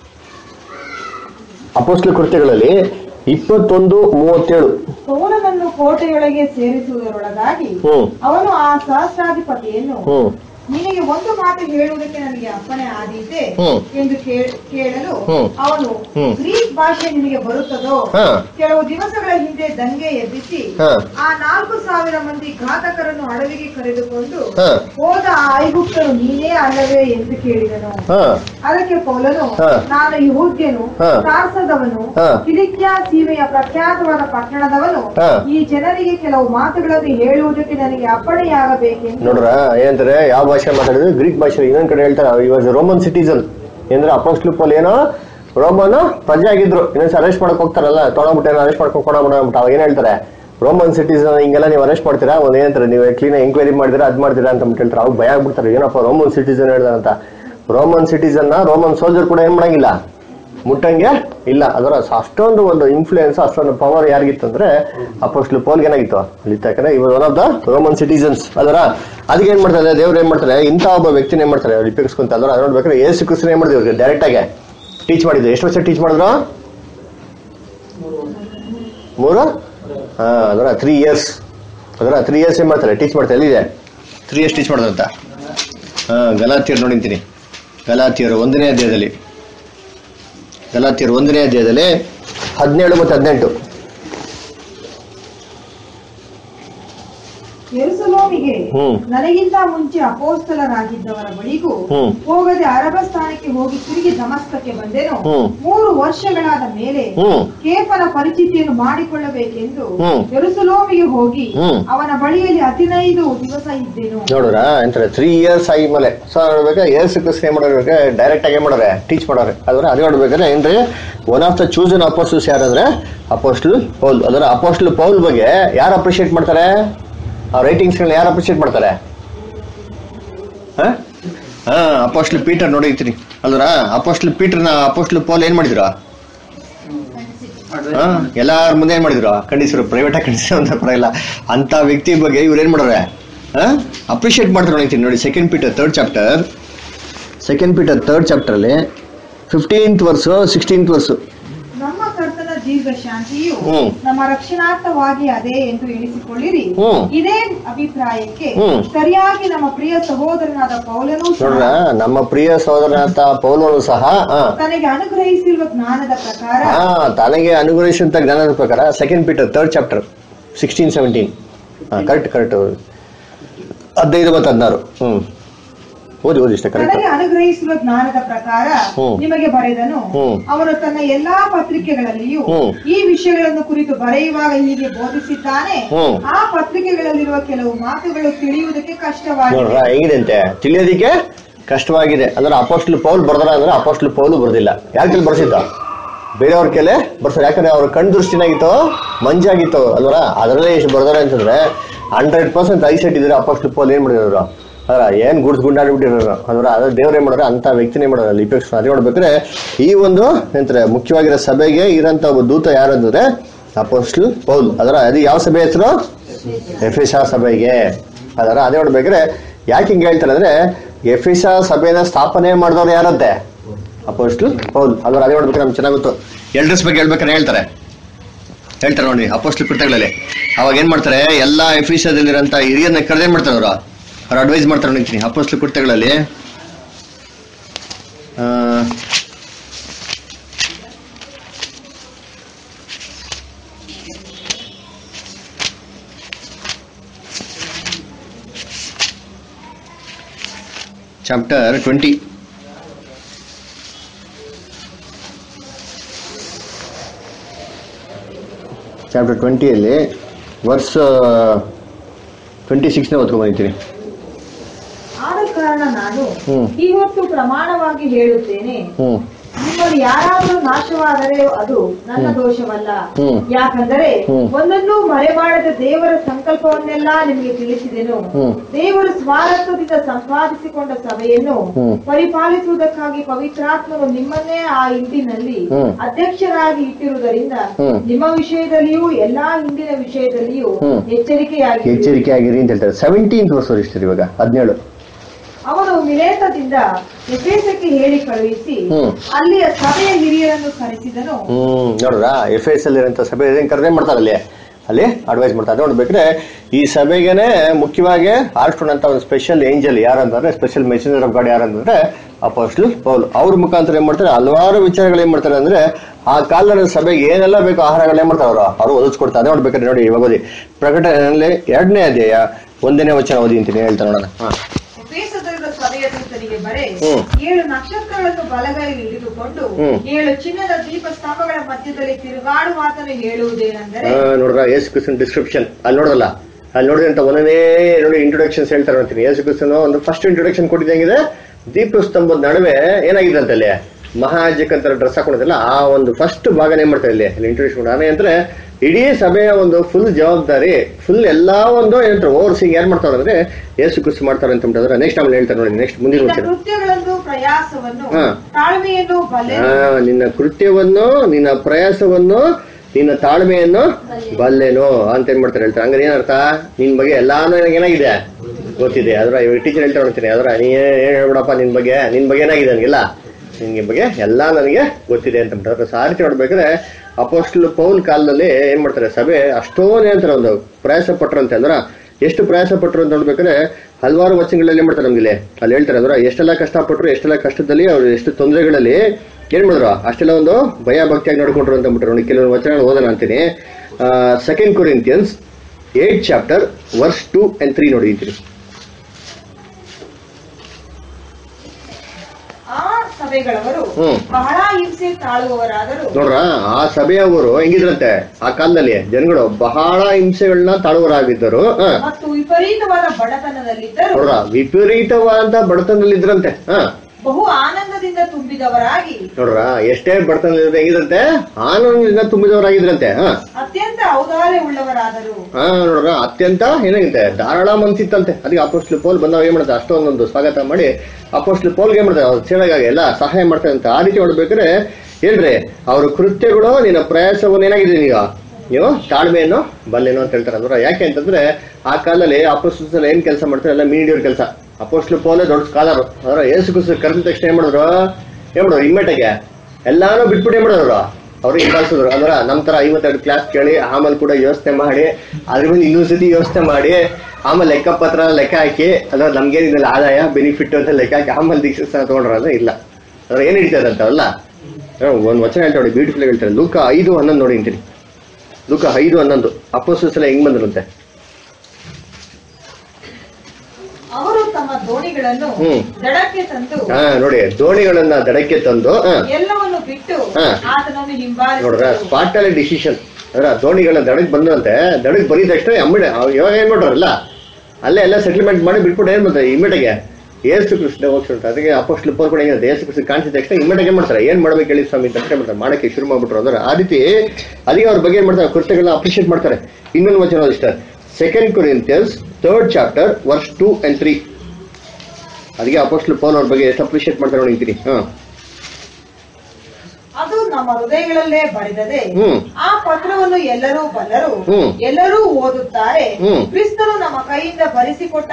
ಅಪೋಸ್ಟ್ಲ್ ಕೃತ್ಯಗಳಲ್ಲಿ ಇಪ್ಪತ್ತೊಂದು ಮೂವತ್ತೇಳು ಪೌಲನನ್ನು ಕೋಟೆಯೊಳಗೆ ಸೇರಿಸುವುದರೊಳಗಾಗಿ ಅವನು ಆ ಸಹಸ್ರಾಧಿಪತಿಯನ್ನು ನಿನಗೆ ಒಂದು ಮಾತು ಹೇಳುವುದಕ್ಕೆ ನನಗೆ ಅಪ್ಪಣೆ ಆದೀತೆ ಎಂದು ಕೇಳಲು ಅವನು ಗ್ರೀಕ್ ಭಾಷೆ ನಿನಗೆ ಬರುತ್ತದೋ? ಕೆಲವು ದಿವಸಗಳ ಹಿಂದೆ ದಂಗೆ ಎಬ್ಬಿಸಿ ಆ ನಾಲ್ಕು ಸಾವಿರ ಮಂದಿ ಘಾತಕರನ್ನು ಅಡವಿಗೆ ಕರೆದುಕೊಂಡು ಹೋದ ಆ ಐಗುಪ್ತರು ನೀನೇ ಅಲ್ಲವೇ ಎಂದು ಕೇಳಿದನು. ಅದಕ್ಕೆ ಪೌಲನು ನಾನು ಯೆಹೂದ್ಯನು ತಾರ್ಸದವನು ಕಿಲಿಕ್ಯ ಸೀಮೆಯ ಪ್ರಖ್ಯಾತವಾದ ಪಟ್ಟಣದವನು ಈ ಜನರಿಗೆ ಕೆಲವು ಮಾತುಗಳನ್ನು ಹೇಳುವುದಕ್ಕೆ ನನಗೆ ಅಪ್ಪಣೆಯಾಗಬೇಕೆಂದು. ನೋಡ್ರ ಏನಂತಾರೆ ಯಾವ ಭಾಷೆ ಮಾತಾಡಿದ್ರು ಗ್ರೀಕ್ ಭಾಷೆ. ಇನ್ನೊಂದ್ ಕಡೆ ಹೇಳ್ತಾರೆ ಇವಾಗ ರೋಮನ್ ಸಿಟಿಸನ್ ಅಂದ್ರೆ ಅಪೋಸ್ಟ್ಲ್ ಪೌಲ್ ಏನೋ ರೋಮನ್ ಪ್ರಜೆ ಆಗಿದ್ರು, ಇನ್ನೊಂದ್ಸ ಅರೆಸ್ಟ್ ಮಾಡಕ್ ಹೋಗ್ತಾರಲ್ಲ, ತೊಗೊಂಡ್ಬಿಟ್ಟು ಅರೆಸ್ಟ್ ಮಾಡ್ಕೊಂಡು ಕೊಡೋಣ ಅಂದ್ಬಿಟ್ಟು ಅವಾಗ ಏನ್ ಹೇಳ್ತಾರೆ, ರೋಮನ್ ಸಿಟಿಸನ್ ಹಿಂಗೆಲ್ಲ ನೀವು ಅರೆಸ್ಟ್ ಮಾಡ್ತೀರಾ, ಒಂದ್ ಏನಂತಾರೆ ನೀವು ಕ್ಲೀನ್ ಎಂಕ್ವೈರಿ ಮಾಡಿದಿರಾ ಅದ್ ಮಾಡ್ತೀರಾ ಅಂತ ಹೇಳ್ತಾರೆ. ಅವಾಗ ಭಯ ಆಗ್ಬಿಡ್ತಾರೆ, ಏನಪ್ಪ ರೋಮನ್ ಸಿಟಿಸನ್ ಹೇಳ್ದಾರಂತ. ರೋಮನ್ ಸಿಟಿಸನ್ ನ ರೋಮನ್ ಸೋಲ್ಜರ್ ಕೂಡ ಏನ್ ಮಾಡಂಗಿಲ್ಲ, ಮುಟ್ಟಂಗೆ ಇಲ್ಲ. ಅದರ ಅಷ್ಟೊಂದು ಒಂದು ಇನ್ಫ್ಲೂಯೆನ್ಸ್, ಅಷ್ಟೊಂದು ಪವರ್ ಯಾರಿಗಿತ್ತಂದ್ರೆ ಅಪೊಸ್ಟಲ್ ಪೌಲ್ಗೆ ಏನಾಗಿತ್ತು ಅಲ್ಲಿ. ಯಾಕಂದ್ರೆ ಇವರು one of the Roman citizens. ಅದರ ಅದಕ್ಕೆ ಏನ್ ಮಾಡ್ತಾರೆ ದೇವ್ರು ಏನ್ ಮಾಡ್ತಾರೆ, ಇಂಥ ಒಬ್ಬ ವ್ಯಕ್ತಿನ ಏನ್ ಮಾಡ್ತಾರೆ ಅವ್ರು ಉಪಯೋಗಿಸ್ಕೊಂತ. ಅದರ ಅದ್ ನೋಡ್ಬೇಕಾದ್ರೆ ಯೇಸು ಕ್ರಿಸ್ತನ ಏನ್ ಮಾಡಿದ್ರು ಇವ್ರಿಗೆ ಡೈರೆಕ್ಟ್ ಆಗಿ ಟೀಚ್ ಮಾಡಿದ್ರು. ಎಷ್ಟು ವರ್ಷ ಟೀಚ್ ಮಾಡಿದ್ರು? ಮೂರು ಹಾ ಅದರ ತ್ರೀ ಇಯರ್ಸ್ ಅದರ ತ್ರೀ ಇಯರ್ಸ್ ಏನ್ ಮಾಡ್ತಾರೆ ಟೀಚ್ ಮಾಡ್ತಾರೆ. ಎಲ್ಲಿದೆ ತ್ರೀ ಇಯರ್ಸ್ ಟೀಚ್ ಮಾಡೋದಂತ? ಹಾ ಗಲಾತಿಯರು ನೋಡಿಂತೀನಿ, ಗಲಾತಿಯರು ಒಂದನೇ ಅಧ್ಯಾಯದಲ್ಲಿ, ಗಲಾತಿಯರು ಒಂದನೇ ಅಧ್ಯಾಯದಲ್ಲಿ ಹದಿನೇಳು ಮತ್ತು ಹದಿನೆಂಟು. ಯೆರೂಸಲೇಮಿಗೆ ನನಗಿಂತ ಮುಂಚೆ ಅಪೊಸ್ತಲರಾಗಿದ್ದವರ ಬಳಿಗೂ ಹೋಗದೆ ಅರಬ ಸ್ಥಾನಕ್ಕೆ ಹೋಗಿ ತಿರುಗಿ ದಮಸ್ಕಕ್ಕೆ ಬಂದೆನು. ಮೂರು ವರ್ಷಗಳಾದ ಮೇಲೆ ಕೇಫನ ಪರಿಚಿತಿಯನ್ನು ಮಾಡಿಕೊಳ್ಳಬೇಕೆಂದು ಯೆರೂಸಲೇಮಿಗೆ ಹೋಗಿ ಅವನ ಬಳಿಯಲ್ಲಿ ಹದಿನೈದು ದಿವಸ ಇದ್ದೆನು. ನೋಡ್ರ ಎಂತಾರೆ ತ್ರೀ ಇಯರ್ಸ್ ಆಗಿ ಮೇಲೆ ಸೊ ನೋಡ್ಬೇಕಾ ಯೇಸು ಕ್ರಿಸ್ತ ಏನ್ ಮಾಡೋರ್ಬೇಕು ಡೈರೆಕ್ಟ್ ಆಗಿ ಏನ್ ಮಾಡೋರೆ ಟೀಚ್ ಮಾಡೋರೆ. ಅದ್ರ ಅದೇ ನೋಡ್ಬೇಕಾದ್ರೆ ಏನ್ರಿ one of the chosen apostles ಯಾರಂದ್ರೆ ಅಪೋಸ್ಟಲ್ ಪೌಲ್. ಅದರ ಅಪೋಸ್ಟಲ್ ಪೌಲ್ ಬಗ್ಗೆ ಯಾರು ಅಪ್ರಿಶಿಯೇಟ್ ಮಾಡ್ತಾರೆ? ಆ ರೈಟಿಂಗ್ಸ್ ಗಳನ್ನ ಯಾರು ಅಪ್ರಿಶಿಯೇಟ್ ಮಾಡ್ತಾರೆ? ಹಾ ಅಪೋಸ್ಟಲ್ ಪೀಟರ್ ನೋಡಿರ್ತೀನಿ ಅಲ್ರ. ಅಪೋಸ್ಟಲ್ ಪೀಟರ್ನ ಅಪೋಸ್ಟಲ್ ಪೌಲ್ ಏನ್ ಮಾಡಿದ್ರು? ಹಾ ಎಲ್ಲಾರ ಮುಂದೆ ಏನ್ ಮಾಡಿದ್ರು? ಖಂಡಿಸಿರು, ಪ್ರೈವೇಟ್ ಆಗಿ ಖಂಡಿಸಿರೋ ಅಂತ ಪರವಾಗಿಲ್ಲ. ಅಂತ ವ್ಯಕ್ತಿ ಬಗ್ಗೆ ಇವ್ರು ಏನ್ ಮಾಡೋರೆ ಹಾ ಅಪ್ರಿಶಿಯೇಟ್ ಮಾಡ್ತಾರೆ ನೋಡಿರ್ತೀನಿ ನೋಡಿ. Second Peter third chapter second Peter third chapter ಅಲ್ಲಿ ಫಿಫ್ಟೀನ್ತ್ ವರ್ಸು ಸಿಕ್ಸ್ಟೀನ್ತ್ ವರ್ಸು. ನಮ್ಮ ಕರ್ತನ ದೀರ್ಘ ಶಾಂತಿಯು ನಮ್ಮ ರಕ್ಷಣಾರ್ಥವಾಗಿ ಅದೇ ಎಂದು ಎಣಿಸಿಕೊಳ್ಳಿರಿ. ಇದೇ ಅಭಿಪ್ರಾಯಕ್ಕೆ ಸರಿಯಾಗಿ ನಮ್ಮ ಪ್ರಿಯ ಸಹೋದರನಾದ ಪೌಲನು ನೋಡ್ರ ನಮ್ಮ ಪ್ರಿಯ ಸಹೋದರನಾದ ಪೌಲನು ಸಹ ತನಗೆ ಅನುಗ್ರಹಿಸಿರುವ ಜ್ಞಾನದ ಪ್ರಕಾರ ಹಾ ತನಗೆ ಅನುಗ್ರಹಿಸಿದಂತ ಜ್ಞಾನದ ಪ್ರಕಾರ second Peter third chapter sixteen seventeen correct correct ಹದಿನೈದು ಮತ್ತು ಹದಿನಾರು ಹ್ಮ್ ಓದಿ ಓದಿ ಇಷ್ಟ ಕರೆಕ್ಟ್. ತನಗೆ ಅನುಗ್ರಹಿಸುವ ಜ್ಞಾನದ ಪ್ರಕಾರ ನಿಮಗೆ ಬರೆದನು. ಅವನು ತನ್ನ ಎಲ್ಲಾ ಪತ್ರಿಕೆಗಳಲ್ಲಿಯೂ ಈ ವಿಷಯಗಳನ್ನು ಕುರಿತು ಬರೆಯುವಾಗ ಹೀಗೆ ಬೋಧಿಸಿದ್ದಾನೆ. ಆ ಪತ್ರಿಕೆಗಳಲ್ಲಿರುವ ಕೆಲವು ಮಾತುಗಳು ತಿಳಿಯುವುದಕ್ಕೆ ಕಷ್ಟವಾಗಿದೆ. ಹೇಗಿದೆಂತೆ ತಿಳಿಯೋದಿಕ್ಕೆ ಕಷ್ಟವಾಗಿದೆ ಅಂದ್ರೆ ಅಪೋಸ್ಟಲ್ ಪೌಲ್ ಬರ್ದಾರ ಅಂದ್ರೆ ಅಪೋಸ್ಟಲ್ ಪೌಲು ಬರ್ದಿಲ್ಲ. ಯಾರ ಕೆಲ ಬರ್ಸಿದ್ದ? ಬೇರೆಯವ್ರ ಕೆಲೆ ಬರ್ತಾರೆ. ಯಾಕಂದ್ರೆ ಅವ್ರ ಕಣ್ ದೃಷ್ಟಿನಾಗಿತ್ತು, ಮಂಜಾಗಿತ್ತು ಅಲ್ವರ. ಅದರಲ್ಲೇ ಎಷ್ಟು ಬರ್ದಾರೆ ಅಂತಂದ್ರೆ ಹಂಡ್ರೆಡ್ ಪರ್ಸೆಂಟ್ ಐಸೆಟ್ ಇದ್ರೆ ಅಪೋಸ್ಟಲ್ ಪೌಲ್ ಏನ್ ಮಾಡಿದ್ರು ಅದ್ರ ಏನ್ ಗುಡ್ಸ್ ಗುಂಡಾಡ್ಬಿಟ್ಟಿರೋರು ಅದ್ರ ಅದ್ರ ದೇವ್ರ ಏನ್ ಮಾಡೋರು ಅಂತ ವ್ಯಕ್ತಿನೇ ಮಾಡೋರು ಅಲ್ಲಿ ಇಫೆಕ್ಟ್ಸ್. ಅದೇ ನೋಡ್ಬೇಕ್ರೆ ಈ ಒಂದು ಎಂತಾರೆ ಮುಖ್ಯವಾಗಿರೋ ಸಭೆಗೆ ಇರೋಂಥ ಒಬ್ಬ ದೂತ ಯಾರಂದ್ರೆ ಅಪೋಸ್ಟಲ್ ಪೌಲ್. ಅದರ ಅದು ಯಾವ ಸಭೆ ಹೆಸರು? ಎಫೆಸ ಸಭೆಗೆ. ಅದರ ಅದೇ ನೋಡ್ಬೇಕ್ರೆ ಯಾಕೆ ಹಿಂಗೆ ಹೇಳ್ತಾರೆ ಅಂದ್ರೆ ಎಫೆಸ ಸಭೆನ ಸ್ಥಾಪನೆ ಮಾಡಿದವ್ರು ಯಾರಂತೆ? Apostle Paul. ಅದರ ಅದೇ ನೋಡ್ಬೇಕ್ರೆ ನಮ್ಗೆ ಚೆನ್ನಾಗುತ್ತು. ಎಲ್ಡರ್ಸ್ ಬಗ್ಗೆ ಹೇಳ್ಬೇಕಾರೆ ಹೇಳ್ತಾರೆ ಹೇಳ್ತಾರೆ ನೋಡಿ ಅಪೋಸ್ಟಲ್ ಕೃತ್ಯಗಳಲ್ಲಿ. ಅವಾಗ ಏನ್ ಮಾಡ್ತಾರೆ ಎಲ್ಲಾ ಎಫೆಸದಲ್ಲಿರೋಂಥ ಹಿರಿಯರನ್ನ ಕರೆದೇನ್ ಮಾಡ್ತಾರೆ ಅವರು ಅವ್ರು ಅಡ್ವೈಸ್ ಮಾಡ್ತಾರೆ ನೋಡ್ತೀನಿ ಅಪೊಸ್ತಲ ಕೃತ್ಯಗಳಲ್ಲಿ. ಚಾಪ್ಟರ್ ಟ್ವೆಂಟಿ ಚಾಪ್ಟರ್ ಟ್ವೆಂಟಿಯಲ್ಲಿ ವರ್ಸ್ ಟ್ವೆಂಟಿ ಸಿಕ್ಸ್ನ ಓದ್ಕೊಂಡು ಬಂದಿದ್ದೀನಿ. ಆದ ಕಾರಣ ನಾನು ಇವತ್ತು ಪ್ರಮಾಣವಾಗಿ ಹೇಳುತ್ತೇನೆ, ನಿಮ್ಮಲ್ಲಿ ಯಾರಾದರೂ ನಾಶವಾದರೆ ಅದು ನನ್ನ ದೋಷವಲ್ಲ. ಯಾಕಂದರೆ ಒಂದನ್ನು ಮರೆಮಾಡದ ದೇವರ ಸಂಕಲ್ಪವನ್ನೆಲ್ಲ ನಿಮಗೆ ತಿಳಿಸಿದೆನು. ದೇವರು ಸ್ವಾರ್ಥದಿಂದ ಸಂಪಾದಿಸಿಕೊಂಡ ಸಭೆಯನ್ನು ಪರಿಪಾಲಿಸುವುದಕ್ಕಾಗಿ ಪವಿತ್ರಾತ್ಮನು ನಿಮ್ಮನ್ನೇ ಆ ಹಿಂದಿನಲ್ಲಿ ಅಧ್ಯಕ್ಷರಾಗಿ ಇಟ್ಟಿರುವುದರಿಂದ ನಿಮ್ಮ ವಿಷಯದಲ್ಲಿಯೂ ಎಲ್ಲಾ ಹಿಂದಿನ ವಿಷಯದಲ್ಲಿಯೂ ಎಚ್ಚರಿಕೆಯಾಗಿ ಎಚ್ಚರಿಕೆಯಾಗಿರಿ ಅಂತ ಹೇಳ್ತಾರೆ. ಸೆವೆಂಟೀನ್ತ್ ವರ್ಷ ಇರ್ತಾರೆ ಇವಾಗ ಹದಿನೇಳು. ಅವನು ಮಿಲೇತದಿಂದ ಎಫೆಸಕ್ಕೆ ಹೇಳಿ ಕಳುಹಿಸಿ ಅಲ್ಲಿಯ ಸಭೆಯ ಹಿರಿಯರನ್ನು ಕರೆಸಿದನು. ಹ್ಮ್ ನೋಡ್ರ ಎಫ್ ಎಸ್ ಅಲ್ಲಿ ಇರೋಂಥ ಸಭೆ ಕರೆದೇ ಮಾಡ್ತಾರೆ ಅಲ್ಲಿ ಅಲ್ಲಿ ಅಡ್ವೈಸ್ ಮಾಡ್ತಾರೆ. ನೋಡ್ಬೇಕ್ರೆ ಈ ಸಭೆಗೆನೆ ಮುಖ್ಯವಾಗಿ ಆರಿಸ್ಕೊಂಡಂತ ಒಂದು ಸ್ಪೆಷಲ್ ಏಂಜಲ್ ಯಾರಂತಂದ್ರೆ ಸ್ಪೆಷಲ್ ಮೆಸೇಂಜರ್ ಆಫ್ ಗಾಡ್ ಯಾರಂತಂದ್ರೆ ಅಪೊಸ್ಟಲ್ ಪೌಲ್. ಅವ್ರ ಮುಖಾಂತರ ಏನ್ ಮಾಡ್ತಾರೆ ಹಲವಾರು ವಿಚಾರಗಳು ಏನ್ ಮಾಡ್ತಾರೆ ಅಂದ್ರೆ ಆ ಕಾಲದ ಸಭೆಗೆ ಏನೆಲ್ಲ ಬೇಕು ಆಹಾರಗಳು ಏನ್ ಮಾಡ್ತಾರೆ ಅವರು ಅವ್ರು ಒದಗಿಸ್ಕೊಡ್ತಾರೆ. ಅದೇ ನೋಡ್ಬೇಕಾದ್ರೆ ನೋಡಿ ಇವಾಗ ಓದಿ ಪ್ರಕಟಣೆಯಲ್ಲಿ ಎರಡನೇ ಅಧ್ಯಾಯ ಒಂದನೇ ವಚನ ಓದಿ ಅಂತೀನಿ ಹೇಳ್ತಾರೆ ನೋಡೋಣ. ಸಭೆಯ ದೂತರಿಗೆ ಬರೆ ಏಳು ನಕ್ಷತ್ರಗಳನ್ನು ಬಲಗೈಲಿ ಹಿಡಿದುಕೊಂಡು ಏಳು ಚಿನ್ನದ ದೀಪ ಸ್ತಂಭಗಳ ಮಧ್ಯದಲ್ಲಿ ತಿರುಗಾಡುವಾತನು ಹೇಳುವುದೇನೆಂದರೆ ನೋಡ್ರ ಯೇಸು ಕ್ರಿಸ್ತನ ಡಿಸ್ಕ್ರಿಪ್ಷನ್ ಅಲ್ಲಿ ನೋಡಲ್ಲ ಅಲ್ಲಿ ನೋಡಿದ್ರೆ ಅಂತ ಒಂದನೇ ನೋಡಿ ಇಂಟ್ರೊಡಕ್ಷನ್ಸ್ ಹೇಳ್ತಾರೆ ನೋಡ್ತೀನಿ. ಯೇಸು ಕ್ರಿಸ್ತನು ಒಂದು ಫಸ್ಟ್ ಇಂಟ್ರೊಡಕ್ಷನ್ ಕೊಟ್ಟಿದ್ದಂಗಿದೆ ದೀಪ ಸ್ತಂಭದ ನಡುವೆ ಏನಾಗಿದೆ ಅಂತಲ್ಲಿ ಮಹಾಯಾಜಕಂತರ ಡ್ರೆಸ್ ಹಾಕೊಂಡಿದ್ದಲ್ಲ ಆ ಒಂದು ಫಸ್ಟ್ ಭಾಗನ ಏನ್ ಮಾಡ್ತಾರೆ ಇಲ್ಲಿ ಇಂಟ್ರೊಡ್ಯೂಸ್ ಮಾಡಿ ಅಂದ್ರೆ ಇಡೀ ಸಭೆಯ ಒಂದು ಫುಲ್ ಜವಾಬ್ದಾರಿ ಫುಲ್ ಎಲ್ಲಾ ಒಂದು ಏನಂತಾರೆ ಓವರ್ ಸಿಂಗ್ ಯಾರು ಮಾಡ್ತಾರೆ ಅಂದ್ರೆ ಯೇಸು ಕ್ರಿಸ್ತ ಮಾಡ್ತಾರೆ ಅಂತ ಹೇಳಿದ್ರೆ ನೆಕ್ಸ್ಟ್ ಆಮೇಲೆ ಹೇಳ್ತಾರೆ ನೋಡಿ ನೆಕ್ಸ್ಟ್ ಮುಂದಿನ ನಿನ್ನ ಕೃತ್ಯವನ್ನು ನಿನ್ನ ಪ್ರಯಾಸವನ್ನು ನಿನ್ನ ತಾಳ್ಮೆಯನ್ನು ಬಲ್ಲೆನೋ ಅಂತ ಏನ್ ಮಾಡ್ತಾರೆ ಹೇಳ್ತಾರೆ ಹಂಗಾರೆ ಏನರ್ಥ ನಿನ್ ಬಗ್ಗೆ ಎಲ್ಲಾನು ಏನಾಗಿದೆ ಗೊತ್ತಿದೆ ಅದ್ರ ಇವಾಗ ಟೀಚರ್ ಹೇಳ್ತಾ ನೋಡ್ತೀನಿ ಅದ್ರ ನೀ ಏನ್ ಹೇಳ್ಬಿಡಪ್ಪ ನಿನ್ ಬಗ್ಗೆ ನಿನ್ ಬಗ್ಗೆ ಏನಾಗಿದೆ ನನಗೆಲ್ಲ ನಿನ್ಗೆ ಬಗ್ಗೆ ಎಲ್ಲಾ ನನಗೆ ಗೊತ್ತಿದೆ ಅಂತ ಹೇಳ್ತಾರೆ ಸಾರಿಸಿ ನೋಡ್ಬೇಕಾದ್ರೆ ಅಪೋಸ್ಟಲ್ ಪೌಲ್ ಕಾಲದಲ್ಲಿ ಏನ್ ಮಾಡ್ತಾರೆ ಸಭೆ ಅಷ್ಟೊಂದು ಏನಂತಾರೆ ಒಂದು ಪ್ರಯಾಸ ಪಟ್ರು ಅಂತ ಅಂದ್ರ ಎಷ್ಟು ಪ್ರಯಾಸ ಪಟ್ರು ಅಂತ ನೋಡ್ಬೇಕಾದ್ರೆ ಹಲವಾರು ವಚನಗಳಲ್ಲಿ ಏನ್ ಮಾಡ್ತಾರೆ ನಮ್ಗೆ ಅಲ್ಲಿ ಹೇಳ್ತಾರೆ ಅಂದ್ರ ಎಷ್ಟೆಲ್ಲ ಕಷ್ಟಪಟ್ರು ಎಷ್ಟೆಲ್ಲ ಕಷ್ಟದಲ್ಲಿ ಅವ್ರು ಎಷ್ಟು ತೊಂದರೆಗಳಲ್ಲಿ ಏನ್ ಮಾಡಿದ್ರು ಅಷ್ಟೆಲ್ಲ ಒಂದು ಭಯ ಭಕ್ತಿಯಾಗಿ ನೋಡ್ಕೊಂಡ್ರು ಅಂತ ಬಿಟ್ರು ನೋಡಿ ಕೆಲವೊಂದು ವಚನಗಳು ಓದೋಣ ಅಂತೀನಿ second Corinthians eight chapter verse two and three ನೋಡಿ ಅಂತೀನಿ ಬಹಳ ಹಿಂಸೆ ತಾಳುವವರಾದರು ನೋಡ್ರ ಆ ಸಭೆಯವರು ಹೆಂಗಿದ್ರಂತೆ ಆ ಕಾಲದಲ್ಲಿ ಜನಗಳು ಬಹಳ ಹಿಂಸೆಗಳನ್ನ ತಾಳುವರಾಗಿದ್ದರು ಮತ್ತು ವಿಪರೀತವಾದ ಬಡತನದಲ್ಲಿದ್ದರು ನೋಡ್ರ ವಿಪರೀತವಾದ ಬಡತನದಲ್ಲಿದ್ರಂತೆ ಹ ಬಹು ಆನಂದದಿಂದ ತುಂಬಿದವರಾಗಿ ನೋಡ್ರ ಎಷ್ಟೇ ಬಡತನದಿಂದ ಹೆಂಗಿದ್ರಂತೆ ಆನಂದದಿಂದ ತುಂಬಿದವರಾಗಿದ್ರಂತೆ ಹ ಅತ್ಯಂತ ಔದಾರ್ಯ ಉಳ್ಳವರಾದರು ಹಾ ನೋಡ್ರ ಅತ್ಯಂತ ಏನಾಗಿದೆ ಧಾರಾಳ ಮನ್ಸಿತ್ತಂತೆ ಅದಕ್ಕೆ ಅಪೋಸ್ಟಲ್ ಪೌಲ್ ಬಂದವ ಏನ್ ಮಾಡ್ತಾರೆ ಅಷ್ಟೊಂದೊಂದು ಸ್ವಾಗತ ಮಾಡಿ ಅಪೋಸ್ಟಲ್ ಪೌಲ್ಗೆ ಏನ್ ಮಾಡ್ತಾರೆ ಅವ್ರು ಸೇವೆಗಾಗಿ ಎಲ್ಲ ಸಹಾಯ ಮಾಡ್ತಾರೆ ಅಂತ ಆ ರೀತಿ ನೋಡ್ಬೇಕಾದ್ರೆ ಏನ್ರಿ ಅವ್ರ ಕೃತ್ಯಗಳು ನಿನ್ನ ಪ್ರಯಾಸವನ್ನು ಏನಾಗಿದೆ ಈಗ ನೀವು ತಾಳ್ಮೆಯನ್ನು ಬಲ್ಲೇನೋ ಅಂತ ಹೇಳ್ತಾರೆ ಅಂದ್ರ ಯಾಕೆ ಅಂತಂದ್ರೆ ಆ ಕಾಲದಲ್ಲಿ ಅಪೋಸ್ಟಲ್ಸ್ ಏನ್ ಕೆಲಸ ಮಾಡ್ತಾರೆ ಎಲ್ಲ ಮೀಡಿಯೋರ್ ಕೆಲಸ ಅಪೋಸ್ಟಲ್ ಪೌಲೇ ದೊಡ್ಡ ಸ್ಕಾಲರ್ ಅದ್ರ ಯೇಸು ಕ್ರಿಸ್ತ ಕರೆದ ತಕ್ಷಣ ಏನ್ ಮಾಡಿದ್ರು ಏನ್ ಮಾಡಿದ್ರು ಇಮ್ಮೆಟೆಗೆ ಎಲ್ಲಾನು ಬಿಟ್ಬಿಟ್ಟು ಏನ್ ಮಾಡಿದ್ರು ಅವ್ರಿಗೆ ಹಿಂಬಾಲಿಸಿದ್ರು ಅಂದ್ರ ನಮ್ ತರ ಐವತ್ತೆರಡು ಕ್ಲಾಸ್ ಕೇಳಿ ಆಮೇಲೆ ಕೂಡ ಯೋಚನೆ ಮಾಡಿ ಅದ್ರ ಮೇಲೆ ಇನ್ನೊಂದ್ ಸತಿ ಯೋಚನೆ ಮಾಡಿ ಆಮೇಲೆ ಲೆಕ್ಕ ಪತ್ರ ಲೆಕ್ಕ ಹಾಕಿ ಅದ್ರ ನಮ್ಗೇನಿಲ್ಲ ಆದಾಯ ಬೆನಿಫಿಟ್ ಅಂತ ಲೆಕ್ಕ ಹಾಕಿ ಆಮೇಲೆ ದೀಕ್ಷಾ ತಗೊಂಡ್ರ ಇಲ್ಲ ಅದ್ರ ಏನ್ ಹಿಡಿತಾರೆ ಅಂತವಲ್ಲ ಒಂದ್ ವಚನ ಹೇಳ್ತಾ ನೋಡಿ ಬ್ಯೂಟಿಫುಲ್ ಹೇಳ್ತಾರೆ ಲೂಕ ಐದು ಹನ್ನೊಂದು ನೋಡಿ ಅಂತೀನಿ ಲೂಕ ಐದು ಹನ್ನೊಂದು ಅಪೊಸ್ತಲರು ಎಲ್ಲ ಹೆಂಗ್ ಬಂದ್ರಂತೆ ಅವರು ತಮ್ಮ ದೋಣಿಗಳನ್ನು ದಡಕ್ಕೆ ತಂದು ಹಾ ನೋಡಿ ದೋಣಿಗಳನ್ನ ದಡಕ್ಕೆ ತಂದು ಎಲ್ಲವನ್ನು ಬಿಟ್ಟು ಆತನನ್ನು ಹಿಂಬಾಲಿಸಿದರು ನೋಡ್ರ ಸ್ಪಾಟ್ ಅಲ್ಲಿ ಡಿಸಿಷನ್ ಅದ್ರ ದೋಣಿಗಳನ್ನ ದಡಕ್ ಬಂದಂತೆ ದಡಕ್ ಬರೀ ತಕ್ಷಣ ಅಮ್ಮಿಡೆ ಇವಾಗ ಏನ್ ಮಾಡ್ರಲ್ಲ ಅಲ್ಲೇ ಎಲ್ಲ ಸೆಟಲ್ಮೆಂಟ್ ಮಾಡಿ ಬಿಟ್ಬಿಟ್ಟು ಏನ್ ಮಾಡ್ತಾರೆ ಇಮ್ಮಿಡಿಗೆ ಏಸು ಕೃಷ್ಣ ಹೋಗ್ತಾರೆ ಅದಕ್ಕೆ ಅಪೋಸ್ಟಲ್ ಪೌಲ್ ಕೂಡ ಏನಿದೆ ಏಸು ಕೃಷ್ಣ ಕಾಣಿಸಿದ ತಕ್ಷಣ ಇಮ್ಮಿಡಿಗೆ ಏನ್ ಮಾಡ್ತಾರೆ ಏನ್ ಮಾಡ್ಬೇಕು ಹೇಳಿ ಸ್ವಾಮಿ ಅಂತ ಮಾಡ್ತಾರೆ ಮಾಡಕ್ಕೆ ಶುರು ಮಾಡ್ಬಿಟ್ರು ಅಂದ್ರೆ ಆ ರೀತಿ ಅದಕ್ಕೆ ಅವ್ರ ಬಗ್ಗೆ ಏನ್ ಮಾಡ್ತಾರೆ ಕೃತ್ಯಗಳನ್ನ ಅಪ್ರಿಷಿಯೇಟ್ ಮಾಡ್ತಾರೆ ಇನ್ನೊಂದು ವಚನ ಇಷ್ಟ second Corinthians third chapter verse two and three ಅದಕ್ಕೆ ಅಪೋಸ್ಟಲ್ ಪೌಲ್ ಅವ್ರ ಬಗ್ಗೆ ಎಷ್ಟು ಅಪ್ರಿಷಿಯೇಟ್ ಮಾಡ್ತಾರೆ ನೋಡಿಂತೀರಿ ಹಾ ಅದು ನಮ್ಮ ಹೃದಯಗಳಲ್ಲೇ ಬರೆದದೆ ಆ ಪತ್ರವನ್ನು ಎಲ್ಲರೂ ಬಲ್ಲರು ಎಲ್ಲರೂ ಓದುತ್ತಾರೆ ಕ್ರಿಸ್ತನು ನಮ್ಮ ಕೈಯಿಂದ ಬರೆಸಿಕೊಟ್ಟ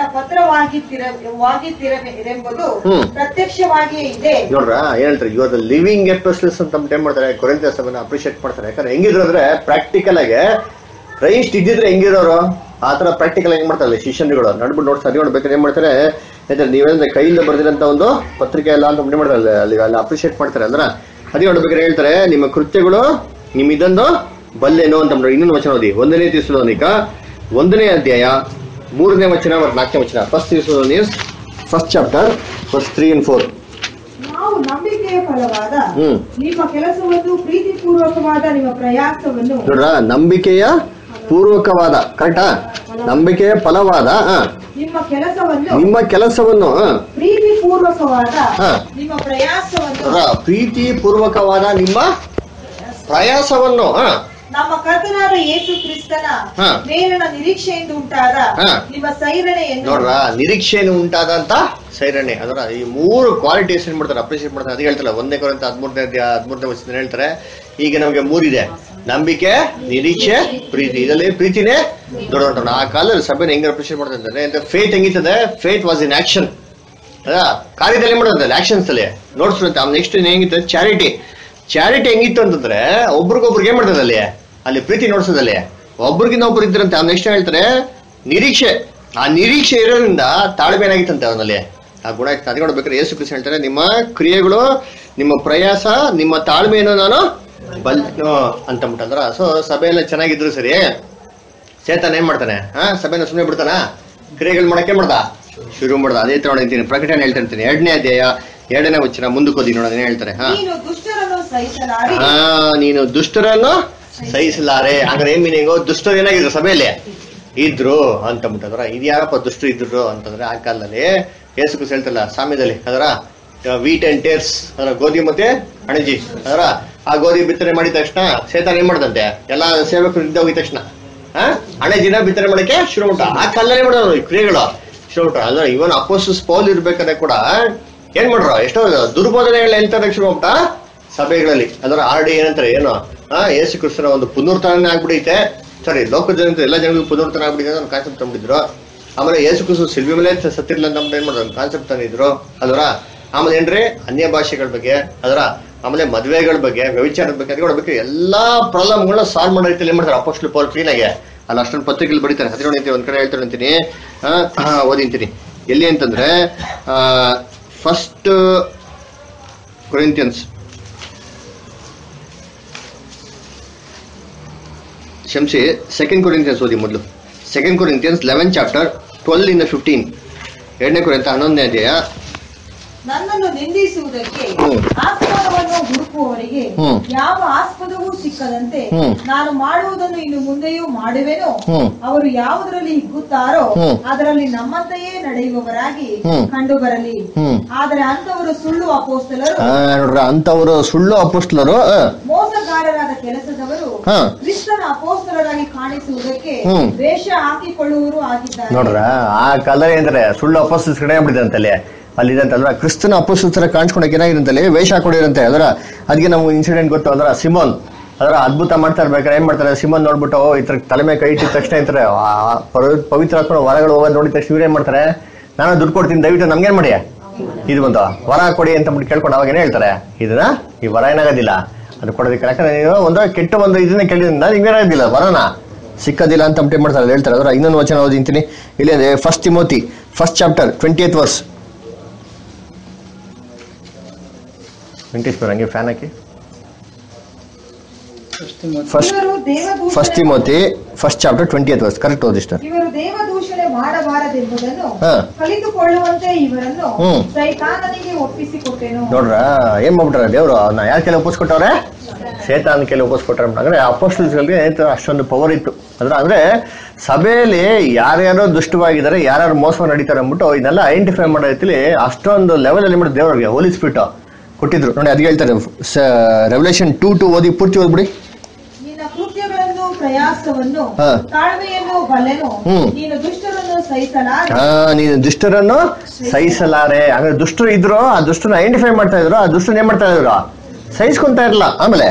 ಪತ್ರವಾಗಿದ್ದಿರೆಂಬುದು ಪ್ರತ್ಯಕ್ಷವಾಗಿಯೇ ಇದೆ ನೋಡ್ರ ಏನಂತಾರೆ ಇವಾಗ ಲಿವಿಂಗ್ ಎಪಿಸ್ಟಲ್ಸ್ ಅಂತ ಏನ್ ಮಾಡ್ತಾರೆ ಕೊರಿಂಥಿಯಸ್ ಸಭೆನ ಅಪ್ರಿಷಿಯೇಟ್ ಮಾಡ್ತಾರೆ ಯಾಕಂದ್ರೆ ಹೆಂಗಿದ್ರು ಅಂದ್ರೆ ಪ್ರಾಕ್ಟಿಕಲ್ ಆಗಿ ಕ್ರೈಸ್ಟ್ ಇದ್ದಿದ್ರೆ ಹೆಂಗಿರೋರು ಆತರ ಪ್ರಾಕ್ಟಿಕಲ್ ಹೆಂಗ್ ಮಾಡ್ತಾರಲ್ಲ ಶಿಷ್ಯನ್ಗಳು ನಡ್ಬಿಟ್ಟು ನೋಡ್ತಾರೆ ಸರಿ ನೋಡ್ಬೇಕಾದ್ರೆ ಏನ್ ಮಾಡ್ತಾರೆ ನೀವೇಂದ್ರೆ ಕೈಯಿಂದ ಬರ್ದಿರಂತ ಒಂದು ಪತ್ರಿಕೆ ಎಲ್ಲ ಅಂತ ಮಾಡ್ತಾರೆ ಅಲ್ಲಿ ಅಲ್ಲಿ ಅಪ್ರಿಷಿಯೇಟ್ ಮಾಡ್ತಾರೆ ಅಂದ್ರ ಅದೇ ನೋಡ್ಬೇಕಾದ್ರೆ ಹೇಳ್ತಾರೆ ನಿಮ್ಮ ಕೃತ್ಯಗಳು ನಿಮ್ ಇದೊಂದು ಬಲ್ಲೇನೋ ಅಂತ ಇನ್ನೊಂದು ವಚನ ಓದಿ ಒಂದನೇ ತಿಸ್ಸಲೋನಿಕ ಒಂದನೇ ಅಧ್ಯಾಯ ಮೂರನೇ ವಚನ ಮತ್ತು ನಾಲ್ಕನೇ ವಚನ first Thessalonians first chapter first three and four ನಾವು ನಂಬಿಕೆಯ ಫಲವಾದ ನಿಮ್ಮ ಕೆಲಸವನ್ನು ಪ್ರೀತಿಪೂರ್ವಕವಾದ ನಿಮ್ಮ ಪ್ರಯಾಸವನ್ನು ನೋಡ್ರ ನಂಬಿಕೆಯ ಪೂರ್ವಕವಾದ ಕರೆಕ್ಟಾ ನಂಬಿಕೆಯ ಫಲವಾದ ನಿಮ್ಮ ಕೆಲಸವನ್ನು ನಿಮ್ಮ ಕೆಲಸವನ್ನು ಪ್ರೀತಿ ಪೂರ್ವಕವಾದ ನಿಮ್ಮ ಪ್ರಯಾಸವನ್ನು ಪ್ರೀತಿ ಪೂರ್ವಕವಾದ ನಿಮ್ಮ ಪ್ರಯಾಸವನ್ನು ನಮ್ಮ ಕರ್ತನಾದ ಯೇಸು ಕ್ರಿಸ್ತನ ಮೇಲಿನ ನಿರೀಕ್ಷೆಯಿಂದ ಉಂಟಾದ ನಿಮ್ಮ ಸೈರಣೆಯನ್ನು ನೋಡ್ರ ನಿರೀಕ್ಷೆಯನ್ನು ಉಂಟಾದಂತ ಸೈರಣೆ ಅದರ ಈ ಮೂರು ಕ್ವಾಲಿಟೀಸ್ ಏನ್ ಮಾಡ್ತಾರೆ ಅಪ್ರಿಷಿಯೇಟ್ ಮಾಡ್ತಾರೆ ಅದು ಹೇಳ್ತಾರೆ ಒಂದೇ ಕೊರಂತ ಹದಿಮೂರನೇ ಹದಿಮೂರನೇ ವರ್ಷದಿಂದ ಹೇಳ್ತಾರೆ ಈಗ ನಮ್ಗೆ ಮೂರಿದೆ ನಂಬಿಕೆ ನಿರೀಕ್ಷೆ ಪ್ರೀತಿ ಇದರಲ್ಲಿ ಪ್ರೀತಿನೇ ದೊಡ್ಡ ಆ ಕಾಲದಲ್ಲಿ ಸಭೆನ ಹೆಂಗ್ ಅಪ್ರಿಷಿಯೇಟ್ ಮಾಡ್ತಾರೆ ಅಂದ್ರೆ ಫೇತ್ ಹೆಂಗಿರ್ತದೆ ಫೇತ್ ವಾಸ್ ಇನ್ ಆಕ್ಷನ್ ಅದ ಕಾರ್ಯದಲ್ಲಿ ಮಾಡೋದಲ್ಲ ಆಕ್ಷನ್ಸ್ ಅಲ್ಲಿ ನೋಡ್ಸುತ್ತೆ ನೆಕ್ಸ್ಟ್ ಹೆಂಗಿತ್ತು ಚಾರಿಟಿ ಚಾರಿಟಿ ಹೆಂಗಿತ್ತು ಅಂತಂದ್ರೆ ಒಬ್ರಿಗೊಬ್ರಿಗೆ ಏನ್ ಮಾಡ್ತದೆ ಅಲ್ಲಿ ಅಲ್ಲಿ ಪ್ರೀತಿ ನೋಡ್ಸೋದಲ್ಲಿ ಒಬ್ರಿಗಿಂತ ಒಬ್ರು ಇದ್ರಂತೆ ಅವ್ನ ನೆಕ್ಸ್ಟ್ ಹೇಳ್ತಾರೆ ನಿರೀಕ್ಷೆ ಆ ನಿರೀಕ್ಷೆ ಇರೋದ್ರಿಂದ ತಾಳ್ಮೆ ಏನಾಗಿತ್ತಂತೆ ಅವನಲ್ಲಿ ಆ ಗುಣ ಇತ್ತು ಅದಕ್ಕೆ ನೋಡ್ಬೇಕಾದ್ರೆ ಯೇಸು ಕ್ರಿಸ್ತ ಹೇಳ್ತಾರೆ ನಿಮ್ಮ ಕ್ರಿಯೆಗಳು ನಿಮ್ಮ ಪ್ರಯಾಸ ನಿಮ್ಮ ತಾಳ್ಮೆಯನ್ನು ನಾನು ಬಲ್ ಅಂತ ಬಿಟ್ಟಂದ್ರ ಸೊ ಸಭೆಯೆಲ್ಲ ಚೆನ್ನಾಗಿದ್ರು ಸರಿ ಸೇತಾನ ಏನ್ ಮಾಡ್ತಾನೆ ಹಾ ಸಭೆನ ಸುಮ್ಮನೆ ಬಿಡ್ತಾನ ಕ್ರಿಯೆಗಳು ಮಾಡಕ್ಕೆ ಮಾಡ್ದ ಶುರು ಮಾಡ್ದ ಅದೇ ತರ ನೋಡಿರ್ತೀನಿ ಪ್ರಕಟಣೆ ಹೇಳ್ತಾ ಇರ್ತೀನಿ ಎರಡನೇ ಅಧ್ಯಾಯ ಎರಡನೇ ವಚನ ಮುಂದಕ್ಕೆ ಓದಿ ನೋಡೋಣ ಹೇಳ್ತಾರೆ ಹಾ ಹಾ ನೀನು ದುಷ್ಟರನ್ನು ಸಹಿಸಲಾರೆ ಹಾಗಾದ್ರೆ ಏನ್ ಮೀನಿಂಗು ದುಷ್ಟರು ಏನಾಗಿದ್ರು ಸಭೆಯಲ್ಲಿ ಇದ್ರು ಅಂತ ಬಿಟ್ಟದ್ರ ಇದು ಯಾರಪ್ಪ ದುಷ್ಟರು ಇದ್ರು ಅಂತಂದ್ರೆ ಆ ಕಾಲದಲ್ಲಿ ಯೇಸು ಕ್ರಿಸ್ತ ಹೇಳ್ತಲ್ಲ ಸಾಮ್ಯದಲ್ಲಿ ಅದರ ವೀಟ್ ಅಂಡ್ ಟೇರ್ಸ್ ಅದರ ಗೋಧಿ ಮತ್ತೆ ಅಣಜಿ ಅದರ ಆ ಗೋಧಿ ಬಿತ್ತನೆ ಮಾಡಿದ ತಕ್ಷಣ ಸೇತಾನ ಏನ್ ಮಾಡ್ದಂತೆ ಎಲ್ಲಾ ಸೇವಕರು ಇದ್ದ ಹೋಗಿದ ತಕ್ಷಣ ಆ ಅಣಜಿನ ಬಿತ್ತನೆ ಮಾಡಕ್ಕೆ ಶುರು ಉಂಟ ಆ ಕಾಲನೇ ಮಾಡೋರು ಈ ಕ್ರಿಯೆಗಳು ಶುರು ಉಂಟ ಅಂದ್ರೆ ಇವನ್ ಅಪೋಸ್ಟಲ್ಸ್ ಪೌಲ್ ಇರ್ಬೇಕಾದ್ರೆ ಕೂಡ ಏನ್ ಮಾಡ್ರ ಎಷ್ಟೋ ದುರ್ಬೋಧನೆಗಳು ಹೇಳ್ತಾರೆ ಶುರು ಉಂಟಾ ಸಭೆಗಳಲ್ಲಿ ಅದರ ಆರ್ ಡಿ ಏನಂತಾರೆ ಏನು ಆ ಯೇಸು ಕ್ರಿಸ್ತನ ಒಂದು ಪುನರುತ್ಥಾನ ಆಗ್ಬಿಡೈತೆ ಸಾರಿ ಲೋಕ ಜನ ಎಲ್ಲ ಜನಗಳು ಪುನರುತ್ಥಾನ ಆಗ್ಬಿಟ್ಟಿದೆ ಒಂದು ಕಾನ್ಸೆಪ್ಟ್ ತಂದಿದ್ರು. ಆಮೇಲೆ ಯೇಸು ಕ್ರಿಸ್ತ ಸಿಲ್ವಿ ಮೇಲೆ ಸತ್ತಿರ್ಲ ಅಂತ ಏನ್ ಮಾಡೋದು ಕಾನ್ಸೆಪ್ಟ್ ತಂದಿದ್ರು ಅದರ. ಆಮೇಲೆ ಏನ್ರಿ ಅನ್ಯ ಭಾಷೆಗಳ ಬಗ್ಗೆ ಅದರ, ಆಮೇಲೆ ಮದುವೆಗಳ ಬಗ್ಗೆ ವ್ಯವಿಚಾರದ ಬಗ್ಗೆ ಅದಕ್ಕೆ ಬಗ್ಗೆ ಎಲ್ಲಾ ಪ್ರಾಬ್ಲಮ್ಗಳನ್ನ ಸಾಲ್ವ್ ಮಾಡೋ ರೀತಿಯಲ್ಲಿ ಏನ್ ಮಾಡ್ತಾರೆ ಅಪೊಸ್ತಲ ಪೌಲ್ ಕ್ಲೀನ್ ಆಗಿ ಅಲ್ಲಿ ಅಷ್ಟೊಂದು ಪತ್ರಿಕೆಗಳು ಬರೀತಾರೆ. ಹದಿನೇಳು ಅಂತೀನಿ ಒಂದ್ ಕಡೆ ಹೇಳ್ತಾರೆ ಅಂತೀನಿ ಓದಿಂತೀನಿ ಎಲ್ಲಿ ಅಂತಂದ್ರೆ ಫಸ್ಟ್ ಕೊರಿಂಥಿಯನ್ಸ್ ಕ್ಷಮಿಸಿ ಸೆಕೆಂಡ್ ಕೊರಿಂಥಿಯನ್ಸ್ ಓದಿ ಮೊದಲು. Second Corinthians eleven chapter twelve ಇಂದ ಫಿಫ್ಟೀನ್ ಎರಡನೇ ಕೊರಿಂಥ ಹನ್ನೊಂದನೇ ಅಧ್ಯಾಯ. ನನ್ನನ್ನು ನಿಂದಿಸುವುದಕ್ಕೆ ಆಸ್ಪದವನ್ನು ಹುಡುಕುವವರಿಗೆ ಯಾವ ಆಸ್ಪದವೂ ಸಿಕ್ಕದಂತೆ ನಾನು ಮಾಡುವುದನ್ನು ಇನ್ನು ಮುಂದೆಯೂ ಮಾಡುವೆನೋ. ಅವರು ಯಾವುದರಲ್ಲಿ ಹಿಗ್ಗುತ್ತಾರೋ ಅದರಲ್ಲಿ ನಮ್ಮಂತೆಯೇ ನಡೆಯುವವರಾಗಿ ಕಂಡು ಬರಲಿ. ಆದರೆ ಅಂತವರು ಸುಳ್ಳು ಅಪೊಸ್ತಲರು ನೋಡ್ರ ಅಂತವರು ಸುಳ್ಳು ಅಪೊಸ್ತಲರು ಮೋಸಗಾರರಾದ ಕೆಲಸದವರು ಕ್ರಿಸ್ತನ ಅಪೊಸ್ತಲರಾಗಿ ಕಾಣಿಸುವುದಕ್ಕೆ ವೇಷ ಹಾಕಿಕೊಳ್ಳುವರು ಆಗಿದ್ದಾರೆ. ನೋಡ್ರ ಆ ಕಾಲ ಏನಂದ್ರೆ ಸುಳ್ಳು ಅಪೊಸ್ತಲರು ಕಡೆ ಆಗ್ಬಿಟ್ಟಿದಂತಲ್ಲಿ ಅಲ್ಲಿದಂತಲ್ವ ಕ್ರಿಸ್ತನ ಅಪೊಸ್ತಲರ ಕಾಣಿಸ್ಕೊಂಡಕ್ಕೆ ಏನಾಗಿರಂತಲ್ಲಿ ವೇಷ ಹಾಕೊಂಡಿರಂತೆ ಅದರ. ಅದಕ್ಕೆ ನಮ್ಗೆ ಇನ್ಸಿಡೆಂಟ್ ಗೊತ್ತು ಅದರ ಸಿಮೋನ್ ಅದರ ಅದ್ಭುತ ಮಾಡ್ತಾ ಇರ್ಬೇಕಾದ್ರೆ ಏನ್ ಮಾಡ್ತಾರೆ ಸಿಮೋನ್ ನೋಡ್ಬಿಟ್ಟು ಈ ತರ ತಲೆ ಮೇಲೆ ಕೈ ಇಟ್ಟಿದ ತಕ್ಷಣ ಇರ್ತಾರೆ ಪವಿತ್ರ ಹಾಕೊಂಡು ಹೊರಗಳು ಹೋಗೋದು ನೋಡಿದ ತಕ್ಷಣ ಇವ್ರು ಏನ್ ಮಾಡ್ತಾರೆ ನಾನು ದುಡ್ಡು ಕೊಡ್ತೀನಿ ದಯವಿಟ್ಟು ನಮ್ಗೇನ್ ಮಾಡಿ ಇದು ಬಂತು ವರ ಕೊಡಿ ಅಂತ ಬಿಟ್ಟು ಕೇಳ್ಕೊಂಡು ಅವಾಗ ಏನ್ ಹೇಳ್ತಾರೆ ಇದನ್ನ ಈ ವರ ಏನಾಗೋದಿಲ್ಲ ಅದು ಕೊಡೋದಕ್ಕೆ. ಯಾಕಂದ್ರೆ ನೀವು ಒಂದು ಕೆಟ್ಟ ಒಂದು ಇದನ್ನ ಕೇಳಿದ್ರಿಂದ ನಿಮ್ಗೇನಾಗೋದಿಲ್ಲ ವರನ ಸಿಕ್ಕದಿಲ್ಲ ಅಂತ ಏನ್ ಮಾಡ್ತಾರೆ ಹೇಳ್ತಾರೆ ಅದರ. ಇನ್ನೊಂದು ವಚನ ಓದಿಂತೀನಿ ಇಲ್ಲಿ ಅಂದ್ರೆ first Timothy first chapter twenty eighth verse. Venkateshwara ಹಂಗೆ ಫ್ಯಾನ್ ಹಾಕಿ. First Timothy first chapter twenty eighth verse correct ಓದಿಷ್ಟ. ಇವರು ದೇವದೂಷಣೆ ಮಾಡಬಾರದೆಂಬುದನ್ನು ಕಲಿತುಕೊಳ್ಳುವಂತೆ ಇವರನ್ನು ಸೈತಾನನಿಗೆ ಒಪ್ಪಿಸಿಕೊಟ್ಟೆನು. ನೋಡ್ರ ಏನ್ ಮಾಡ್ಬಿಟ್ರ ದೇವ್ರು ಅವ್ನ ಯಾರ ಕೆಲ ಒಪ್ಪಿಸ್ಕೊಟ್ಟವ್ರೆ ಸೇತಾನ ಕೆಲ ಒಪ್ಪಿಸ್ಕೊಟ್ರ ಅಂದ್ರೆ ಅಪೊಸ್ತಲರಿಗೆ ಅಷ್ಟೊಂದು ಪವರ್ ಇತ್ತು ಅದ್ರ. ಅಂದ್ರೆ ಸಭೆಯಲ್ಲಿ ಯಾರ್ಯಾರೋ ದುಷ್ಟವಾಗಿದ್ದಾರೆ ಯಾರ್ಯಾರು ಮೋಸ ನಡೀತಾರೆ ಅಂದ್ಬಿಟ್ಟು ಇದನ್ನೆಲ್ಲ ಐಡೆಂಟಿಫೈ ಮಾಡೋ ರೀತಿಲಿ ಅಷ್ಟೊಂದು ಲೆವೆಲ್ ಅಲ್ಲಿ ಮಾಡಿ ದೇವ್ರಿಗೆ ಹೋಲಿ ಸ್ಪಿರಿಟ್ ಕೊಟ್ಟಿದ್ರು ನೋಡಿ. ಅದಕ್ಕೆ ಹೇಳ್ತಾರೆ ರೆವಲ್ಯೂಷನ್ ಟೂ ಟು ಓದಿ ಪೂರ್ತಿ ಓದ್ಬಿಡಿ. ನಿನ್ನ ಕೃತ್ಯಗಳನ್ನು ಪ್ರಯಾಸವನ್ನು ತಾಳ್ಮೆಯನ್ನು ಬಲ್ಲೆನು, ನೀನು ದುಷ್ಟರನ್ನು ಸಹಿಸಲಾರೆ. ಹಾ ನೀನು ದುಷ್ಟರನ್ನು ಸಹಿಸಲಾರೆ ಅಂದ್ರೆ ದುಷ್ಟರು ಇದ್ರು ಆ ದುಷ್ಟರನ್ನ ಐಡೆಂಟಿಫೈ ಮಾಡ್ತಾ ಇದ್ರು, ಆ ದುಷ್ಟರನ್ನ ಏನ್ ಮಾಡ್ತಾ ಇದ್ರು ಸಹಿಸ್ಕೊಂತಾ ಇರಲ್ಲ. ಆಮೇಲೆ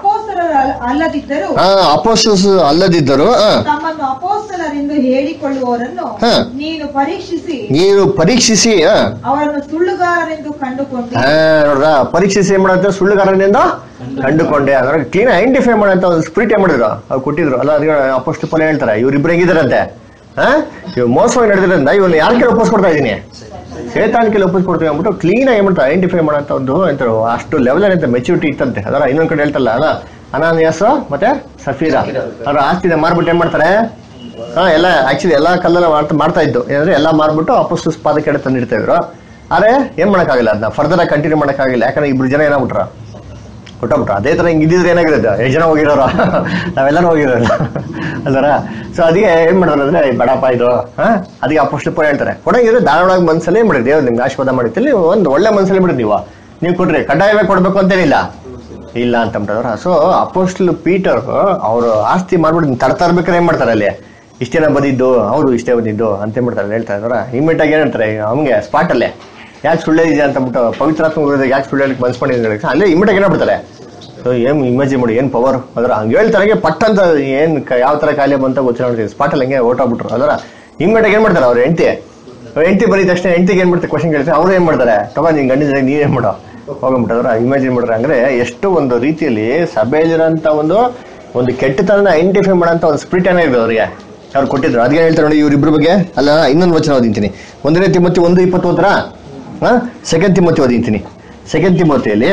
ಅಲ್ಲದಿದ್ದರು ಅಪೋಸ್ತಲರು ಅಲ್ಲದಿದ್ದರು ತಮ್ಮನ್ನು ಅಪೊಸ್ತಲರೆಂದು ಹೇಳಿಕೊಳ್ಳುವವರನ್ನು ನೀನು ಪರೀಕ್ಷಿಸಿ ನೀನು ಪರೀಕ್ಷಿಸಿ ಅವರನ್ನು ಸುಳ್ಳುಗಾರರೆಂದು ಕಂಡುಕೊಂಡೆ. ನೋಡ್ರ ಪರೀಕ್ಷಿಸಿ ಏನ್ ಮಾಡತ್ತೆ ಸುಳ್ಳುಗಾರನೆಂದು ಕಂಡುಕೊಂಡೆ ಅಂದ್ರೆ ಕ್ಲೀನ್ ಐಡೆಂಟಿಫೈ ಮಾಡಂತ ಒಂದು ಸ್ಪಿರಿಟ್ ಏನ್ ಮಾಡಿದ್ರು ಅವ್ರು ಕೊಟ್ಟಿದ್ರು ಅಲ್ಲ. ಅದಕ್ಕೆ ಅಪೊಸ್ತಲ ಪೌಲ್ ಹೇಳ್ತಾರೆ ಇವ್ರಿಬ್ರು ಹೆಂಗಿದಾರಂತೆ ಹಾ ಇವ್ ಮೋಸವಾಗಿ ನಡೆದ್ರಿಂದ ಇವನ್ನ ಯಾರ ಕೆಲ ಒಪ್ಪಿಸ್ಕೊಡ್ತಾ ಇದೀನಿ ಸೇತಾನ್ ಕೆಲ ಒಪ್ಪಿಸ್ಕೊಡ್ತೀವಿ ಅಂದ್ಬಿಟ್ಟು ಕ್ಲೀನ್ ಆಗಿ ಮಾಡ್ತಾರೆ ಐಡೆಂಟಿಫೈ ಮಾಡಂತ ಒಂದು ಎಂತ ಅಷ್ಟು ಲೆವೆಲ್ ಅಂತ ಮೆಚುರಿಟಿ ಇತ್ತಂತೆ ಅದರ. ಇನ್ನೊಂದ್ ಕಡೆ ಹೇಳ್ತಲ್ಲ ಅಲ್ಲ ಅನಾನಿಯಾಸ್ ಮತ್ತೆ ಸಫೀರಾ ಅವ್ರ ಆಸ್ತಿನ ಮಾರ್ಬಿಟ್ಟು ಏನ್ ಮಾಡ್ತಾರೆ ಹಾ ಎಲ್ಲ ಆಕ್ಚುಲಿ ಎಲ್ಲಾ ಕಲ್ಲೆಲ್ಲ ಮಾಡ್ತಾ ಇದ್ದು ಏನಂದ್ರೆ ಎಲ್ಲಾ ಮಾರ್ಬಿಟ್ಟು ಅಪೊಸ್ತಲ ಪಾದಕ್ಕೆ ಎಡೆ ತಂದಿಡ್ತಾ ಇದ್ರು. ಆದ್ರೆ ಏನ್ ಮಾಡಕ್ಕಾಗಿಲ್ಲ ಅದನ್ನ ಫರ್ದರ್ ಆಗಿ ಕಂಟಿನ್ಯೂ ಮಾಡಕ್ಕಾಗಿಲ್ಲ. ಯಾಕಂದ್ರೆ ಇಬ್ರು ಜನ ಏನಾಗ್ಬಿಟ್ರ ಕೊಟ್ಟಬಿಟ್ರ. ಅದೇ ತರ ಹಿಂಗ್ ಇದ್ದಿದ್ರೆ ಏನಾಗಿರೋದು ಎಷ್ಟು ಜನ ಹೋಗಿರೋರು ನಾವೆಲ್ಲರೂ ಹೋಗಿರೋಲ್ಲ ಅಲ್ವರ. ಸೊ ಅದಕ್ಕೆ ಏನ್ ಮಾಡಿದ್ರು ಅಂದ್ರೆ ಬಡಪ್ಪ ಇದು ಹಾ ಅದಕ್ಕೆ ಅಪೊಸ್ತಲ ಪೌಲ್ ಹೇಳ್ತಾರೆ ಕೊಡಂಗಿದ್ರೆ ಧಾರಾಳವಾಗಿ ಮನ್ಸಲ್ಲಿ ಏನ್ ಮಾಡಿ ದೇವ್ರು ನಿಮ್ಗೆ ಆಶೀರ್ವಾದ ಮಾಡಿತ್ತಲ್ಲಿ ಒಂದು ಒಳ್ಳೆ ಮನ್ಸಲ್ಲಿ ಬಿಡಿ ನೀವು ನೀವು ಕೊಡ್ರಿ ಕಡ್ಡಾಯವೇ ಕೊಡ್ಬೇಕು ಅಂತೇನಿಲ್ಲ ಇಲ್ಲ ಅಂತ ಬಿಟ್ಟವ್ರ. ಸೊ ಅಪೊಸ್ತಲ ಪೀಟರ್ ಅವರು ಆಸ್ತಿ ಮಾಡ್ಬಿಟ್ಟು ತಡ್ತಾ ಇರ್ಬೇಕಾದ್ರೆ ಏನ್ ಮಾಡ್ತಾರೆ ಅಲ್ಲಿ ಇಷ್ಟೇನ ಬಂದಿದ್ದು ಅವರು ಇಷ್ಟೇ ಬಂದಿದ್ದು ಅಂತ ಮಾಡ್ತಾರೆ ಹೇಳ್ತಾ ಇದ್ರ. ಇಮಿಡಿಯೇಟ್ ಆಗಿ ಏನ್ ಹೇಳ್ತಾರೆ ಅವ್ನಿಗೆ ಸ್ಪಾಟ್ ಅಲ್ಲೇ ಯಾಕೆ ಸುಳ್ಳೆ ಇದೆ ಅಂತ ಬಿಟ್ಟು ಪವಿತ್ರಾತ್ಮ ಯಾಕೆ ಸುಳ್ಳೆ ಮನ್ಸ್ಕೊಂಡಿದ್ರೆ ಅಲ್ಲೇ ಇಮಿಡಿಯೇಟ್ ಏನಾಗ್ಬಿಡ್ತಾರೆ. ಸೊ ಏನ್ ಇಮೇಜಿನ್ ಮಾಡಿ ಏನ್ ಪವರ್ ಅದರ. ಹಂಗೆ ಹೇಳ್ತಾರೆ ಪಟ್ ಅಂತ ಏನ್ ಯಾವ ತರ ಕಾಯಿಲೆ ಬಂತ ಗೊತ್ತಿಲ್ಲ ಸ್ಪಾಟ್ ಅಲ್ಲಿ ಹಂಗೆ ಓಟಾಗ್ಬಿಟ್ರು ಅದರ. ಇಮಿಡಿಯೇಟ್ ಏನ್ ಮಾಡ್ತಾರೆ ಅವ್ರ ಹೆಂಡತಿ ಹೆಂಡತಿ ಬರೀ ತಕ್ಷಣ ಹೆಂಡತಿಗೆ ಏನ್ ಮಾಡ್ತಾರೆ ಕ್ವಶನ್ ಕೇಳ್ತಾರೆ. ಅವ್ರು ಏನ್ ಮಾಡ್ತಾರೆ ತಗೋ ನೀನ್ ಗಂಡಿದ್ರೆ ನೀವೇನ್ ಮಾಡೋ ಹೋಗ್ಬಿಟ್ಟದ್ರ. ಇಮ್ಯಾಜಿನ್ ಮಾಡ್ರೆ ಅಂದ್ರೆ ಎಷ್ಟು ಒಂದು ರೀತಿಯಲ್ಲಿ ಸಭೆಯಲ್ಲಿರೋಂತ ಒಂದು ಒಂದು ಕೆಟ್ಟತನ ಐಡೆಂಟಿಫೈ ಮಾಡೋಂತ ಒಂದು ಸ್ಪಿರಿಟ್ ಏನಾಗಿದೆ ಅವ್ರಿಗೆ ಅವ್ರು ಕೊಟ್ಟಿದ್ರು. ಅದಕ್ಕೆ ಹೇಳ್ತಾರೆ ನೋಡಿ ಇವ್ರಿಬ್ರ ಬಗ್ಗೆ ಅಲ್ಲ. ಇನ್ನೊಂದು ವಚನ ಓದಿಂತೀನಿ ಒಂದನೇ ತಿಮೋತಿ ಒಂದು ಇಪ್ಪತ್ತು ಹೋದ್ರ ಹಾ ಸೆಕೆಂಡ್ ತಿಮೋತಿ ಓದಿಂತೀನಿ. ಸೆಕೆಂಡ್ ತಿಮೋತಿಯಲ್ಲಿ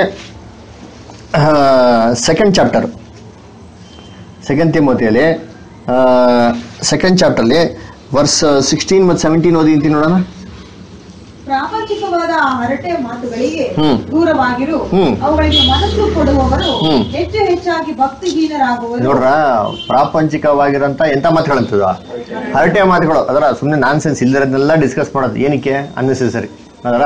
ಸೆಕೆಂಡ್ ಚಾಪ್ಟರ್ ಸೆಕೆಂಡ್ ತಿಮೋತಿಯಲ್ಲಿ ಸೆಕೆಂಡ್ ಚಾಪ್ಟರ್ಲಿ ವರ್ಸ್ ಸಿಕ್ಸ್ಟೀನ್ ಮತ್ತು ಸೆವೆಂಟೀನ್ ಓದಿಂತೀನಿ ನೋಡೋಣ. ಪ್ರಾಪಂಚಿಕವಾದ ಹರಟೆ ಮಾತುಗಳಿಗೆ ದೂರವಾಗಿರು, ಅವುಗಳಿಗೆ ಮನಸ್ಸು ಕೊಡುವವರು ಹೆಚ್ಚು ಹೆಚ್ಚಾಗಿ ಭಕ್ತಿಹೀನರಾಗುವರು. ನೋಡ್ರ ಪ್ರಾಪಂಚಿಕವಾಗಿರಂತ ಎಂತ ಮಾತುಗಳಂತದ ಹರಟೆ ಮಾತುಗಳು ಅದರ. ಸುಮ್ಮನೆ ನಾನ್ ಸೆನ್ಸ್ ಇಲ್ಲದನ್ನೆಲ್ಲ ಡಿಸ್ಕಸ್ ಮಾಡೋದು ಏನಕ್ಕೆ ಅನ್ನೆಸೆಸರಿ ಅದರ.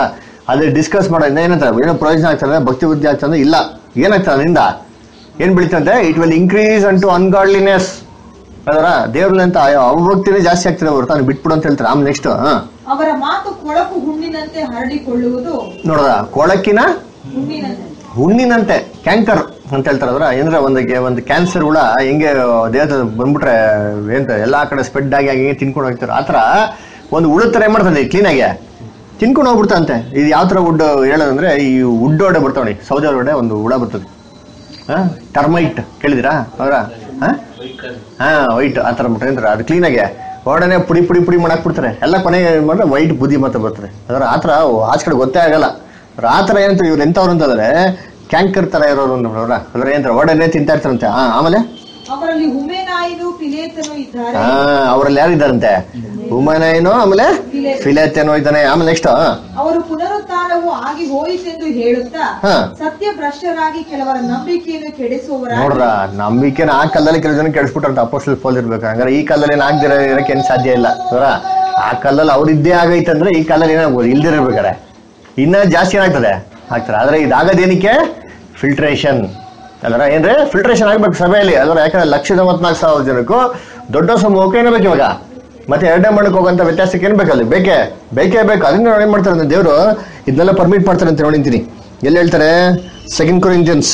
ಅದೇ ಡಿಸ್ಕಸ್ ಮಾಡೋದ್ರಿಂದ ಏನಂತಾರೆ, ಏನೋ ಪ್ರಯೋಜನ ಆಗ್ತದೆ, ಭಕ್ತಿ ಬುದ್ಧಿ ಆಗ್ತದೆ ಇಲ್ಲ, ಏನಾಗ್ತದೆ ಅದರಿಂದ ಏನ್ ಬೆಳೀತಂತೆ, it will increase unto ungodliness ಅದರ ದೇವ್ರಲ್ಲಂತ ಅವಭಕ್ತಿನೇ ಜಾಸ್ತಿ ಆಗ್ತದೆ ಅವ್ರು ತಾನು ಬಿಟ್ಬಿಡು ಅಂತ ಹೇಳ್ತಾರೆ. ಆಮೇಲೆ ನೆಕ್ಸ್ಟ್ ಅವರ ಮಾತು ಕೊಳಕು ಹುಣ್ಣಿನಂತೆ ಹರಡಿಕೊಳ್ಳುವುದು. ನೋಡ್ರ, ಕೊಳಕಿನ ಹುಣ್ಣಿನಂತೆ ಕ್ಯಾಂಕರ್ ಅಂತ ಹೇಳ್ತಾರೆ ಅದರ ಏನಂದ್ರೆ ಒಂದು ಒಂದು ಕ್ಯಾನ್ಸರ್ ಹುಳ ಹೆಂಗೆ ದೇಹದ ಬಂದ್ಬಿಟ್ರೆ ಎಂತ ಎಲ್ಲಾ ಕಡೆ ಸ್ಪ್ರೆಡ್ ಆಗಿ ಆಗಿ ತಿನ್ಕೊಂಡು ಹೋಗ್ತಾರೆ, ಆತರ ಒಂದು ಹುಳ ತರ ಏನ್ ಮಾಡ್ತದೆ ಕ್ಲೀನಾಗಿ ತಿನ್ಕೊಂಡು ಹೋಗ್ಬಿಡ್ತಂತೆ. ಇದು ಯಾವ ತರ ವುಡ್ ಹೇಳೋದಂದ್ರೆ ಈ ವುಡ್ ಒಡೆ ಬರ್ತಾವೆ, ಸೌದೆ ಒಳಗಡೆ ಒಂದು ಹುಳ ಬರ್ತದೆ, ಟರ್ಮೈಟ್ ಕೇಳಿದಿರಾ ಅವರ ಹಾ ವೈಟ್ ಆ ತರ ಬಿಟ್ರೆ ಅದು ಕ್ಲೀನಾಗೆ ಒಡನೆ ಪುಡಿ ಪುಡಿ ಪುಡಿ ಮಾಡಾಕ್ಬಿಡ್ತಾರೆ, ಎಲ್ಲ ಕೊನೆಗೆ ಮಾಡಿದ್ರೆ ವೈಟ್ ಬುದ್ಧಿ ಮತ್ತೆ ಬರ್ತದೆ ಅದರ ಆತರ ಆಚ ಕಡೆ ಗೊತ್ತೇ ಆಗಲ್ಲ. ಆತರ ಏನಂತ ಇವ್ರು ಎಂತವ್ರು ಅಂತಂದ್ರೆ ಕ್ಯಾಂಕರ್ ತರ ಇರೋರು ಅವ್ರ ಅಂದ್ರೆ ಏನಂತಾರೆ ಒಡನೆ ತಿಂತಾ ಇರ್ತಾರಂತೆ. ಹಾ ಆಮೇಲೆ ಅವರಲ್ಲಿ ಹುಮೆನಾಯನು ಫಿಲೇತನು ಇದ್ದಾರೆ. ಹಾ ಅವರಲ್ಲಿ ಯಾರು ಇದ್ದಾರಂತೆ, ಹುಮೆನಾಯನು ಆಮೇಲೆ ಫಿಲೇತನು ಇದ್ದಾನೆ. ಆಮೇಲೆ ನೆಕ್ಸ್ಟ್ ಅವರು ಪುನರುತ್ಥಾನವು ಆಗಿ ಹೋಯಿತೆಂದು ಹೇಳುತ್ತಾ ಸತ್ಯ ಭ್ರಷ್ಟರಾಗಿ ಕೆಲವರ ನಂಬಿಕೆಯನ್ನು ಕೆಡಿಸುವವರ. ನೋಡ್ರ, ನಂಬಿಕೆನ ಆ ಕಾಲದಲ್ಲಿ ಕೆಲವು ಜನ ಕೆಡಿಸ್ಬಿಟ್ರಂತ ಅಪೋಸ್ಟಲ್ ಪೌಲ್ ಇರ್ಬೇಕು. ಹಂಗಾರೆ ಈ ಕಾಲದಲ್ಲಿ ಏನ್ ಆಗದಿರ ಇರಕ್ಕೆ ಏನ್ ಸಾಧ್ಯ ಇಲ್ಲ ಅವರ. ಆ ಕಾಲದಲ್ಲಿ ಅವ್ರ ಇದ್ದೇ ಆಗೈತಂದ್ರೆ ಈ ಕಾಲದಲ್ಲಿ ಏನಾಗ್ಬೋದು, ಇಲ್ದಿರ್ಬೇಕಾರೆ ಇನ್ನ ಜಾಸ್ತಿ ಏನಾಗ್ತದೆ ಆಗ್ತಾರೆ. ಆದ್ರೆ ಇದಾಗದೇನಕ್ಕೆ ಫಿಲ್ಟ್ರೇಷನ್ ಅದರ ಏನ್ರೆ ಫಿಲ್ಟ್ರೇಷನ್ ಆಗ್ಬೇಕು ಸಭೆಯಲ್ಲಿ ಅದರ. ಯಾಕಂದ್ರೆ ಲಕ್ಷದ ಮೂವತ್ನಾಲ್ಕು ಸಾವಿರ ಜನಕ್ಕೂ ದೊಡ್ಡ ಸಮೂಹಕ್ಕೆ ಏನ್ ಬೇಕು ಇವಾಗ, ಮತ್ತೆ ಎರಡನೇ ಮಾಡಕ್ಕೆ ಹೋಗಂತ ವ್ಯತ್ಯಾಸಕ್ಕೆ ಏನ್ ಬೇಕಲ್ಲಿ ಬೇಕೇ ಬೇಕೇ ಬೇಕು. ಅದನ್ನ ಏನ್ ಮಾಡ್ತಾರೆ ದೇವರು ಇದನ್ನೆಲ್ಲ ಪರ್ಮಿಟ್ ಮಾಡ್ತಾರೆ ಅಂತ ನೋಡಿಂತೀನಿ. ಎಲ್ಲಿ ಹೇಳ್ತಾರೆ, second Corinthians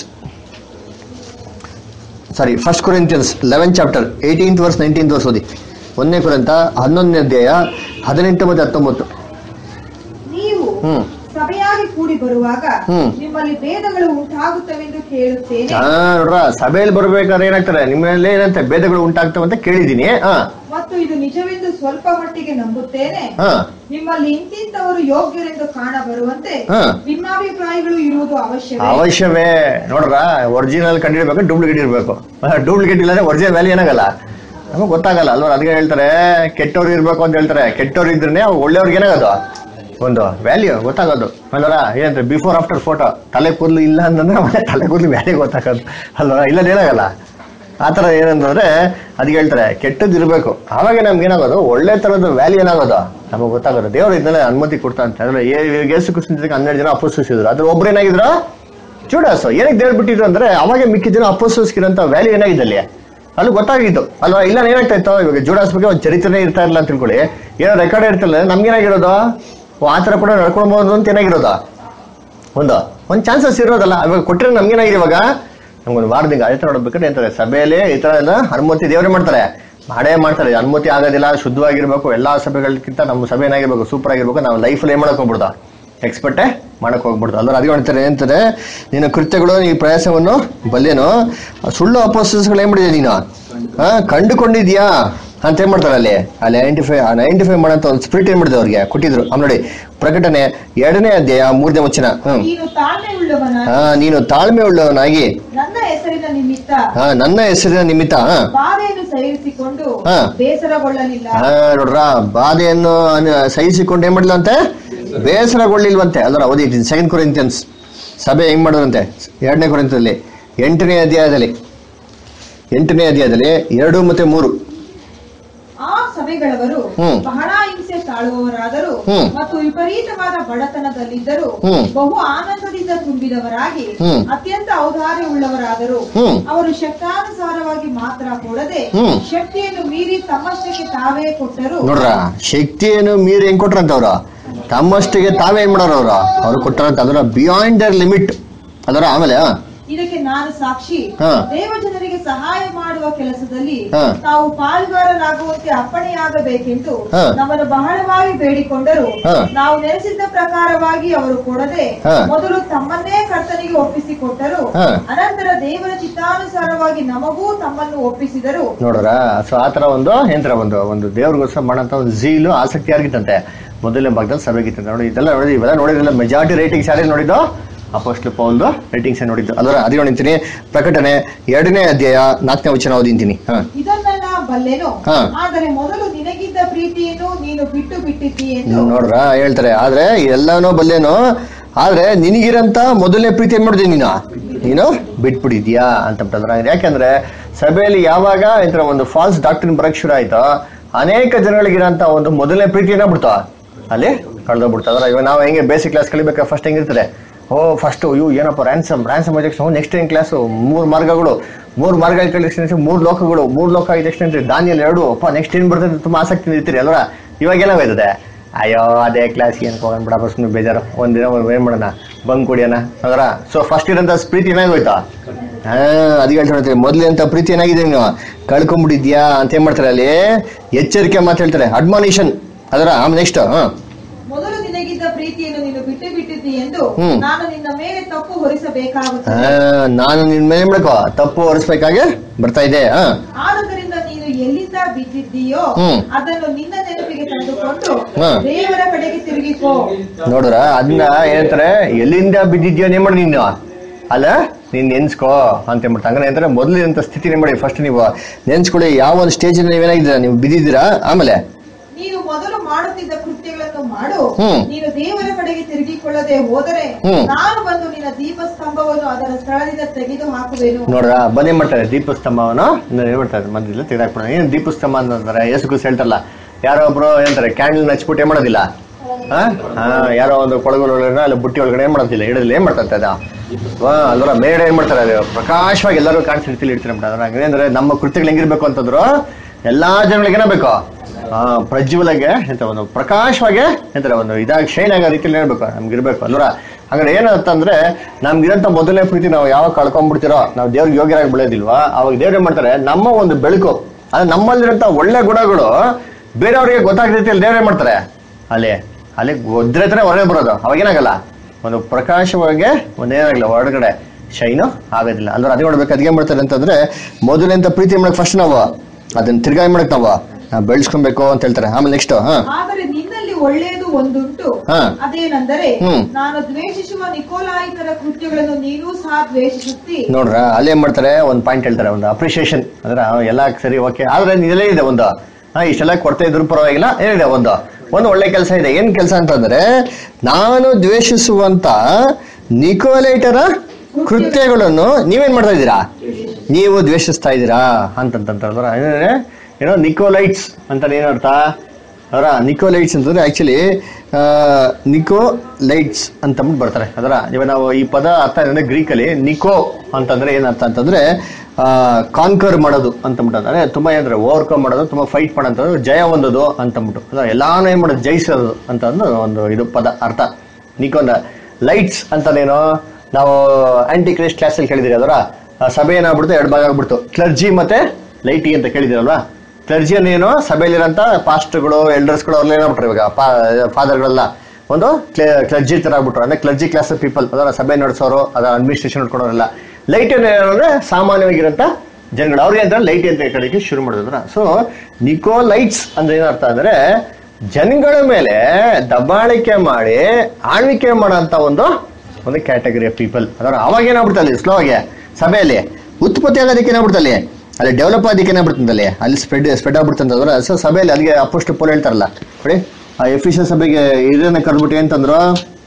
sorry first Corinthians eleven chapter eighteenth verse nineteenth verse ಓದಿ. ಒಂದನೇ ಕೊರಿಂಥ ಹನ್ನೊಂದನೇ ಅಧ್ಯಾಯ ಹದಿನೆಂಟು ಮತ್ತೆ ಹತ್ತೊಂಬತ್ತು. ನೀವು ಸಭೆಯಾಗಿ ಕೂಡಿ ಬರುವಾಗ ನಿಮ್ಮಲ್ಲಿ ಭೇದಗಳು ಉಂಟಾಗುತ್ತವೆಂದು ಕೇಳುತ್ತೇನೆ. ನೋಡ್ರ, ಸಭೆಯಲ್ಲಿ ಬರ್ಬೇಕಾದ್ರೆ ಏನಾಗ್ತಾರೆ, ನಿಮ್ಮಲ್ಲಿ ಏನಂತ ಭೇದಗಳು ಉಂಟಾಗ್ತವೆ ಅಂತ ಕೇಳಿದೀನಿ. ಮತ್ತು ಇದು ನಿಜವೆಂದು ಸ್ವಲ್ಪ ಮಟ್ಟಿಗೆ ನಂಬುತ್ತೇನೆ. ನಿಮ್ಮಲ್ಲಿ ಇಂತಿಂತವರು ಯೋಗ್ಯರೆಂದು ಕಾಣ ಬರುವಂತೆ ಭಿನ್ನಾಭಿಪ್ರಾಯಗಳು ಇರುವುದು ಅವಶ್ಯ ಅವಶ್ಯವೇ. ನೋಡ್ರ, ಒರಿಜಿನಲ್ ಕಂಡಿಡ್ಬೇಕು, ಡೂಪ್ಲಿಕೇಟ್ ಇರ್ಬೇಕು. ಡೂಪ್ಲಿಕೇಟ್ ಇಲ್ಲಂದ್ರೆ ಒರಿಜಿನಲ್ ವ್ಯಾಲ್ಯೂ ಏನಾಗಲ್ಲ, ನಮಗೆ ಗೊತ್ತಾಗಲ್ಲ ಅಲ್ವ. ಅದಕ್ಕೆ ಹೇಳ್ತಾರೆ ಕೆಟ್ಟವ್ರು ಇರ್ಬೇಕು ಅಂತ ಹೇಳ್ತಾರೆ. ಕೆಟ್ಟವ್ರು ಇದ್ರೆ ಒಳ್ಳೆಯವ್ರಿಗೆ ಏನಾಗೋದು ಒಂದು ವ್ಯಾಲ್ಯೂ ಗೊತ್ತಾಗೋದು ಅಲ್ವರ. ಏನಂದ್ರೆ ಬಿಫೋರ್ ಆಫ್ಟರ್ ಫೋಟೋ, ತಲೆ ಕೂದಲು ಇಲ್ಲ ಅಂತಂದ್ರೆ ಮತ್ತೆ ತಲೆ ಕೂದಲು ವ್ಯಾಲ್ಯೂ ಗೊತ್ತಾಗೋದು ಅಲ್ವರ. ಇಲ್ಲದ ಏನಾಗಲ್ಲ ಆತರ. ಏನಂತಂದ್ರೆ ಅದಕ್ಕೆ ಹೇಳ್ತಾರೆ ಕೆಟ್ಟದ್ದು ಇರಬೇಕು, ಆವಾಗ ನಮ್ಗೆ ಏನಾಗೋದು ಒಳ್ಳೆ ತರದ ವ್ಯಾಲ್ಯೂ ಏನಾಗೋದು ನಮಗೆ ಗೊತ್ತಾಗೋದು. ದೇವರು ಇದನ್ನೆಲ್ಲ ಅನುಮತಿ ಕೊಡ್ತಾ ಅಂತ ಅಂದ್ರೆ ಯೇಸು ಕ್ರಿಸ್ತನಿಗೆ ಹನ್ನೆರಡು ಜನ ಅಪೊಸ್ತಲರಿದ್ರು, ಅದ್ರ ಒಬ್ರು ಏನಾಗಿದ್ರು ಜೂಡಾಸ್. ಏನಕ್ಕೆ ದೇವ್ರು ಬಿಟ್ಟಿದ್ರು ಅಂದ್ರೆ ಅವಾಗ ಮಿಕ್ಕಿದ ಜನ ಅಪೊಸ್ತಲರಿಗಿರಂತ ವ್ಯಾಲ್ಯೂ ಏನಾಗಿದೆ ಅಲ್ಲಿ ಅಲ್ಲಿ ಗೊತ್ತಾಗಿದ್ದು ಅಲ್ವಾ. ಇಲ್ಲ ಏನಾಗ್ತಾ ಇತ್ತು, ಇವಾಗ ಜೂಡಾಸ್ ಬಗ್ಗೆ ಒಂದು ಚರಿತ್ರೆನೇ ಇರ್ತಾ ಇರಲ್ಲ ಅಂತ ತಿಳ್ಕೊಳ್ಳಿ, ಏನೋ ರೆಕಾರ್ಡ್ ಇರ್ತಿಲ್ಲ, ನಮ್ಗೇನಾಗಿರೋದು ಆ ಥರ ಕೂಡ ನಡ್ಕೊಳ್ಬೋದು ಅಂತ ಏನಾಗಿರೋದು ಒಂದು ಒಂದು ಚಾನ್ಸಸ್ ಇರೋದಲ್ಲ. ಇವಾಗ ಕೊಟ್ಟರೆ ನಮ್ಗೇನಾಗಿದೆ, ಇವಾಗ ನಮ್ಗೊಂದು ವಾರದಿಂದ ಅದೇ ಥರ ನೋಡ್ಬೇಕಾದ್ರೆ ಏನಂತಾರೆ ಸಭೆಯಲ್ಲಿ ಈ ಥರ ಎಲ್ಲ ಅನುಮತಿ ದೇವರೇ ಮಾಡ್ತಾರೆ, ಮಾಡೇ ಮಾಡ್ತಾರೆ. ಅನುಮತಿ ಆಗೋದಿಲ್ಲ, ಶುದ್ಧವಾಗಿರ್ಬೇಕು. ಎಲ್ಲಾ ಸಭೆಗಳಕ್ಕಿಂತ ನಮ್ಮ ಸಭೆ ಏನಾಗಿರ್ಬೇಕು, ಸೂಪರ್ ಆಗಿರ್ಬೇಕು. ನಾವು ಲೈಫಲ್ಲಿ ಏನ್ ಮಾಡಕ್ ಹೋಗ್ಬಿಡ್ತಾ ಎಕ್ಸ್ಪೆಕ್ಟೇ ಮಾಡಕ್ ಹೋಗ್ಬಿಡ್ತು ಅಲ್ವ. ಅದಕ್ಕೆ ಹೇಳ್ತಾರೆ ಏನಂತಾರೆ, ನಿನ್ನ ಕೃತ್ಯಗಳು ಈ ಪ್ರಯಾಸವನ್ನು ಬಲ್ಲೇನು, ಸುಳ್ಳು ಅಪೋಸ್ತಲರುಗಳು ಏನ್ ಮಾಡಿದ್ಯಾ ನೀನು ಹಾ ಕಂಡುಕೊಂಡಿದ್ಯಾ ಅಂತ ಏನ್ ಮಾಡ್ತಾರೆ ಅಲ್ಲಿ ಅಲ್ಲಿ ಐಡೆಂಟಿಫೈ ಐಡೆಂಟಿಫೈ ಮಾಡೋಂತ ಒಂದು ಸ್ಪಿರಿಟ್ ಏನ್ ಮಾಡಿದ್ರು ಅವ್ರಿಗೆ ಕೊಟ್ಟಿದ್ರು. ಆಮೇಲೆ ನೋಡಿ ಪ್ರಕಟಣೆ ಎರಡನೇ ಅಧ್ಯಾಯ ಮೂರನೇ ವಚನ. ಹಾ ನೀನು ತಾಳ್ಮೆ ಉಳ್ಳವನಾಗಿ ನನ್ನ ಹೆಸರಿನ ನಿಮಿತ್ತ ಹಾ ನನ್ನ ಹೆಸರಿನ ನಿಮಿತ್ತ ಬಾಧೆಯನ್ನು ಸಹಿಸಿಕೊಂಡು ಹಾ ಬೇಸರಗೊಳ್ಳಲಿಲ್ಲ. ಹಾ ನೋಡ್ರ, ಬಾಧೆಯನ್ನು ಸಹಿಸಿಕೊಂಡು ಏನ್ ಮಾಡಿಲ್ಲ ಅಂತೆ, ಬೇಸರಗೊಳ್ಳಿಲ್ವಂತೆ ಅಲ್ವರ. ಓದಿ ಸೆಕೆಂಡ್ ಕೊರಿಂಥಿಯನ್ಸ್ ಸಭೆ ಹೆಂಗ್ ಮಾಡೋದಂತೆ, ಎರಡನೇ ಕೊರಿಂಥದಲ್ಲಿ ಎಂಟನೇ ಅಧ್ಯಾಯದಲ್ಲಿ ಎಂಟನೇ ಅಧ್ಯಾಯದಲ್ಲಿ ಎರಡು ಮತ್ತೆ ಮೂರು. ಆ ಸಭೆಗಳವರು ಬಹಳ ಹಿಂಸೆ ತಾಳುವವರಾದರು ಮತ್ತು ವಿಪರೀತವಾದ ಬಡತನದಲ್ಲಿದ್ದರು, ಬಹು ಆನಂದದಿಂದ ತುಂಬಿದವರಾಗಿ ಅತ್ಯಂತ ಔದಾರ್ಯ ಉಳ್ಳವರಾದರು. ಅವರು ಶಕ್ತಾನುಸಾರವಾಗಿ ಮಾತ್ರ ಕೊಡದೆ ಶಕ್ತಿಯನ್ನು ಮೀರಿ ತಮ್ಮಷ್ಟಕ್ಕೆ ತಾವೇ ಕೊಟ್ಟರು. ನೋಡ್ರ, ಶಕ್ತಿಯನ್ನು ಮೀರಿ ಹೆಂಗ್ ಕೊಟ್ರಂತವ್ರ, ತಮ್ಮಷ್ಟಿಗೆ ತಾವೇ ಏನ್ ಮಾಡೋರು ಅವ್ರ ಅವ್ರು ಕೊಟ್ಟಾರಂತ, ಅದರ ಬಿಯಾಂಡ್ ದರ್ ಲಿಮಿಟ್ ಅದರ. ಆಮೇಲೆ ಇದಕ್ಕೆ ನಾನು ಸಾಕ್ಷಿ, ದೇವ ಜನರಿಗೆ ಸಹಾಯ ಮಾಡುವ ಕೆಲಸದಲ್ಲಿ ತಾವು ಪಾಲುಗಾರರಾಗುವಂತೆ ಅಪ್ಪಣೆಯಾಗಬೇಕೆಂದು ನಮ್ಮನ್ನು ಬಹಳವಾಗಿ ಬೇಡಿಕೊಂಡರು. ನಾವು ನೆನೆಸಿದ್ದ ಪ್ರಕಾರವಾಗಿ ಅವರು ಕೊಡದೆ ಮೊದಲು ತಮ್ಮನ್ನೇ ಕರ್ತನಿಗೆ ಒಪ್ಪಿಸಿಕೊಟ್ಟರು, ಅನಂತರ ದೇವರ ಚಿತ್ತಾನುಸಾರವಾಗಿ ನಮಗೂ ತಮ್ಮನ್ನು ಒಪ್ಪಿಸಿದರು. ನೋಡ್ರ, ಸೊ ಆತರ ಒಂದು ಏನ್ರ ಒಂದು ಒಂದು ದೇವ್ರಿಗೋಸ್ಕರ ಮಾಡಂತ ಒಂದು ಝೀಲು ಆಸಕ್ತಿ ಆಗಿತ್ತಂತೆ ಮೊದಲನೇ ಭಾಗದಲ್ಲಿ ಸಭೆಗಿತ್ತಂತೆ. ನೋಡಿ ಇದೆಲ್ಲ ನೋಡಿ ಇವೆಲ್ಲ ನೋಡಿದ್ರಲ್ಲ, ಮೆಜಾರಿಟಿ ರೇಟಿಂಗ್ಸ್ ಯಾರೇ ನೋಡಿದ್ದು ಅಪೊಸ್ತಲ ಪೌಲ್ದು ರೈಟಿಂಗ್ಸ್ ನೋಡಿದ್ದು ಅಲ್ವ. ಅದೇ ನೋಡಿಂತೀನಿ ಪ್ರಕಟಣೆ ಎರಡನೇ ಅಧ್ಯಾಯ ನಾಲ್ಕನೇ ವಚನ ಓದಿಂತೀನಿ. ಇದನ್ನೆಲ್ಲ ಬಲ್ಲೆನು, ಆದರೆ ಮೊದಲು ನಿನಗಿದ್ದ ಪ್ರೀತಿಯನ್ನು ನೀನು ಬಿಟ್ಟು ಬಿಟ್ಟಿದ್ದೀ ಎಂದು. ನೋಡ್ರ ಹೇಳ್ತಾರೆ, ಆದ್ರೆ ಎಲ್ಲಾನು ಬಲ್ಲೇನು, ಆದ್ರೆ ನಿನಗಿರಂತ ಮೊದಲನೇ ಪ್ರೀತಿ ಏನ್ ಮಾಡಿದ್ಯ ನೀನು ನೀನು ಬಿಟ್ಬಿಟ್ಟಿದ್ಯಾ ಅಂತ ಬಿಟ್ಟಂದ್ರ. ಯಾಕಂದ್ರೆ ಸಭೆಯಲ್ಲಿ ಯಾವಾಗ ಈ ತರ ಒಂದು ಫಾಲ್ಸ್ ಡಾಕ್ಟ್ರಿನ್ ಬರಕ್ ಶುರು ಆಯ್ತೋ, ಅನೇಕ ಜನಗಳಿಗಿರಂತ ಒಂದು ಮೊದಲನೇ ಪ್ರೀತಿ ಏನಾಗ್ಬಿಡ್ತಾವ ಅಲ್ಲಿ ಕಳೆದೋಗ್ಬಿಡ್ತಾರೆ. ಇವಾಗ ನಾವು ಹೆಂಗೆ ಬೇಸಿಕ್ ಕ್ಲಾಸ್ ಕಲಿಬೇಕಾದ್ರೆ ಫಸ್ಟ್ ಹೆಂಗಿರ್ತಾರೆ, ಓ ಫಸ್ಟು ಇವು ಏನಪ್ಪ ರ್ಯಾನ್ಸಮ್ ರ್ಯಾನ್ಸಮ್ ಆಗಿದ ನೆಕ್ಸ್ಟ್ ಏನು ಕ್ಲಾಸು ಮೂರು ಮಾರ್ಗಗಳು ಮೂರು ಮಾರ್ಗ ಕಲಿಸಿ ಮೂರು ಲೋಕಗಳು ಮೂರು ಲೋಕ ಆಗಿದ ತಕ್ಷಣ ದಾನಿಯಲ್ಲಿ ಎರಡು ಅಪ್ಪ ನೆಕ್ಸ್ಟ್ ಏನು ಬರ್ತದೆ ತುಂಬ ಆಸಕ್ತಿ ಇರ್ತೀರಿ ಅಲ್ವಾ. ಇವಾಗ ಏನಾಗೋಯ್ತದೆ, ಅಯ್ಯೋ ಅದೇ ಕ್ಲಾಸ್ ಏನು ಹೋಗೋಣ ಬಿಡ ಬಸ್ ಬೇಜಾರು ಒಂದಿನ ಏನು ಮಾಡೋಣ ಬಂಕ್ ಕುಡಿಯೋಣ ಅದರ. ಸೊ ಫಸ್ಟ್ ಇರೋಂಥ ಪ್ರೀತಿ ಏನಾಗೋಯ್ತಾ, ಹಾ ಅದಕ್ಕೆ ಹೇಳ್ತಾರೆ ಮೊದಲೇ ಅಂತ ಪ್ರೀತಿ ಏನಾಗಿದೆ ನೀವು ಕಳ್ಕೊಂಡ್ಬಿಟ್ಟಿದ್ಯಾ ಅಂತ ಏನ್ ಮಾಡ್ತಾರೆ ಅಲ್ಲಿ ಎಚ್ಚರಿಕೆ ಮಾತು ಹೇಳ್ತಾರೆ, ಅಡ್ಮಾನಿಷನ್ ಅದರ. ಆಮೇಲೆ ನೆಕ್ಸ್ಟ್ ಹಾ ಮೊದಲು ನಿನಗಿದ್ದ ಪ್ರೀತಿಯನ್ನು ನೀನು ಬಿಟ್ಟು ಬಿಟ್ಟಿದ್ದಿ ಎಂದು ನಾನು ನಿನ್ನ ಮೇಲೆ ತಪ್ಪು ಹೊರಿಸಬೇಕಾಗುತ್ತದೆ. ನಾನು ನಿನ್ನ ಮೇಲೆ ಮಾಡಕೋ ತಪ್ಪು ಹೊರಿಸಬೇಕಾಗಿ ಬರ್ತಾ ಇದೆ. ಆದುದರಿಂದ ನೀನು ಎಲ್ಲಿಂದ ಬಿದ್ದಿದ್ದೀಯೋ ಅದನ್ನು ನಿನ್ನ ನೆನಪಿಗೆ ತಂದುಕೊಂಡು ದೇವರ ಕಡೆಗೆ ತಿರುಗಿಕೋ. ನೋಡ್ರ ಅದನ್ನ ಏನಂತಾರೆ, ಎಲ್ಲಿಂದ ಬಿದ್ದಿದ್ಯೋ ನೇಮ್ ಮಾಡಿ ನೀನು ಅಲ್ಲ ನೀನ್ ನೆನ್ಸ್ಕೋ ಅಂತ ಹೇಳ್ಬಿಡ್ತಾ. ಹಂಗಾರೆ ಏನಂತಾರೆ ಮೊದಲಿನಂತ ಸ್ಥಿತಿ ಮಾಡಿ ಫಸ್ಟ್ ನೀವು ನೆನ್ಸ್ಕೊಳ್ಳಿ ಯಾವ ಒಂದು ಸ್ಟೇಜ್ ನೀವೇನಾಗಿದ್ದೀರಾ ನೀವು ಬಿದ್ದಿದ್ದೀರಾ. ಆಮೇಲೆ ನೀನು ಮೊದಲು ಮಾಡುತ್ತಿದ್ದ ಕೃತ್ಯಗಳನ್ನು ಮಾಡು, ನೀನು ದೇವರ ಕಡೆಗೆ ತಿರುಗಿಕೊಳ್ಳದೆ ಹೋದರೆ ನಾನು ಬಂದು ನಿನ್ನ ದೀಪಸ್ತಂಭವನ್ನು ಅದರ ಸ್ಥಳದಿಂದ ತೆಗೆದು ಹಾಕುವೆನು. ನೋಡ್ರ ಬನ್ನಿ ಮಾಡ್ತಾರೆ ದೀಪಸ್ತಂಭವನ್ನು ಹೇಳ್ಬಿಡ್ತಾರೆ ಮಂದಿಲ್ಲ ತೆಗೆದಾಕ್ಬಿಡ. ಏನ್ ದೀಪಸ್ತಂಭ ಅಂತಂದ್ರೆ ಯೇಸು ಕ್ರಿಸ್ತ ಹೇಳ್ತಾರಲ್ಲ, ಯಾರೋ ಒಬ್ರು ಏನಂತಾರೆ ಕ್ಯಾಂಡಲ್ ಹಚ್ಬಿಟ್ಟು ಏನ್ ಮಾಡೋದಿಲ್ಲ, ಹಾ ಹಾ ಯಾರೋ ಒಂದು ಕೊಳಗೊಳಗಡೆ ಅಲ್ಲ ಬುಟ್ಟಿ ಒಳಗಡೆ ಏನ್ ಮಾಡೋದಿಲ್ಲ ಇಡೋದಿಲ್ಲ, ಏನ್ ಮಾಡ್ತಾರೆ ಅದ ಅಲ್ವರ ಬೇಡ ಏನ್ ಮಾಡ್ತಾರೆ ಅದು ಪ್ರಕಾಶವಾಗಿ ಎಲ್ಲರೂ ಕಾಣಿಸ್ತಿರ್ತಿಲ್ಲ ಇಡ್ತಾರೆ ಬಿಡ್ತಾರೆ. ಹಂಗಂದ್ರೆ ನಮ್ಮ ಕೃತ್ಯಗಳು ಹೆಂಗಿರ್ಬೇಕು ಅಂತಂದ್ರು ಎಲ್ಲಾ ಜನಗಳಿಗೆ ಏನಾಗಬೇಕು, ಆ ಪ್ರಜ್ವಲಗೆ ಎಂತ ಒಂದು ಪ್ರಕಾಶವಾಗಿ ಎಂತಾರೆ ಒಂದು ಇದಾಗಿ ಶೈನ್ ಆಗೋ ರೀತಿಯಲ್ಲಿ ಹೇಳ್ಬೇಕು ನಮ್ಗಿರ್ಬೇಕು ಅಲ್ವರ. ಹಾಗಾದ್ರೆ ಏನಂತಂದ್ರೆ ನಮ್ಗಿರಂತ ಮೊದಲನೇ ಪ್ರೀತಿ ನಾವು ಯಾವಾಗ ಕಳ್ಕೊಂಡ್ಬಿಡ್ತಿರೋ, ನಾವು ದೇವ್ರಿಗೆ ಯೋಗ್ಯರಾಗಿ ಬೆಳೆಯೋದಿಲ್ವಾ, ಅವಾಗ ದೇವ್ರು ಏನ್ ಮಾಡ್ತಾರೆ ನಮ್ಮ ಒಂದು ಬೆಳಕು ಅದು ನಮ್ಮಲ್ಲಿರಂತ ಒಳ್ಳೆ ಗುಣಗಳು ಬೇರೆಯವ್ರಿಗೆ ಗೊತ್ತಾಗದ ರೀತಿಯಲ್ಲಿ ದೇವ್ರು ಏನ್ ಮಾಡ್ತಾರೆ ಅಲ್ಲಿ ಅಲ್ಲಿ ಒದ್ರೆತನೇ ಹೊರಗೆ ಬರೋದು. ಅವಾಗೇನಾಗಲ್ಲ ಒಂದು ಪ್ರಕಾಶವಾಗಿ ಒಂದೇನಾಗಲ್ಲ ಹೊರಗಡೆ ಶೈನು ಆಗೋದಿಲ್ಲ ಅಲ್ವ. ಅದೇ ನೋಡ್ಬೇಕು ಅದ್ಗೆ ಏನ್ ಮಾಡ್ತಾರೆ ಅಂತಂದ್ರೆ ಮೊದಲಿಂತ ಪ್ರೀತಿ ಮಾಡಕ್ ಫಸ್ಟ್ ನಾವು ಅದನ್ನ ತಿರ್ಗಾಯಿ ಮಾಡಕ್ ನಾವು ಬೆಳೆಸ್ಕೊಬೇಕು ಅಂತ ಹೇಳ್ತಾರೆ. ಆಮೇಲೆ ನೆಕ್ಸ್ಟ್ ಆದರೆ ನಿನ್ನಲ್ಲಿ ಒಳ್ಳೆಯದು ಒಂದುಂಟು, ಅದೇನೆಂದರೆ ನಾನು ದ್ವೇಷಿಸುವ ನಿಕೋಲಾಯಿತರ ಕೃತ್ಯಗಳನ್ನು ನೀನು ಸಹ ದ್ವೇಷಿಸುತ್ತಿ. ನೋಡ್ರ ಅಲ್ಲಿ ಏನ್ ಮಾಡ್ತಾರೆ ಒಂದು ಪಾಯಿಂಟ್ ಹೇಳ್ತಾರೆ, ಒಂದು ಅಪ್ರಿಸಿಯೇಷನ್ ಅಂದ್ರೆ ಎಲ್ಲ ಸರಿ ಓಕೆ, ಆದ್ರೆ ಇದೆಲ್ಲ ಇದೆ ಒಂದು ಹಾ ಇಷ್ಟೆಲ್ಲ ಕೊಡ್ತಾ ಇದ್ರು ಪರವಾಗಿಲ್ಲ, ಏನಿದೆ ಒಂದು ಒಂದು ಒಳ್ಳೆ ಕೆಲಸ ಇದೆ. ಏನ್ ಕೆಲಸ ಅಂತಂದ್ರೆ ನಾನು ದ್ವೇಷಿಸುವಂತ ನಿಕೋಲೈಟರ ಕೃತ್ಯಗಳನ್ನು ನೀವೇನ್ ಮಾಡ್ತಾ ಇದ್ದೀರಾ, ನೀವು ದ್ವೇಷಿಸ್ತಾ ಇದ್ದೀರಾ ಅಂತಂತಂದ್ರ ಏನೋ ನಿಕೋಲೈಟ್ಸ್ ಅಂತ ಏನರ್ಥ ಅದರ. ನಿಕೋಲೈಟ್ಸ್ ಅಂತಂದ್ರೆ ಆಕ್ಚುಲಿ ನಿಕೋಲೈಟ್ಸ್ ಅಂತಂದ್ಬಿಟ್ಟು ಬರ್ತಾರೆ ಅದರ. ಇವಾಗ ನಾವು ಈ ಪದ ಅರ್ಥ ಏನಂದ್ರೆ ಗ್ರೀಕಲ್ಲಿ ನಿಕೋ ಅಂತಂದ್ರೆ ಏನರ್ಥ ಅಂತಂದ್ರೆ ಕಾನ್ಕರ್ ಮಾಡೋದು ಅಂತಂದ್ಬಿಟ್ಟು, ಅಂದ್ರೆ ತುಂಬಾ ಏನಂದ್ರೆ ಓವರ್ಕಮ್ ಮಾಡೋದು, ತುಂಬಾ ಫೈಟ್ ಮಾಡೋದು, ಜಯ ಹೊಂದೋದು ಅಂತಂದ್ಬಿಟ್ಟು ಅದ. ಎಲ್ಲಾನು ಏನ್ ಮಾಡೋದು ಜಯಿಸೋದು ಅಂತ ಒಂದು ಇದು ಪದ ಅರ್ಥ. ನಿಕೋನ ಲೈಟ್ಸ್ ಅಂತಾನೇನೋ ನಾವು ಆಂಟಿ ಕ್ರೈಸ್ಟ್ ಕ್ಲಾಸಲ್ಲಿ ಕೇಳಿದಿರಿ ಅದರ. ಸಭೆ ಏನಾಗ್ಬಿಡ್ತು ಎರಡು ಭಾಗ ಆಗ್ಬಿಡ್ತು, ಕ್ಲರ್ಜಿ ಮತ್ತೆ ಲೈಟಿ ಅಂತ ಕೇಳಿದಿರಲ್ವಾ. ಕ್ಲರ್ಜಿಯನ್ನು ಏನು ಸಭೆಯಲ್ಲಿರೋಂಥ ಪಾಸ್ಟರ್ಗಳು ಎಲ್ಡರ್ಸ್ಗಳು ಅವ್ರಲ್ಲ ಏನಾಗ್ಬಿಟ್ರು ಇವಾಗ ಫಾದರ್ಗಳೆಲ್ಲ ಒಂದು ಕ್ಲರ್ಜಿ ತರ ಆಗ್ಬಿಟ್ರು, ಅಂದ್ರೆ ಕ್ಲರ್ಜಿ ಕ್ಲಾಸ್ ಪೀಪಲ್ ಅದರ ಸಭೆ ನಡೆಸೋರು ಅದರ ಅಡ್ಮಿನಿಸ್ಟ್ರೇಷನ್ ನೋಡ್ಕೊಳೋರೆಲ್ಲ. ಲೈಟ್ ಏನಂದ್ರೆ ಸಾಮಾನ್ಯವಾಗಿರೋಂಥ ಜನಗಳು ಅವ್ರಿಗೆ ಅಂತ ಲೈಟ್ ಅಂತ ಕಡೆಗೆ ಶುರು ಮಾಡಿದ್ರ. ಸೊ ನಿಕೋಲೈಟ್ಸ್ ಅಂದ್ರೆ ಏನರ್ಥ ಅಂದ್ರೆ ಜನಗಳ ಮೇಲೆ ದಬ್ಬಾಳಿಕೆ ಮಾಡಿ ಆಳ್ವಿಕೆ ಮಾಡೋಂಥ ಒಂದು ಒಂದು ಕ್ಯಾಟಗರಿ ಆಫ್ ಪೀಪಲ್ ಅದರ. ಅವಾಗ ಏನಾಗ್ಬಿಡ್ತಲ್ಲಿ ಸ್ಲೋ ಆಗಿ ಸಭೆಯಲ್ಲಿ ಉತ್ಪತ್ತಿ ಆಗೋದಕ್ಕೆ ಏನಾಗ್ಬಿಡ್ತಲ್ಲಿ ಅಲ್ಲಿ ಡೆವಲಪ್ ಆಗೋದಕ್ಕೆ ಏನಾಗ್ಬಿಡ್ತಂದಲ್ಲಿ ಅಲ್ಲಿ ಸ್ಪ್ರೆಡ್ ಸ್ಪ್ರೆಡ್ ಆಗ್ಬಿಡ್ತಂದ್ರೆ. ಸೊ ಸಭೆಯಲ್ಲಿ ಅಲ್ಲಿಗೆ ಅಪ್ಪಷ್ಟು ಪೋಲ್ ಹೇಳ್ತಾರಲ್ಲ ನೋಡಿ, ಆ ಎಫಿಷಿಯನ್ ಸಭೆಗೆ ಇದನ್ನ ಕರ್ಬಿಟ್ಟು ಏನಂತಂದ್ರು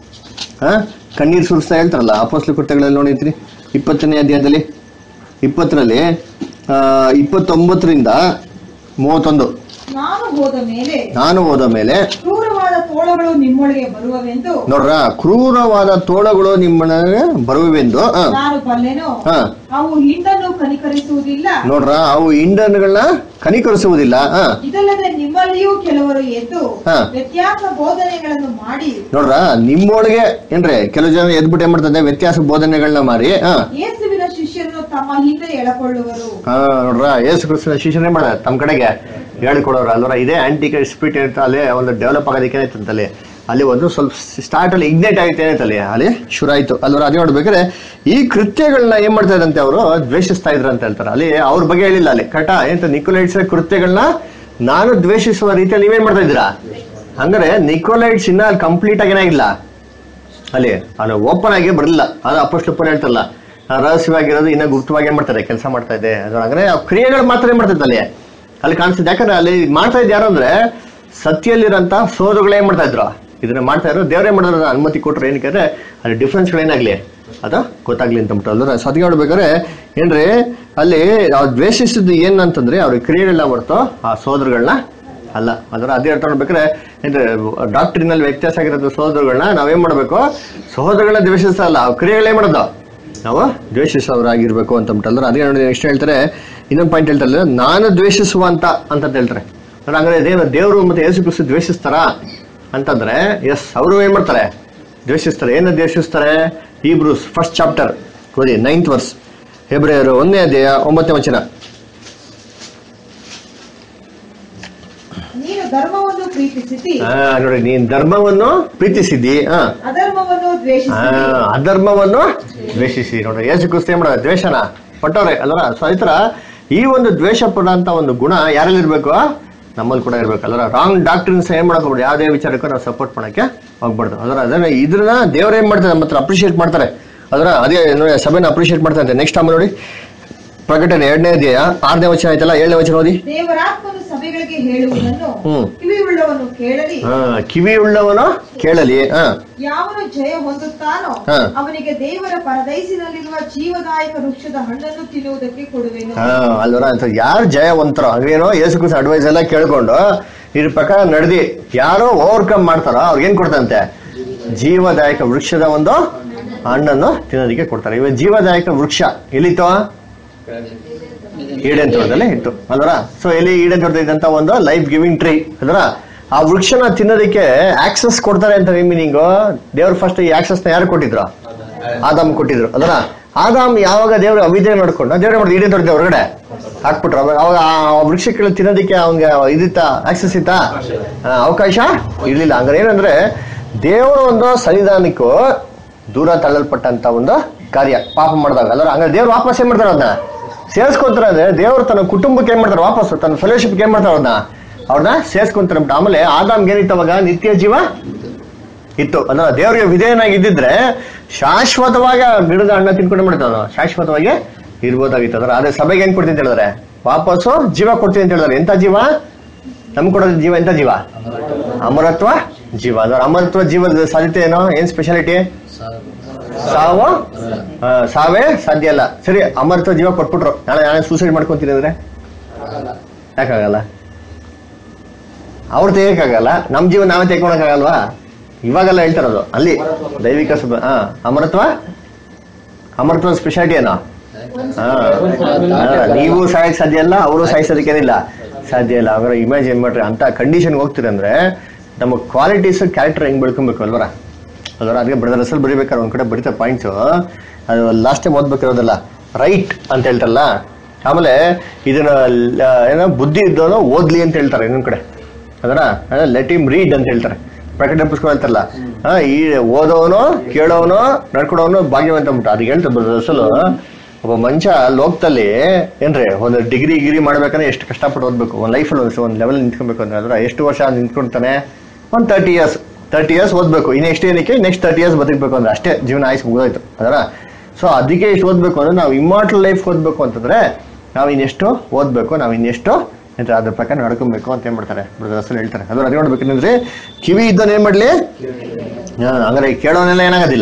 ಹಾ ಕಣ್ಣೀರ್ ಸುರಿಸ್ತಾ ಹೇಳ್ತಾರಲ್ಲ ಅಪೊಸ್ತಲ ಕೃತ್ಯಗಳಲ್ಲಿ ನೋಡಿದ್ರಿ ಇಪ್ಪತ್ತನೇ ಅಧ್ಯಾಯದಲ್ಲಿ ಇಪ್ಪತ್ತರಲ್ಲಿ ಆ ಇಪ್ಪತ್ತೊಂಬತ್ತರಿಂದ ಮೂವತ್ತೊಂದು. ನಾನು ಹೋದ ಮೇಲೆ ನಾನು ಹೋದ ಮೇಲೆ ಕ್ರೂರವಾದ ತೋಳಗಳು ನಿಮ್ಮೊಳಗೆ ಬರುವವೆಂದು ನೋಡ್ರ ಕ್ರೂರವಾದ ತೋಳಗಳು ನಿಮ್ಮೊಳಗೆ ಬರುವವೆಂದು ನಾನು ಬಲ್ಲೆನು. ಅವು ಹಿಂಡನ್ನು ಕನಿಕರಿಸುವುದಿಲ್ಲ. ನೋಡ್ರ ಅವು ಹಿಂಡನ್ಗಳನ್ನ ಕನಿಕರಿಸುವುದಿಲ್ಲ. ಇದಲ್ಲದೆ ನಿಮ್ಮಲ್ಲಿಯೂ ಕೆಲವರು ಎದ್ದು ವ್ಯತ್ಯಾಸ ಬೋಧನೆಗಳನ್ನು ಮಾಡಿ ನೋಡ್ರ ನಿಮ್ಮೊಳಗೆ ಏನ್ರಿ ಕೆಲವು ಜನ ಎದ್ಬಿಟ್ಟು ಏನ್ ಮಾಡ್ತದೆ ವ್ಯತ್ಯಾಸ ಬೋಧನೆಗಳನ್ನ ಮಾರಿ ಯೇಸುವಿನ ಶಿಷ್ಯರನ್ನು ತಮ್ಮ ಹಿಂದೆ ಎಳಕೊಳ್ಳುವರು. ಹಾ ನೋಡ್ರ ಯೇಸು ಕ್ರಿಸ್ತನ ಶಿಷ್ಯನೇ ಮಾಡ ತಮ್ಮ ಕಡೆಗೆ ಹೇಳಿಕೊಡೋರು ಅಲ್ವರ. ಇದೇ ಆಂಟಿ ಸ್ಪಿರಿಟ್ ಏನಂತ ಅಲ್ಲಿ ಒಂದು ಡೆವಲಪ್ ಆಗೋದಕ್ಕೆ ಏನಾಯ್ತಂತಲ್ಲಿ ಅಲ್ಲಿ ಒಂದು ಸ್ವಲ್ಪ ಸ್ಟಾರ್ಟ್ ಅಲ್ಲಿ ಇಗ್ನೇಟ್ ಆಗುತ್ತೆ ಏನೈತಲ್ಲಿ ಅಲ್ಲಿ ಶುರು ಆಯ್ತು ಅಲ್ವರ. ಅದೇ ನೋಡ್ಬೇಕಾದ್ರೆ ಈ ಕೃತ್ಯಗಳನ್ನ ಏನ್ ಮಾಡ್ತಾ ಇದ್ರಂತೆ ಅವರು ದ್ವೇಷಿಸ್ತಾ ಇದ್ರ ಅಂತ ಹೇಳ್ತಾರೆ. ಅಲ್ಲಿ ಅವ್ರ ಬಗ್ಗೆ ಹೇಳಿಲ್ಲ ಅಲ್ಲಿ ಕಟ ಏನಂತ ನಿಕೋಲೈಟ್ಸ್ ಕೃತ್ಯಗಳನ್ನ ನಾನು ದ್ವೇಷಿಸುವ ರೀತಿಯಲ್ಲಿ ನೀವೇನ್ ಮಾಡ್ತಾ ಇದ್ದೀರಾ. ಹಂಗಾರೆ ನಿಕೋಲೈಟ್ಸ್ ಇನ್ನ ಅಲ್ಲಿ ಕಂಪ್ಲೀಟ್ ಆಗಿ ಏನಾಗಿಲ್ಲ ಅಲ್ಲಿ ಅದು ಓಪನ್ ಆಗಿ ಬರಲಿಲ್ಲ. ಅದು ಅಪೊಸ್ತಲ ಪೌಲ ಹೇಳ್ತಾರಲ್ಲ ರಹಸ್ಯವಾಗಿರೋದು ಇನ್ನ ಗುಪ್ತವಾಗಿ ಏನ್ ಮಾಡ್ತಾರೆ ಕೆಲಸ ಮಾಡ್ತಾ ಇದೆ ಅದು. ಅಂದ್ರೆ ಆ ಕ್ರಿಯೆಗಳು ಮಾತ್ರ ಏನ್ ಮಾಡ್ತೈತೆ ಅಲ್ಲಿ ಅಲ್ಲಿ ಕಾಣಿಸ್ತದೆ. ಯಾಕಂದ್ರೆ ಅಲ್ಲಿ ಮಾಡ್ತಾ ಇದ್ ಯಾರು ಅಂದ್ರೆ ಸತ್ಯಲ್ಲಿರೋಂಥ ಸೋದರುಗಳು ಏನ್ ಮಾಡ್ತಾ ಇದ್ರು ಇದನ್ನ ಮಾಡ್ತಾ ಇದ್ರು. ದೇವರೇ ಮಾಡಿದ್ರು ಅನುಮತಿ ಕೊಟ್ರು ಏನಕ್ಕೆ ಅಲ್ಲಿ ಡಿಫ್ರೆನ್ಸ್ಗಳು ಏನಾಗ್ಲಿ ಅದು ಗೊತ್ತಾಗ್ಲಿ ಅಂತ ಬಿಟ್ಟು ಸದ್ಯ ನೋಡ್ಬೇಕಾದ್ರೆ ಏನ್ರಿ ಅಲ್ಲಿ ಅವ್ರು ದ್ವೇಷಿಸಿದ್ದು ಏನ್ ಅಂತಂದ್ರೆ ಅವ್ರ ಕ್ರಿಯೆಗಳನ್ನ ಹೊರತು ಆ ಸೋದರುಗಳನ್ನ ಅಲ್ಲ. ಅದರ ಅದೇ ಅರ್ಥ ಮಾಡ್ಬೇಕಾದ್ರೆ ಅಂದ್ರೆ ಡಾಕ್ಟ್ರಿನಲ್ಲಿ ವ್ಯತ್ಯಾಸ ಆಗಿರೋದು ಸಹೋದರಗಳನ್ನ ನಾವೇನ್ ಮಾಡ್ಬೇಕು, ಸಹೋದರಗಳನ್ನ ದ್ವೇಷಿಸಲ್ಲ, ಕ್ರಿಯೆಗಳೇ ಮಾಡೋದು ನಾವು ದ್ವೇಷಿಸೋರಾಗಿರ್ಬೇಕು ಅಂತ ಬಿಟ್ಟಲ್ಲ. ಅದೇ ನೋಡಿ ನೆಕ್ಸ್ಟ್ ಹೇಳ್ತಾರೆ, ಇನ್ನೊಂದು ಪಾಯಿಂಟ್ ಹೇಳ್ತಾರೆ, ನಾನು ದ್ವೇಷಿಸುವಂತ ಅಂತ ಹೇಳ್ತಾರೆ. ಹಂಗಾದ್ರೆ ದೇವ ದೇವರು ಮತ್ತೆ ಯೇಸು ಕ್ರಿಸ್ತ ದ್ವೇಷಿಸ್ತಾರಾ ಅಂತಂದ್ರೆ ಎಸ್, ಅವರು ಏನ್ ಮಾಡ್ತಾರೆ, ದ್ವೇಷಿಸ್ತಾರೆ. ಏನು ದ್ವೇಷಿಸ್ತಾರೆ? ಹೀಬ್ರೂಸ್ ಫಸ್ಟ್ ಚಾಪ್ಟರ್ ಓದಿ, ನೈನ್ತ್ ವರ್ಸ್. ಹೆಬ್ರಿಯರು ಒಂದನೇ ಅಧ್ಯಾಯ ಒಂಬತ್ತನೇ ವಚನ. ನೀನು ಧರ್ಮವನ್ನು ಪ್ರೀತಿಸಿದಿ. ಹಾ ನೋಡಿ, ನೀನ್ ಧರ್ಮವನ್ನು ಪ್ರೀತಿಸಿದಿ, ಹಾ ಅಧರ್ಮವನ್ನು ದ್ವೇಷಿಸಿದಿ. ಅಧರ್ಮವನ್ನು ದ್ವೇಷಿಸಿ. ನೋಡ್ರಿ, ಯೇಸು ಕ್ರಿಸ್ತ ಏನ್ ಮಾಡೋದು, ದ್ವೇಷನ ಪಟ್ಟವ್ರೆ ಅಲ್ವಾ. ಸೊ ಈ ತರ ಈ ಒಂದು ದ್ವೇಷ ಪಡುವಂತ ಒಂದು ಗುಣ ಯಾರಲ್ಲಿ ಇರ್ಬೇಕು, ನಮ್ಮಲ್ಲಿ ಕೂಡ ಇರ್ಬೇಕು ಅಲ್ವಾ. ರಾಂಗ್ ಡಾಕ್ಟ್ರಿನ್ಸ್ ಏನ್ ಮಾಡಕ್ ಹೋಗ್ಬಿಡಿ, ಯಾವುದೇ ವಿಚಾರಕ್ಕೂ ನಾವು ಸಪೋರ್ಟ್ ಮಾಡಕ್ಕೆ ಹೋಗ್ಬಾರ್ದು ಅಲ್ವಾ. ಅದನ್ನ ಇದ್ರನ್ನ ದೇವ್ರ ಏನ್ ಮಾಡ್ತಾರೆ, ನಮ್ಮ ಹತ್ರ ಅಪ್ರಿಷಿಯೇಟ್ ಮಾಡ್ತಾರೆ ಅದರ ಅದೇ ನೋಡಿ, ಸಭೆನ ಅಪ್ರಿಷಿಯೇಟ್ ಮಾಡ್ತಾರೆ. ನೆಕ್ಸ್ಟ್ ಆಮೇಲೆ ನೋಡಿ, ಪ್ರಕಟಣೆ ಎರಡನೇ ಅಧ್ಯಾಯ ಆರನೇ ವಚನ ಆಯ್ತಲ್ಲ, ಏಳನೇ ವಚನ ಓದಿ. ದೇವರಾತ್ಮನು ಸಭೆಗಳಿಗೆ ಹೇಳುವುದನ್ನು ಕಿವಿಯುಳ್ಳವನು ಕೇಳಲಿ. ಹಾ ಕಿವಿಯುಳ್ಳವನು ಕೇಳಲಿ. ಹಾ ಯಾವನು ಜಯ ಹೊಂದುತ್ತಾನೋ ಅವನಿಗೆ ದೇವರ ಪರದೈಸಿನಲ್ಲಿರುವ ಜೀವದಾಯಕ ವೃಕ್ಷದ ಹಣ್ಣನ್ನು ತಿನ್ನುವುದಕ್ಕೆ ಕೊಡುವೆನು. ಹಾ ಅಲ್ವರ, ಯಾರು ಜಯವಂತರೋ ಹಂಗೇನೋ ಯೇಸು ಕ್ರಿಸ್ತ ಅಡ್ವೈಸ್ ಎಲ್ಲ ಕೇಳ್ಕೊಂಡು ಇದ್ರ ಪ್ರಕಾರ ನಡೆದಿ ಯಾರೋ ಓವರ್ಕಮ್ ಮಾಡ್ತಾರೋ ಅವ್ರಿಗೇನ್ ಕೊಡ್ತಂತೆ, ಜೀವದಾಯಕ ವೃಕ್ಷದ ಒಂದು ಹಣ್ಣನ್ನು ತಿನ್ನೋದಕ್ಕೆ ಕೊಡ್ತಾರೆ. ಇವಾಗ ಜೀವದಾಯಕ ವೃಕ್ಷ ಎಲ್ಲಿತ್ತು, ಈಡನ್ ತೋಟದಲ್ಲೇ ಇತ್ತು ಅಲ್ವರ. ಸೊ ಎಲ್ಲಿ ಈಡನ್ ತೋಟದ ಒಂದು ಲೈಫ್ ಗಿವಿಂಗ್ ಟ್ರೀ ಅಲ್ವರ. ಆ ವೃಕ್ಷನ ತಿನ್ನೋದಕ್ಕೆ ಆಕ್ಸೆಸ್ ಕೊಡ್ತಾರೆ ಅಂತ ಮೀನಿಂಗು. ದೇವ್ರು ಫಸ್ಟ್ ಈ ಆಕ್ಸೆಸ್ ನ ಯಾರು ಕೊಟ್ಟಿದ್ರು, ಆದಾಮ್ ಕೊಟ್ಟಿದ್ರು ಅಲ್ವರ. ಆದಾಮ್ ಯಾವಾಗ ದೇವ್ರು ಅವಿದ್ಯೆ ಮಾಡ್ಕೊಂಡು ದೇವ್ರ ಮಾಡಿದ್ರು, ಈಡನ್ ತೋಟದ ಹೊರಗಡೆ ಹಾಕ್ಬಿಟ್ರು. ಅವಾಗ ಆ ವೃಕ್ಷಕ್ಕೆ ತಿನ್ನೋದಕ್ಕೆ ಅವ್ನಿಗೆ ಇದಿತ್ತ, ಆಕ್ಸೆಸ್ ಇತ್ತ, ಅವಕಾಶ ಇರ್ಲಿಲ್ಲ. ಹಂಗಾರೆ ಏನಂದ್ರೆ ದೇವರ ಒಂದು ಸನ್ನಿಧಾನಕ್ಕೂ ದೂರ ತಳ್ಳಲ್ಪಟ್ಟಂತ ಒಂದು ಕಾರ್ಯ ಪಾಪ ಮಾಡಿದಾಗ ಅಲ್ವ. ಹಂಗಾರೆ ದೇವ್ರು ವಾಪಸ್ ಏನ್ ಮಾಡ್ತಾರೆ, ಅದನ್ನ ಸೇರ್ಸ್ಕೊಂತಾರೆ. ಅಂದ್ರೆ ದೇವ್ರು ತನ್ನ ಕುಟುಂಬಕ್ಕೆ ಏನ್ ಮಾಡ್ತಾರೆ, ವಾಪಸ್ ತನ್ನ ಫೆಲೋಶಿಪ್ಗೆ ಏನ್ ಮಾಡ್ತಾರೆ, ಅವ್ರನ್ನ ಅವ್ರನ್ನ ಸೇರ್ಸ್ಕೊಂತಾರೆ. ಆಮೇಲೆ ಆದಾಮ್ಗೆ ಏನಿತ್ತು ಅವಾಗ, ನಿತ್ಯ ಜೀವ ಇತ್ತು ಅಲ್ವ. ದೇವ್ರಿಗೆ ವಿಧೇಯನಾಗಿ ಇದ್ದಿದ್ರೆ ಶಾಶ್ವತವಾಗಿ ಗಿಡದ ಹಣ್ಣ ತಿನ್ಕೊಂಡು ಮಾಡ್ತಾವ, ಶಾಶ್ವತವಾಗಿ ಇರ್ಬೋದಾಗಿತ್ತು ಅದ್ರ. ಅದೇ ಸಭೆಗೆ ಏನ್ ಕೊಡ್ತೀನಿ ಅಂತ ಹೇಳಿದ್ರೆ, ವಾಪಸ್ಸು ಜೀವ ಕೊಡ್ತೀನಿ ಅಂತ ಹೇಳಿದ್ರೆ. ಎಂತ ಜೀವ ನಮ್ಗೆ ಕೊಡೋದು ಜೀವ, ಎಂತ ಜೀವ, ಅಮರತ್ವ ಜೀವ. ಅದ್ರ ಅಮರತ್ವ ಜೀವದ ಸಾಧ್ಯತೆ ಏನೋ, ಏನ್ ಸ್ಪೆಷಾಲಿಟಿ, ಸಾವು ಸಾವೇ ಸಾಧ್ಯ ಅಲ್ಲ. ಸರಿ, ಅಮರತ್ವ ಜೀವ ಕೊಟ್ಬಿಟ್ರು, ನಾಳೆ ನಾಳೆ ಸೂಸೈಡ್ ಮಾಡ್ಕೊಂತೀನಿ ಅಂದ್ರೆ ಯಾಕಾಗಲ್ಲ, ಅವ್ರು ತೆಗಿಯಕ್ಕಾಗಲ್ಲ, ನಮ್ ಜೀವ ನಾವೇ ತೆಗೊಳಕ್ಕಾಗಲ್ವಾ? ಇವಾಗೆಲ್ಲ ಹೇಳ್ತಾರದು ಅಲ್ಲಿ ದೈವಿಕ ಸಭ ಹಾ ಅಮರತ್ವ ಅಮರತ್ವ ಸ್ಪೆಷಾಲಿಟಿ ಏನೋ. ಹಾ ನೀವು ಸಾಯಕ್ ಸಾಧ್ಯ ಇಲ್ಲ, ಅವರು ಸಾಯಿಸೋದಕ್ಕೇನಿಲ್ಲ ಸಾಧ್ಯ ಇಲ್ಲ. ಅವ್ರ ಇಮ್ಯಾಜಿನ್ ಮಾಡ್ರಿ, ಅಂತ ಕಂಡೀಷನ್ಗೆ ಹೋಗ್ತೀರಿ ಅಂದ್ರೆ ನಮ್ಮ ಕ್ವಾಲಿಟೀಸ್ ಕ್ಯಾರೆಕ್ಟರ್ ಹೆಂಗ್ ಬೆಳ್ಕೊಬೇಕು ಅಲ್ವರ ಅಲ್ವರ. ಅದಕ್ಕೆ ಬ್ರದರ್ ಅಸಲ್ ಬರೀಬೇಕಾದ್ರೆ ಒಂದ್ ಕಡೆ ಬರೀತಾರೆ ಪಾಯಿಂಟ್ಸು, ಅದು ಲಾಸ್ಟ್ ಟೈಮ್ ಓದ್ಬೇಕಿರೋದಲ್ಲ, ರೈಟ್ ಅಂತ ಹೇಳ್ತಾರಲ್ಲ. ಆಮೇಲೆ ಇದನ್ನ ಏನೋ ಬುದ್ಧಿ ಇದ್ದವನು ಓದ್ಲಿ ಅಂತ ಹೇಳ್ತಾರೆ ಇನ್ನೊಂದ್ ಕಡೆ, ಅದನ್ನ ಲೆಟ್ ಹಿಮ್ ರೀಡ್ ಅಂತ ಹೇಳ್ತಾರೆ. ಪ್ರಕಟಣೆ ಪುಸ್ತಕ ಹೇಳ್ತಾರಲ್ಲ, ಈ ಓದೋನು ಕೇಳೋನು ನಡ್ಕೊಡೋನು ಭಾಗ್ಯವಂತ ಅಂದ್ಬಿಟ್ಟು ಅದಕ್ಕೆ ಹೇಳ್ತಾರೆ ಬ್ರದರ್ ಅಸಲು. ಒಬ್ಬ ಮನುಷ್ಯ ಲೋಕದಲ್ಲಿ ಏನ್ರಿ ಒಂದು ಡಿಗ್ರಿ ಗಿರಿ ಮಾಡ್ಬೇಕಂದ್ರೆ ಎಷ್ಟು ಕಷ್ಟಪಟ್ಟು ಓದ್ಬೇಕು, ಒಂದು ಲೈಫಲ್ಲಿ ಒಂದು ಒಂದು ಲೆವೆಲ್ ನಿಂತ್ಕೊಬೇಕು ಅಂದ್ರೆ ಅದರ ಎಷ್ಟು ವರ್ಷ ನಿಂತ್ಕೊಳ್ತಾನೆ, ಒಂದು ತರ್ಟಿ ಇಯರ್ಸ್ ತರ್ಟಿ ಇಯರ್ಸ್ ಓದ್ಬೇಕು. ಈ ನೆಕ್ಸ್ಟ್ ಏನಕ್ಕೆ ನೆಕ್ಸ್ಟ್ ತರ್ಟಿ ಇಯರ್ಸ್ ಬದುಕಬೇಕು ಅಂದ್ರೆ ಅಷ್ಟೇ ಜೀವನ ಆಯ್ಸ್ ಮುಗಿದೋಯ್ತು ಅದರ. ಸೊ ಅದಕ್ಕೆ ಇಷ್ಟು ಓದ್ಬೇಕು ಅಂದ್ರೆ ನಾವು ಇಮ್ಮಾರ್ಟಲ್ ಲೈಫ್ ಓದ್ಬೇಕು ಅಂತಂದ್ರೆ ನಾವು ಇನ್ನೆಷ್ಟು ಓದ್ಬೇಕು, ನಾವು ಇನ್ನೆಷ್ಟು ಅಂತ ಅದ್ರ ಪ್ರಕಾರ ನಡ್ಕೊಬೇಕು ಅಂತ ಏನ್ ಮಾಡ್ತಾರೆ ಬ್ರದರ್ ಅಸಲು ಹೇಳ್ತಾರೆ. ಅದ್ರ ಅದೇ ನೋಡ್ಬೇಕಂದ್ರೆ ಕಿವಿ ಇದ್ದವನ್ ಏನ್ ಮಾಡ್ಲಿ, ಹಂಗಾರೆ ಕೇಳೋನೆಲ್ಲ ಏನಾಗೋದಿಲ್ಲ,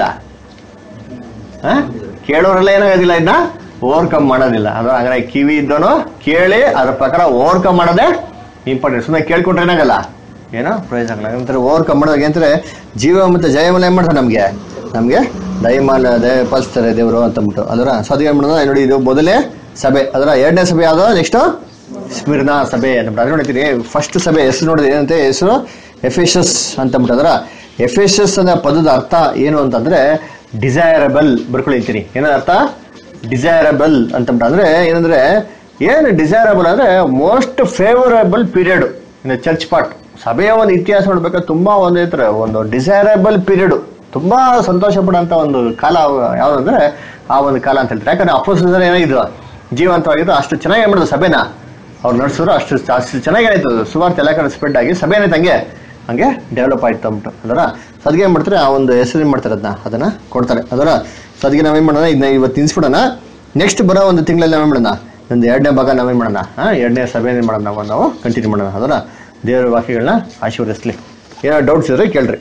ಹ ಕೇಳೋರೆಲ್ಲ ಏನಾಗೋದಿಲ್ಲ, ಇದನ್ನ ಓವರ್ಕಮ್ ಮಾಡೋದಿಲ್ಲ. ಅದು ಹಂಗಾರೆ ಕಿವಿ ಇದ್ದವನು ಕೇಳಿ ಅದ್ರ ಪ್ರಕಾರ ಓವರ್ಕಮ್ ಮಾಡೋದೇ ಇಂಪಾರ್ಟೆಂಟ್. ಸುಮ್ಮನೆ ಕೇಳ್ಕೊಂಡ್ರೆ ಏನಾಗಲ್ಲ, ಏನೋ ಪ್ರಯೋಜನ ಆಗಲ್ಲ. ಅಂತಾರೆ ಓವರ್ಕಮ್ ಮಾಡೋದಾಗ ಏನಂತಾರೆ ಜೀವ ಮತ್ತೆ ಜಯಮಾಲ ಏನ್ ಮಾಡ್ತಾರೆ, ನಮ್ಗೆ ನಮ್ಗೆ ದಯಮಾಲ ದಯಪಾಲಿಸ್ತಾರೆ ದೇವರು ಅಂತಂದ್ಬಿಟ್ಟು ಅದರ. ಸೊ ಅದು ಏನ್ ಮಾಡೋದು ನೋಡಿ, ಇದು ಮೊದಲೇ ಸಭೆ, ಅದರ ಎರಡನೇ ಸಭೆ ಯಾವ್ದು, ನೆಕ್ಸ್ಟ್ ಸ್ಮಿರ್ನಾ ಸಭೆ ಅಂತ ಅದ್ರ ನೋಡ್ತೀನಿ. ಫಸ್ಟ್ ಸಭೆ ಹೆಸರು ನೋಡಿದ್ರೆ ಏನಂತೆ, ಹೆಸರು ಎಫೆಸಸ್ ಅಂತಂದ್ಬಿಟ್ಟು. ಅದರ ಎಫೆಸಸ್ ಅನ್ನೋ ಪದದ ಅರ್ಥ ಏನು ಅಂತಂದ್ರೆ ಡಿಸೈರಬಲ್ ಬರ್ಕೊಳಿತೀನಿ. ಏನೋ ಅರ್ಥ, ಡಿಸೈರಬಲ್ ಅಂತಂದ್ಬಿಟ್ಟು. ಅಂದ್ರೆ ಏನಂದ್ರೆ ಏನು ಡಿಸೈರಬಲ್ ಅಂದ್ರೆ most favourable period in church part. ಸಭೆಯ ಒಂದು ಇತಿಹಾಸ ನೋಡ್ಬೇಕಾದ್ರೆ ತುಂಬಾ ಒಂದು ಇರ್ತಾರೆ, ಒಂದು ಡಿಸೈರಬಲ್ ಪೀರಿಯಡ್, ತುಂಬಾ ಸಂತೋಷ ಪಡೋಂತ ಒಂದು ಕಾಲ ಯಾವ್ದಂದ್ರೆ ಆ ಒಂದು ಕಾಲ ಅಂತ ಹೇಳ್ತಾರೆ. ಯಾಕಂದ್ರೆ ಅಪೋಸ್ತಲರು ಏನಾಗಿದ್ರು, ಜೀವಂತವಾಗಿದ್ರು, ಅಷ್ಟು ಚೆನ್ನಾಗಿ ಏನ್ ಮಾಡೋದು ಸಭೆನ ಅವ್ರು ನಡೆಸೋರು, ಅಷ್ಟು ಅಷ್ಟು ಚೆನ್ನಾಗಿ ಆಯ್ತು ಸುವಾರ್ತೆ ಎಲ್ಲ ಕಡೆ ಸ್ಪ್ರೆಡ್ ಆಗಿ ಸಭೆನೇ ತಂಗೆ ಹಂಗೆ ಡೆವಲಪ್ ಆಯ್ತು ಅಂದ್ಬಿಟ್ಟು ಅದರ. ಸೊ ಅದಕ್ಕೆ ಏನ್ ಮಾಡ್ತಾರೆ, ಆ ಒಂದು ಹೆಸರು ಏನ್ ಮಾಡ್ತಾರೆ, ಅದನ್ನ ಅದನ್ನ ಕೊಡ್ತಾರೆ ಅದರ. ಸೊ ಅದಕ್ಕೆ ನಾವೇನ್ ಮಾಡೋಣ, ಇದನ್ನ ಇವತ್ತು ತಿನ್ಸ್ಬಿಡೋಣ. ನೆಕ್ಸ್ಟ್ ಬರೋ ಒಂದು ತಿಂಗಳಲ್ಲಿ ನಾವೇನ್ ಮಾಡೋಣ, ಒಂದು ಎರಡನೇ ಭಾಗ ನಾವೇನ್ ಮಾಡೋಣ, ಹಾ ಎರಡನೇ ಸಭೆ ಏನ್ ಮಾಡೋಣ, ನಾವು ನಾವು ಕಂಟಿನ್ಯೂ ಮಾಡೋಣ ಅದರ. ದೇವರ ವಾಕ್ಯಗಳನ್ನ ಆಶೀರ್ವದಿಸ್ಲಿ. ಏನೋ ಡೌಟ್ಸ್ ಇದ್ರೆ ಕೇಳ್ರಿ.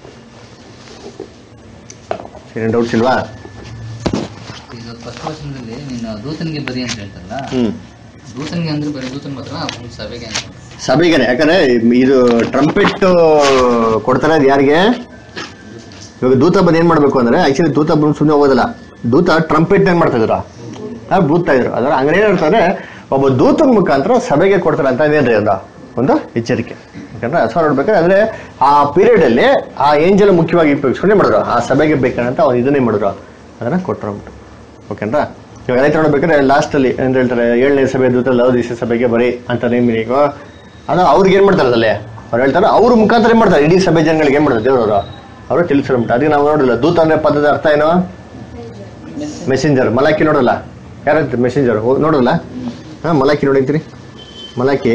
ಏನೇನು ಡೌಟ್ಸ್ ಇಲ್ವಾ? ಫಸ್ಟ್ ವರ್ಷದಲ್ಲಿ ನೀನು ದೂತನಿಗೆ ಬರಿ ಅಂತ ಹೇಳ್ತಾರಲ್ಲ, ಹ್ಮ್ ದೂತನಿಗೆ ಅಂದ್ರೆ ಬರೀ ದೂತನ ಮಾತ್ರ ಸಭೆಗೆ ಸಭೆಗೇನೆ. ಯಾಕಂದ್ರೆ ಇದು ಟ್ರಂಪೆಟ್ ಕೊಡ್ತಾರೆ ಅದು ಯಾರಿಗೆ? ಇವಾಗ ದೂತ ಬಂದು ಏನ್ ಮಾಡ್ಬೇಕು ಅಂದ್ರೆ, ಆಕ್ಚುಲಿ ದೂತ ಬಂದು ಸುಮ್ಮನೆ ಹೋಗೋದಿಲ್ಲ, ದೂತ ಟ್ರಂಪೆಟ್ ಏನ್ ಮಾಡ್ತಾ ಇದ್ರು, ಬೂತ್ತಾ ಇದ್ರು. ಅದರ ಹಂಗ ಏನ್ ಹೇಳ್ತಾರೆ, ಒಬ್ಬ ದೂತನ ಮುಖಾಂತರ ಸಭೆಗೆ ಕೊಡ್ತಾರೆ ಅಂತ ಏನ್ರಿ ಅದ ಒಂದು ಎಚ್ಚರಿಕೆ. ಯಾಕಂದ್ರೆ ಅಸ ನೋಡ್ಬೇಕಾದ್ರೆ ಅಂದ್ರೆ ಆ ಪೀರಿಯಡ್ ಅಲ್ಲಿ ಆ ಏಂಜಲ್ ಮುಖ್ಯವಾಗಿ ಉಪಯೋಗಿಸ್ಕೊಂಡೇ ಮಾಡಿದ್ರು, ಆ ಸಭೆಗೆ ಬೇಕಂತ ಅವ್ರು ಇದನ್ನೇ ಮಾಡಿದ್ರು, ಅದನ್ನ ಕೊಟ್ಟರು. ಓಕೆನಾ? ಇವಾಗ ರೈತ ನೋಡ್ಬೇಕಾದ್ರೆ ಲಾಸ್ಟ್ ಅಲ್ಲಿ ಏನ್ ಹೇಳ್ತಾರೆ, ಏಳನೇ ಸಭೆ ದೂತ ಲವೋದಿಕೀಯ ಸಭೆಗೆ ಬರೀ ಅಂತ ನೇಮಿನಿಗೋ ಅದು ಅವ್ರಿಗೆ ಏನ್ ಮಾಡ್ತಾರೆ ಅಲ್ಲೇ ಅವ್ರು ಹೇಳ್ತಾರೆ, ಅವ್ರ ಮುಖಾಂತರ ಏನ್ ಮಾಡ್ತಾರೆ, ಇಡೀ ಸಭೆ ಜನಗಳಿಗೆ ಏನ್ ಮಾಡ್ತಾರೆ ದೇವ್ರವರು ಅವರು ತಿಳಿಸ್ಬಿಟ್ಟು. ಅದಕ್ಕೆ ನಾವು ನೋಡಿಲ್ಲ ದೂತ ಅಂದ್ರೆ ಪದದ ಅರ್ಥ ಏನೋ ಮೆಸೆಂಜರ್. ಮಲಾಕಿ ನೋಡಲ್ಲ, ಯಾರಂತ ಮೆಸೆಂಜರ್ ನೋಡಲ್ಲ? ಹಾ, ಮಲಾಕಿ ನೋಡಿದ್ರಿ, ಮಲಾಕಿ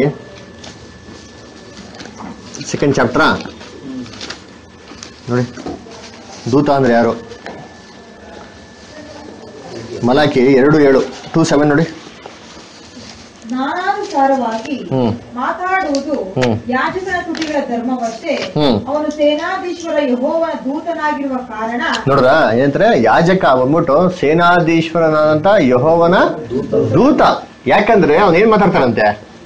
ಸೆಕೆಂಡ್ ಚಾಪ್ಟರ್ ನೋಡಿ, ದೂತ ಅಂದ್ರೆ ಯಾರು? ಮಲಾಕಿ ಎರಡು ಏಳು ಟೂ ಸೆವೆನ್ ನೋಡಿ. ಜ್ಞಾನಾನುಸಾರವಾಗಿ ಮಾತಾಡುವುದು ಯಾಜಕನ ತುಟಿಗಳ ಧರ್ಮವಷ್ಟೇ, ಅವನು ಸೇನಾಧೀಶ್ವರ ಯೆಹೋವನ ದೂತನಾಗಿರುವ ಕಾರಣ. ನೋಡ್ರ ಏನಂತಾರೆ, ಯಾಜಕ ಬಂದ್ಬಿಟ್ಟು ಸೇನಾಧೀಶ್ವರನಾದಂತ ಯೆಹೋವನ ದೂತ. ಯಾಕಂದ್ರೆ ಅವನ್ ಏನ್ ಮಾತಾಡ್ತಾರಂತೆ,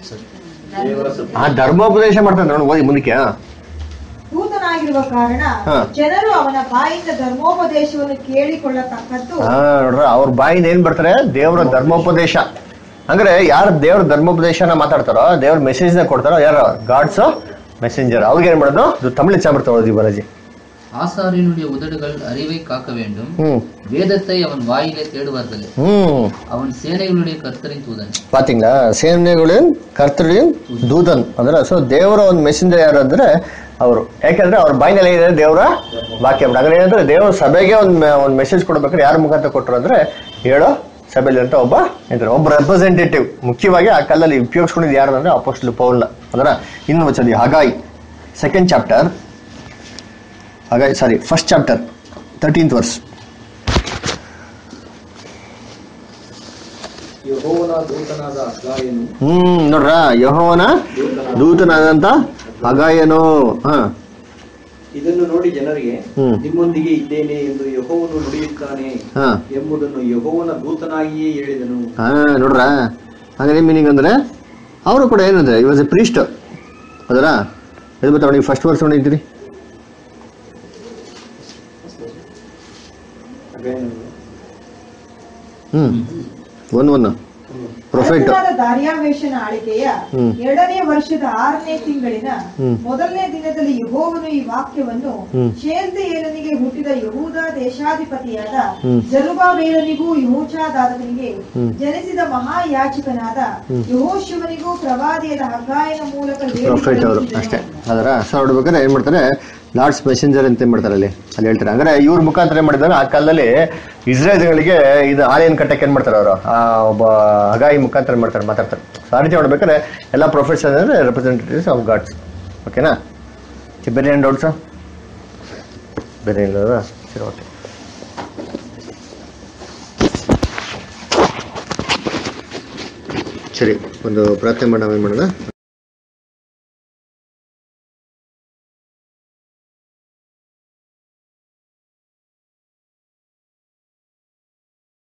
ಆ ಧರ್ಮೋಪದೇಶ ಮಾಡ್ತಾನೆ. ನೋಡಿ ಓದಿ ಮುಂದಕ್ಕೆ. ದೂತನಾಗಿರುವ ಕಾರಣ ಜನರು ಅವನ ಬಾಯಿಂದ ಧರ್ಮೋಪದೇಶವನ್ನು ಕೇಳಿಕೊಳ್ಳತಕ್ಕದ್ದು. ಹಾ ನೋಡ್ರ, ಅವ್ರ ಬಾಯಿಂದ ಏನ್ ಬರ್ತಾರೆ, ದೇವರ ಧರ್ಮೋಪದೇಶ. ಅಂದ್ರೆ ಯಾರು ದೇವ್ರ ಧರ್ಮೋಪದೇಶನ ಮಾತಾಡ್ತಾರೋ, ದೇವ್ರ ಮೆಸೇಜ್ ನ ಕೊಡ್ತಾರೋ, ಯಾರು ಗಾಡ್ಸ್ மெசேஞ்சர். அவங்க என்ன ಮಾಡೋದು தமிழ் சாப்பிட்டு ஓதி பாலாஜி. ஆசாரியனுடைய உதடுகள் அறிவை காக்க வேண்டும், வேதத்தை அவன் வாயிலே தேடுவார்கள், அவன் சேனைகளுடைய கர்த்தரின் தூதன். பாத்தீங்களா, ಸೇನೆಗಳಿನ್ ಕರ್ತರಿನ್ ದೂತನ್ ಅಂದ್ರೆ ಸೊ ದೇವರ ಒಂದು ಮೆಸೆಂಜರ್ ಯಾರು ಅಂದ್ರೆ ಅವರು. ಯಾಕಂದ್ರೆ ಅವ್ರ ಬಾಯಿನಲ್ಲಿ ಇದೆ ದೇವರ ವಾಕ್ಯ. ಅಂದ್ರೆ ಏನಂದ್ರೆ ದೇವರ ಸಭೆಗೆ ಒಂದು ಒಂದು ಮೆಸೇಜ್ ಕೊಡ್ಬೇಕಾದ್ರೆ ಯಾರ ಮುಖಾಂತರ ಕೊಟ್ಟರು ಅಂದ್ರೆ ಹೇಳೋ ಸಭೆಯಲ್ಲಿ ಅಂತ ಒಬ್ಬ ಎಂತಾರೆ ಒಬ್ಬ ರೆಪ್ರೆಸೆಂಟೇಟಿವ್. ಮುಖ್ಯವಾಗಿ ಆ ಕಾಲದಲ್ಲಿ ಉಪಯೋಗಿಸ್ಕೊಂಡಿದ್ದು ಯಾರು ಅಂದ್ರೆ ಅಪೊಸ್ತಲ ಪೌಲ. ಅದರ ಇನ್ನು ವಚನ Haggai second chapter, Haggai sorry first chapter thirteenth verse. ಹ್ಮ್ ನೋಡ್ರ, ಯೆಹೋವನ ದೂತನಾದಂತ ಹಗಾಯನು. ಹ ಇದನ್ನು ನೋಡಿ ಜನರಿಗೆ ನಿಮ್ಮೊಂದಿಗೆ ಇದ್ದೇನೆ ಎಂದು ಯೆಹೋವನು ನುಡಿಯುತ್ತಾನೆ ಎಂಬುದನ್ನು ಯೆಹೋವನ ದೂತನಾಗಿಯೇ ಹೇಳಿದನು. ಹಾ ನೋಡ್ರ, ಹಾಗಾದ್ರೆ ಮೀನಿಂಗ್ ಅಂದ್ರೆ ಅವರು ಕೂಡ ಏನಂದ್ರೆ ಇವಾಸ್ ಎ ಪ್ರೀಸ್ಟ್. ಅದರ ಇದು ಬರ್ತಾವ ನೀವು ಫಸ್ಟ್ ವರ್ಸ್ ನೋಡಿದ್ದೀರಿ. ಹ್ಮ್ ಒಂದು ಒಂದು ಪ್ರೊಫೆಟ್ ದಾರ್ಯಾವೇಶನ ಆಳಿಕೆಯ ಎರಡನೇ ವರ್ಷದ ಆರನೇ ತಿಂಗಳಿನ ಮೊದಲನೇ ದಿನದಲ್ಲಿ ಯೆಹೋವನು ಈ ವಾಕ್ಯವನ್ನು ಶೆಯಲ್ತಿಯೇಲನಿಗೆ ಹುಟ್ಟಿದ ಯಹೂದ ದೇಶಾಧಿಪತಿಯಾದ ಜೆರುಬ್ಬಾಬೆಲನಿಗೂ ಯೆಹೋಚಾದಾಕನಿಗೆ ಜನಿಸಿದ ಮಹಾಯಾಜಕನಾದ ಯೆಹೋಶುವನಿಗೂ ಪ್ರವಾದಿಯಾದ ಹಗ್ಗಾಯನ ಮೂಲಕ ಪ್ರೊಫೆಟ್ ಅವರು ಅಷ್ಟೇ. ಅದರ ಹೆಸರು ನೋಡ್ಬೇಕಾದ್ರೆ ಏನ್ ಮಾಡ್ತಾರೆ, ಲಾರ್ಡ್ಸ್ ಮೆಸೆಂಜರ್ ಅಂತ ಏನ್ ಮಾಡ್ತಾರೆ ಅಲ್ಲಿ ಅಲ್ಲಿ ಹೇಳ್ತಾರೆ. ಅಂದ್ರೆ ಇವ್ರ ಮುಖಾಂತರ ಏನ್ ಮಾಡಿದಾರೆ, ಆ ಕಾಲದಲ್ಲಿ ಇಸ್ರೇಲ್ಗಳಿಗೆ ಇದು ಆಲಯನ್ ಕಟ್ಟಕ್ಕೆ ಏನ್ ಮಾಡ್ತಾರೆ ಅವರು, ಆ ಒಬ್ಬ ಹಗಾಯಿ ಮುಖಾಂತರ ಮಾಡ್ತಾರೆ ಮಾತಾಡ್ತಾರೆ. ಆ ರೀತಿ ನೋಡ್ಬೇಕಾದ್ರೆ ಎಲ್ಲ ಪ್ರೊಫೆಟ್ಸ್ ಅಂದ್ರೆ ರೆಪ್ರೆಸೆಂಟೇಟಿವ್ಸ್ ಆಫ್ ಗಾಡ್ಸ್. ಓಕೆನಾ? ಬೇರೆ ಏನು ಡೌಟ್ಸಾ? ಬೇರೆ ಇಲ್ಲ. ಸರಿ, ಓಕೆ. ಸರಿ, ಒಂದು ಪ್ರಾರ್ಥನೆ ಮಾಡೋಣ. ಏನು ಮಾಡೋಣ?